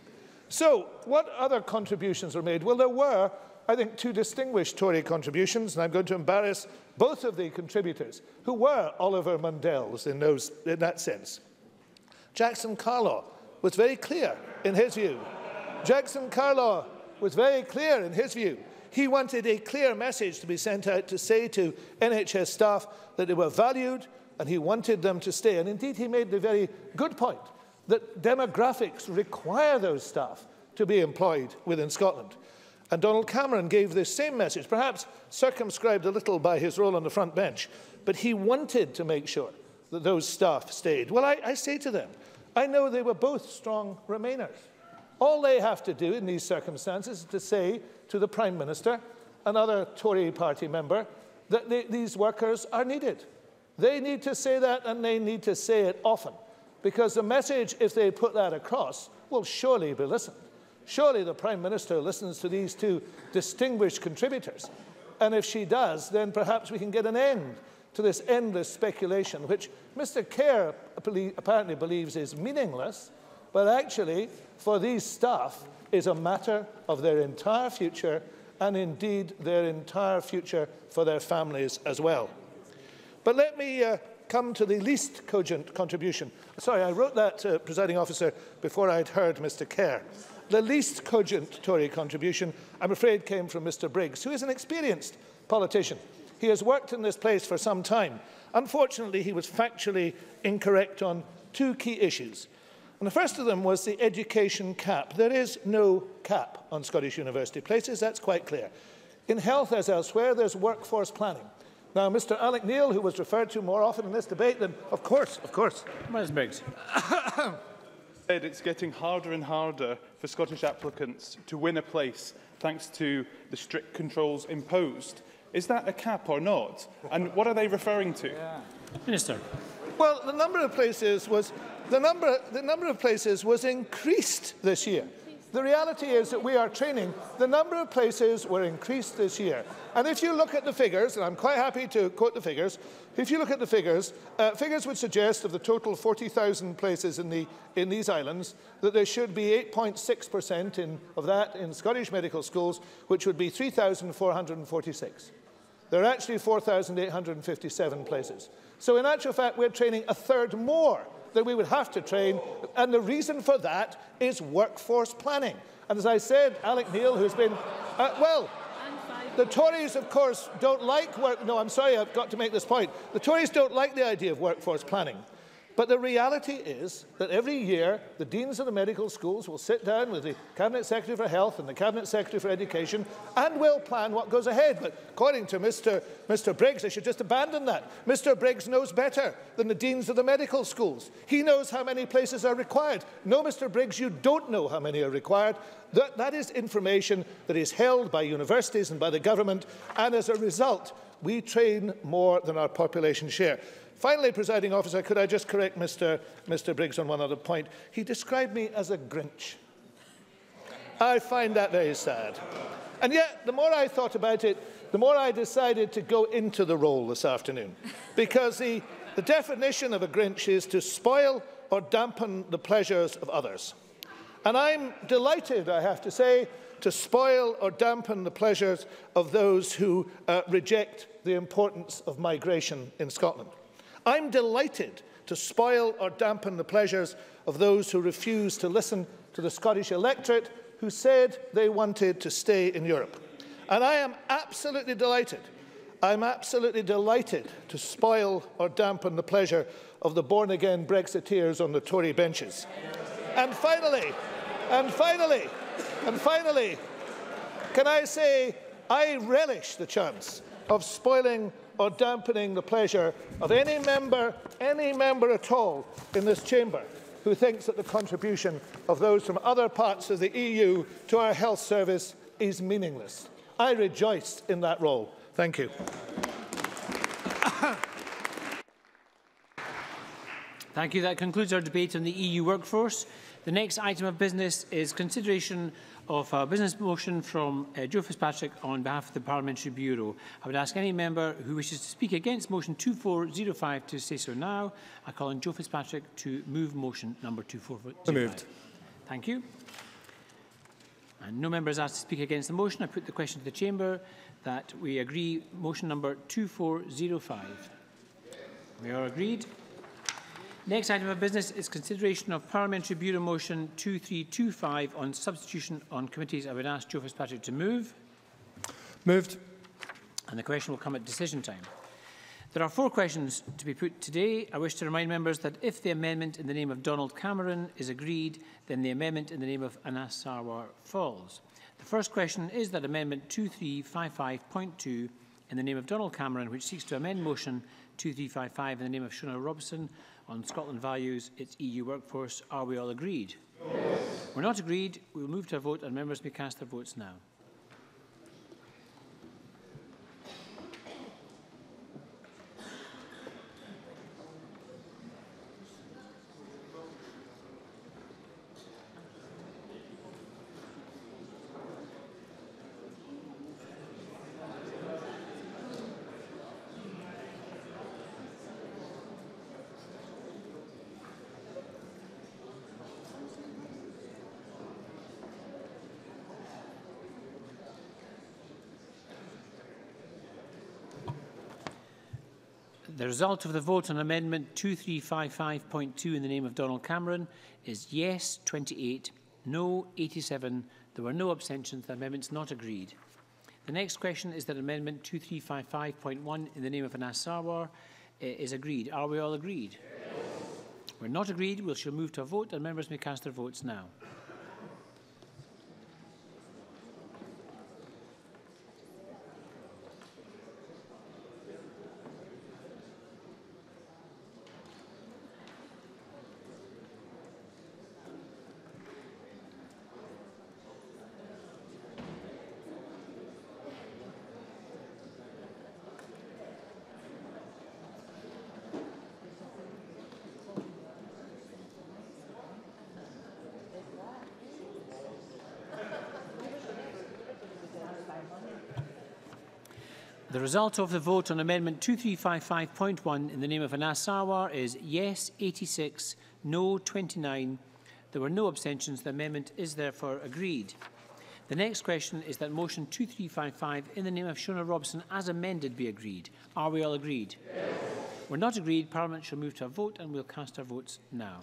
So, what other contributions were made? Well, there were, I think, two distinguished Tory contributions, and I'm going to embarrass both of the contributors, who were Oliver Mundells in that sense. Jackson Carlaw was very clear in his view. Jackson Carlaw was very clear in his view. He wanted a clear message to be sent out to say to NHS staff that they were valued, and he wanted them to stay. And indeed, he made the very good point that demographics require those staff to be employed within Scotland. And Donald Cameron gave this same message, perhaps circumscribed a little by his role on the front bench, but he wanted to make sure that those staff stayed. Well, I say to them, I know they were both strong Remainers. All they have to do in these circumstances is to say to the Prime Minister, another Tory party member, that these workers are needed. They need to say that, and they need to say it often, because the message, if they put that across, will surely be listened. Surely the Prime Minister listens to these two distinguished contributors. And if she does, then perhaps we can get an end to this endless speculation, which Mr Kerr apparently believes is meaningless, but actually, for these staff, is a matter of their entire future, and indeed their entire future for their families as well. But let me come to the least cogent contribution. Sorry, I wrote that, Presiding Officer, before I'd heard Mr Kerr. The least cogent Tory contribution, I'm afraid, came from Mr Briggs, who is an experienced politician. He has worked in this place for some time. Unfortunately, he was factually incorrect on two key issues. And the first of them was the education cap. There is no cap on Scottish university places, that's quite clear. In health, as elsewhere, there's workforce planning. Now, Mr Alec Neil, who was referred to more often in this debate, then of course. Ms Briggs. Said it's getting harder and harder for Scottish applicants to win a place thanks to the strict controls imposed. Is that a cap or not? And what are they referring to? Minister. Well, the number of places was increased this year. The reality is that we are training. The number of places were increased this year. And if you look at the figures, and I'm quite happy to quote the figures, if you look at the figures, figures would suggest of the total 40,000 places in these islands, that there should be 8.6% of that in Scottish medical schools, which would be 3,446. There are actually 4,857 places. So in actual fact, we're training a third more than we would have to train, and the reason for that is workforce planning. And as I said, Alec Neil, who's been, the Tories, of course, don't like work. No, I'm sorry, I've got to make this point. The Tories don't like the idea of workforce planning. But the reality is that every year, the deans of the medical schools will sit down with the Cabinet Secretary for Health and the Cabinet Secretary for Education and will plan what goes ahead. But according to Mr Briggs, they should just abandon that. Mr Briggs knows better than the deans of the medical schools. He knows how many places are required. No, Mr Briggs, you don't know how many are required. That is information that is held by universities and by the government, and as a result, we train more than our population share. Finally, Presiding Officer, could I just correct Mr Briggs on one other point? He described me as a Grinch. I find that very sad. And yet, the more I thought about it, the more I decided to go into the role this afternoon. Because the definition of a Grinch is to spoil or dampen the pleasures of others. And I'm delighted, I have to say, to spoil or dampen the pleasures of those who reject the importance of migration in Scotland. I'm delighted to spoil or dampen the pleasures of those who refuse to listen to the Scottish electorate who said they wanted to stay in Europe. And I am absolutely delighted. I'm absolutely delighted to spoil or dampen the pleasure of the born-again Brexiteers on the Tory benches. And finally, can I say I relish the chance of spoiling or dampening the pleasure of any member at all in this chamber who thinks that the contribution of those from other parts of the EU to our health service is meaningless. I rejoice in that role. Thank you. Thank you. That concludes our debate on the EU workforce. The next item of business is consideration of a business motion from Joe Fitzpatrick on behalf of the Parliamentary Bureau. I would ask any member who wishes to speak against motion 2405 to say so now. I call on Joe Fitzpatrick to move motion number 2405. Moved. Thank you. And no member is asked to speak against the motion. I put the question to the Chamber that we agree motion number 2405. We are agreed. Next item of business is consideration of Parliamentary Bureau motion 2325 on substitution on committees. I would ask Joe Fitzpatrick to move. Moved. And the question will come at decision time. There are 4 questions to be put today. I wish to remind members that if the amendment in the name of Donald Cameron is agreed, then the amendment in the name of Anas Sarwar falls. The first question is that amendment 2355.2 in the name of Donald Cameron, which seeks to amend motion 2355 in the name of Shona Robson on Scotland values its EU workforce. Are we all agreed? Yes. We're not agreed. We will move to a vote and members may cast their votes now. The result of the vote on Amendment 2355.2 in the name of Donald Cameron is yes 28, no 87. There were no abstentions. The amendment is not agreed. The next question is that Amendment 2355.1 in the name of Anas Sarwar is agreed. Are we all agreed? Yes. We're not agreed. We shall move to a vote and members may cast their votes now. The result of the vote on Amendment 2355.1 in the name of Anas Sarwar is yes 86, no 29. There were no abstentions. The amendment is therefore agreed. The next question is that motion 2355 in the name of Shona Robson as amended be agreed. Are we all agreed? Yes. We're not agreed. Parliament shall move to a vote and we'll cast our votes now.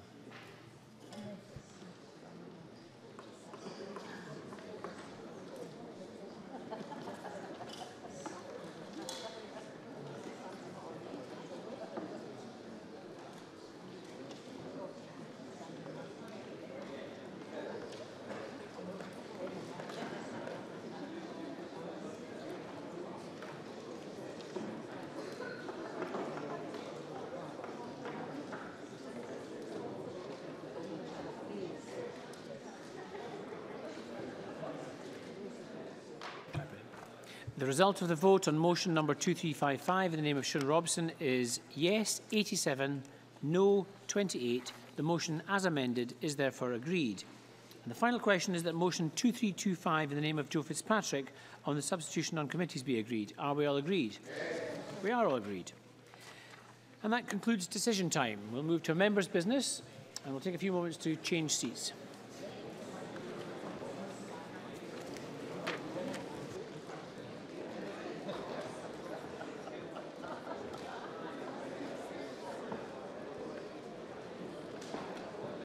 The result of the vote on motion number 2355 in the name of Shona Robson is yes 87, no 28. The motion as amended is therefore agreed. And the final question is that motion 2325 in the name of Joe Fitzpatrick on the substitution on committees be agreed. Are we all agreed? Yes. We are all agreed. And that concludes decision time. We'll move to a members' business and we'll take a few moments to change seats.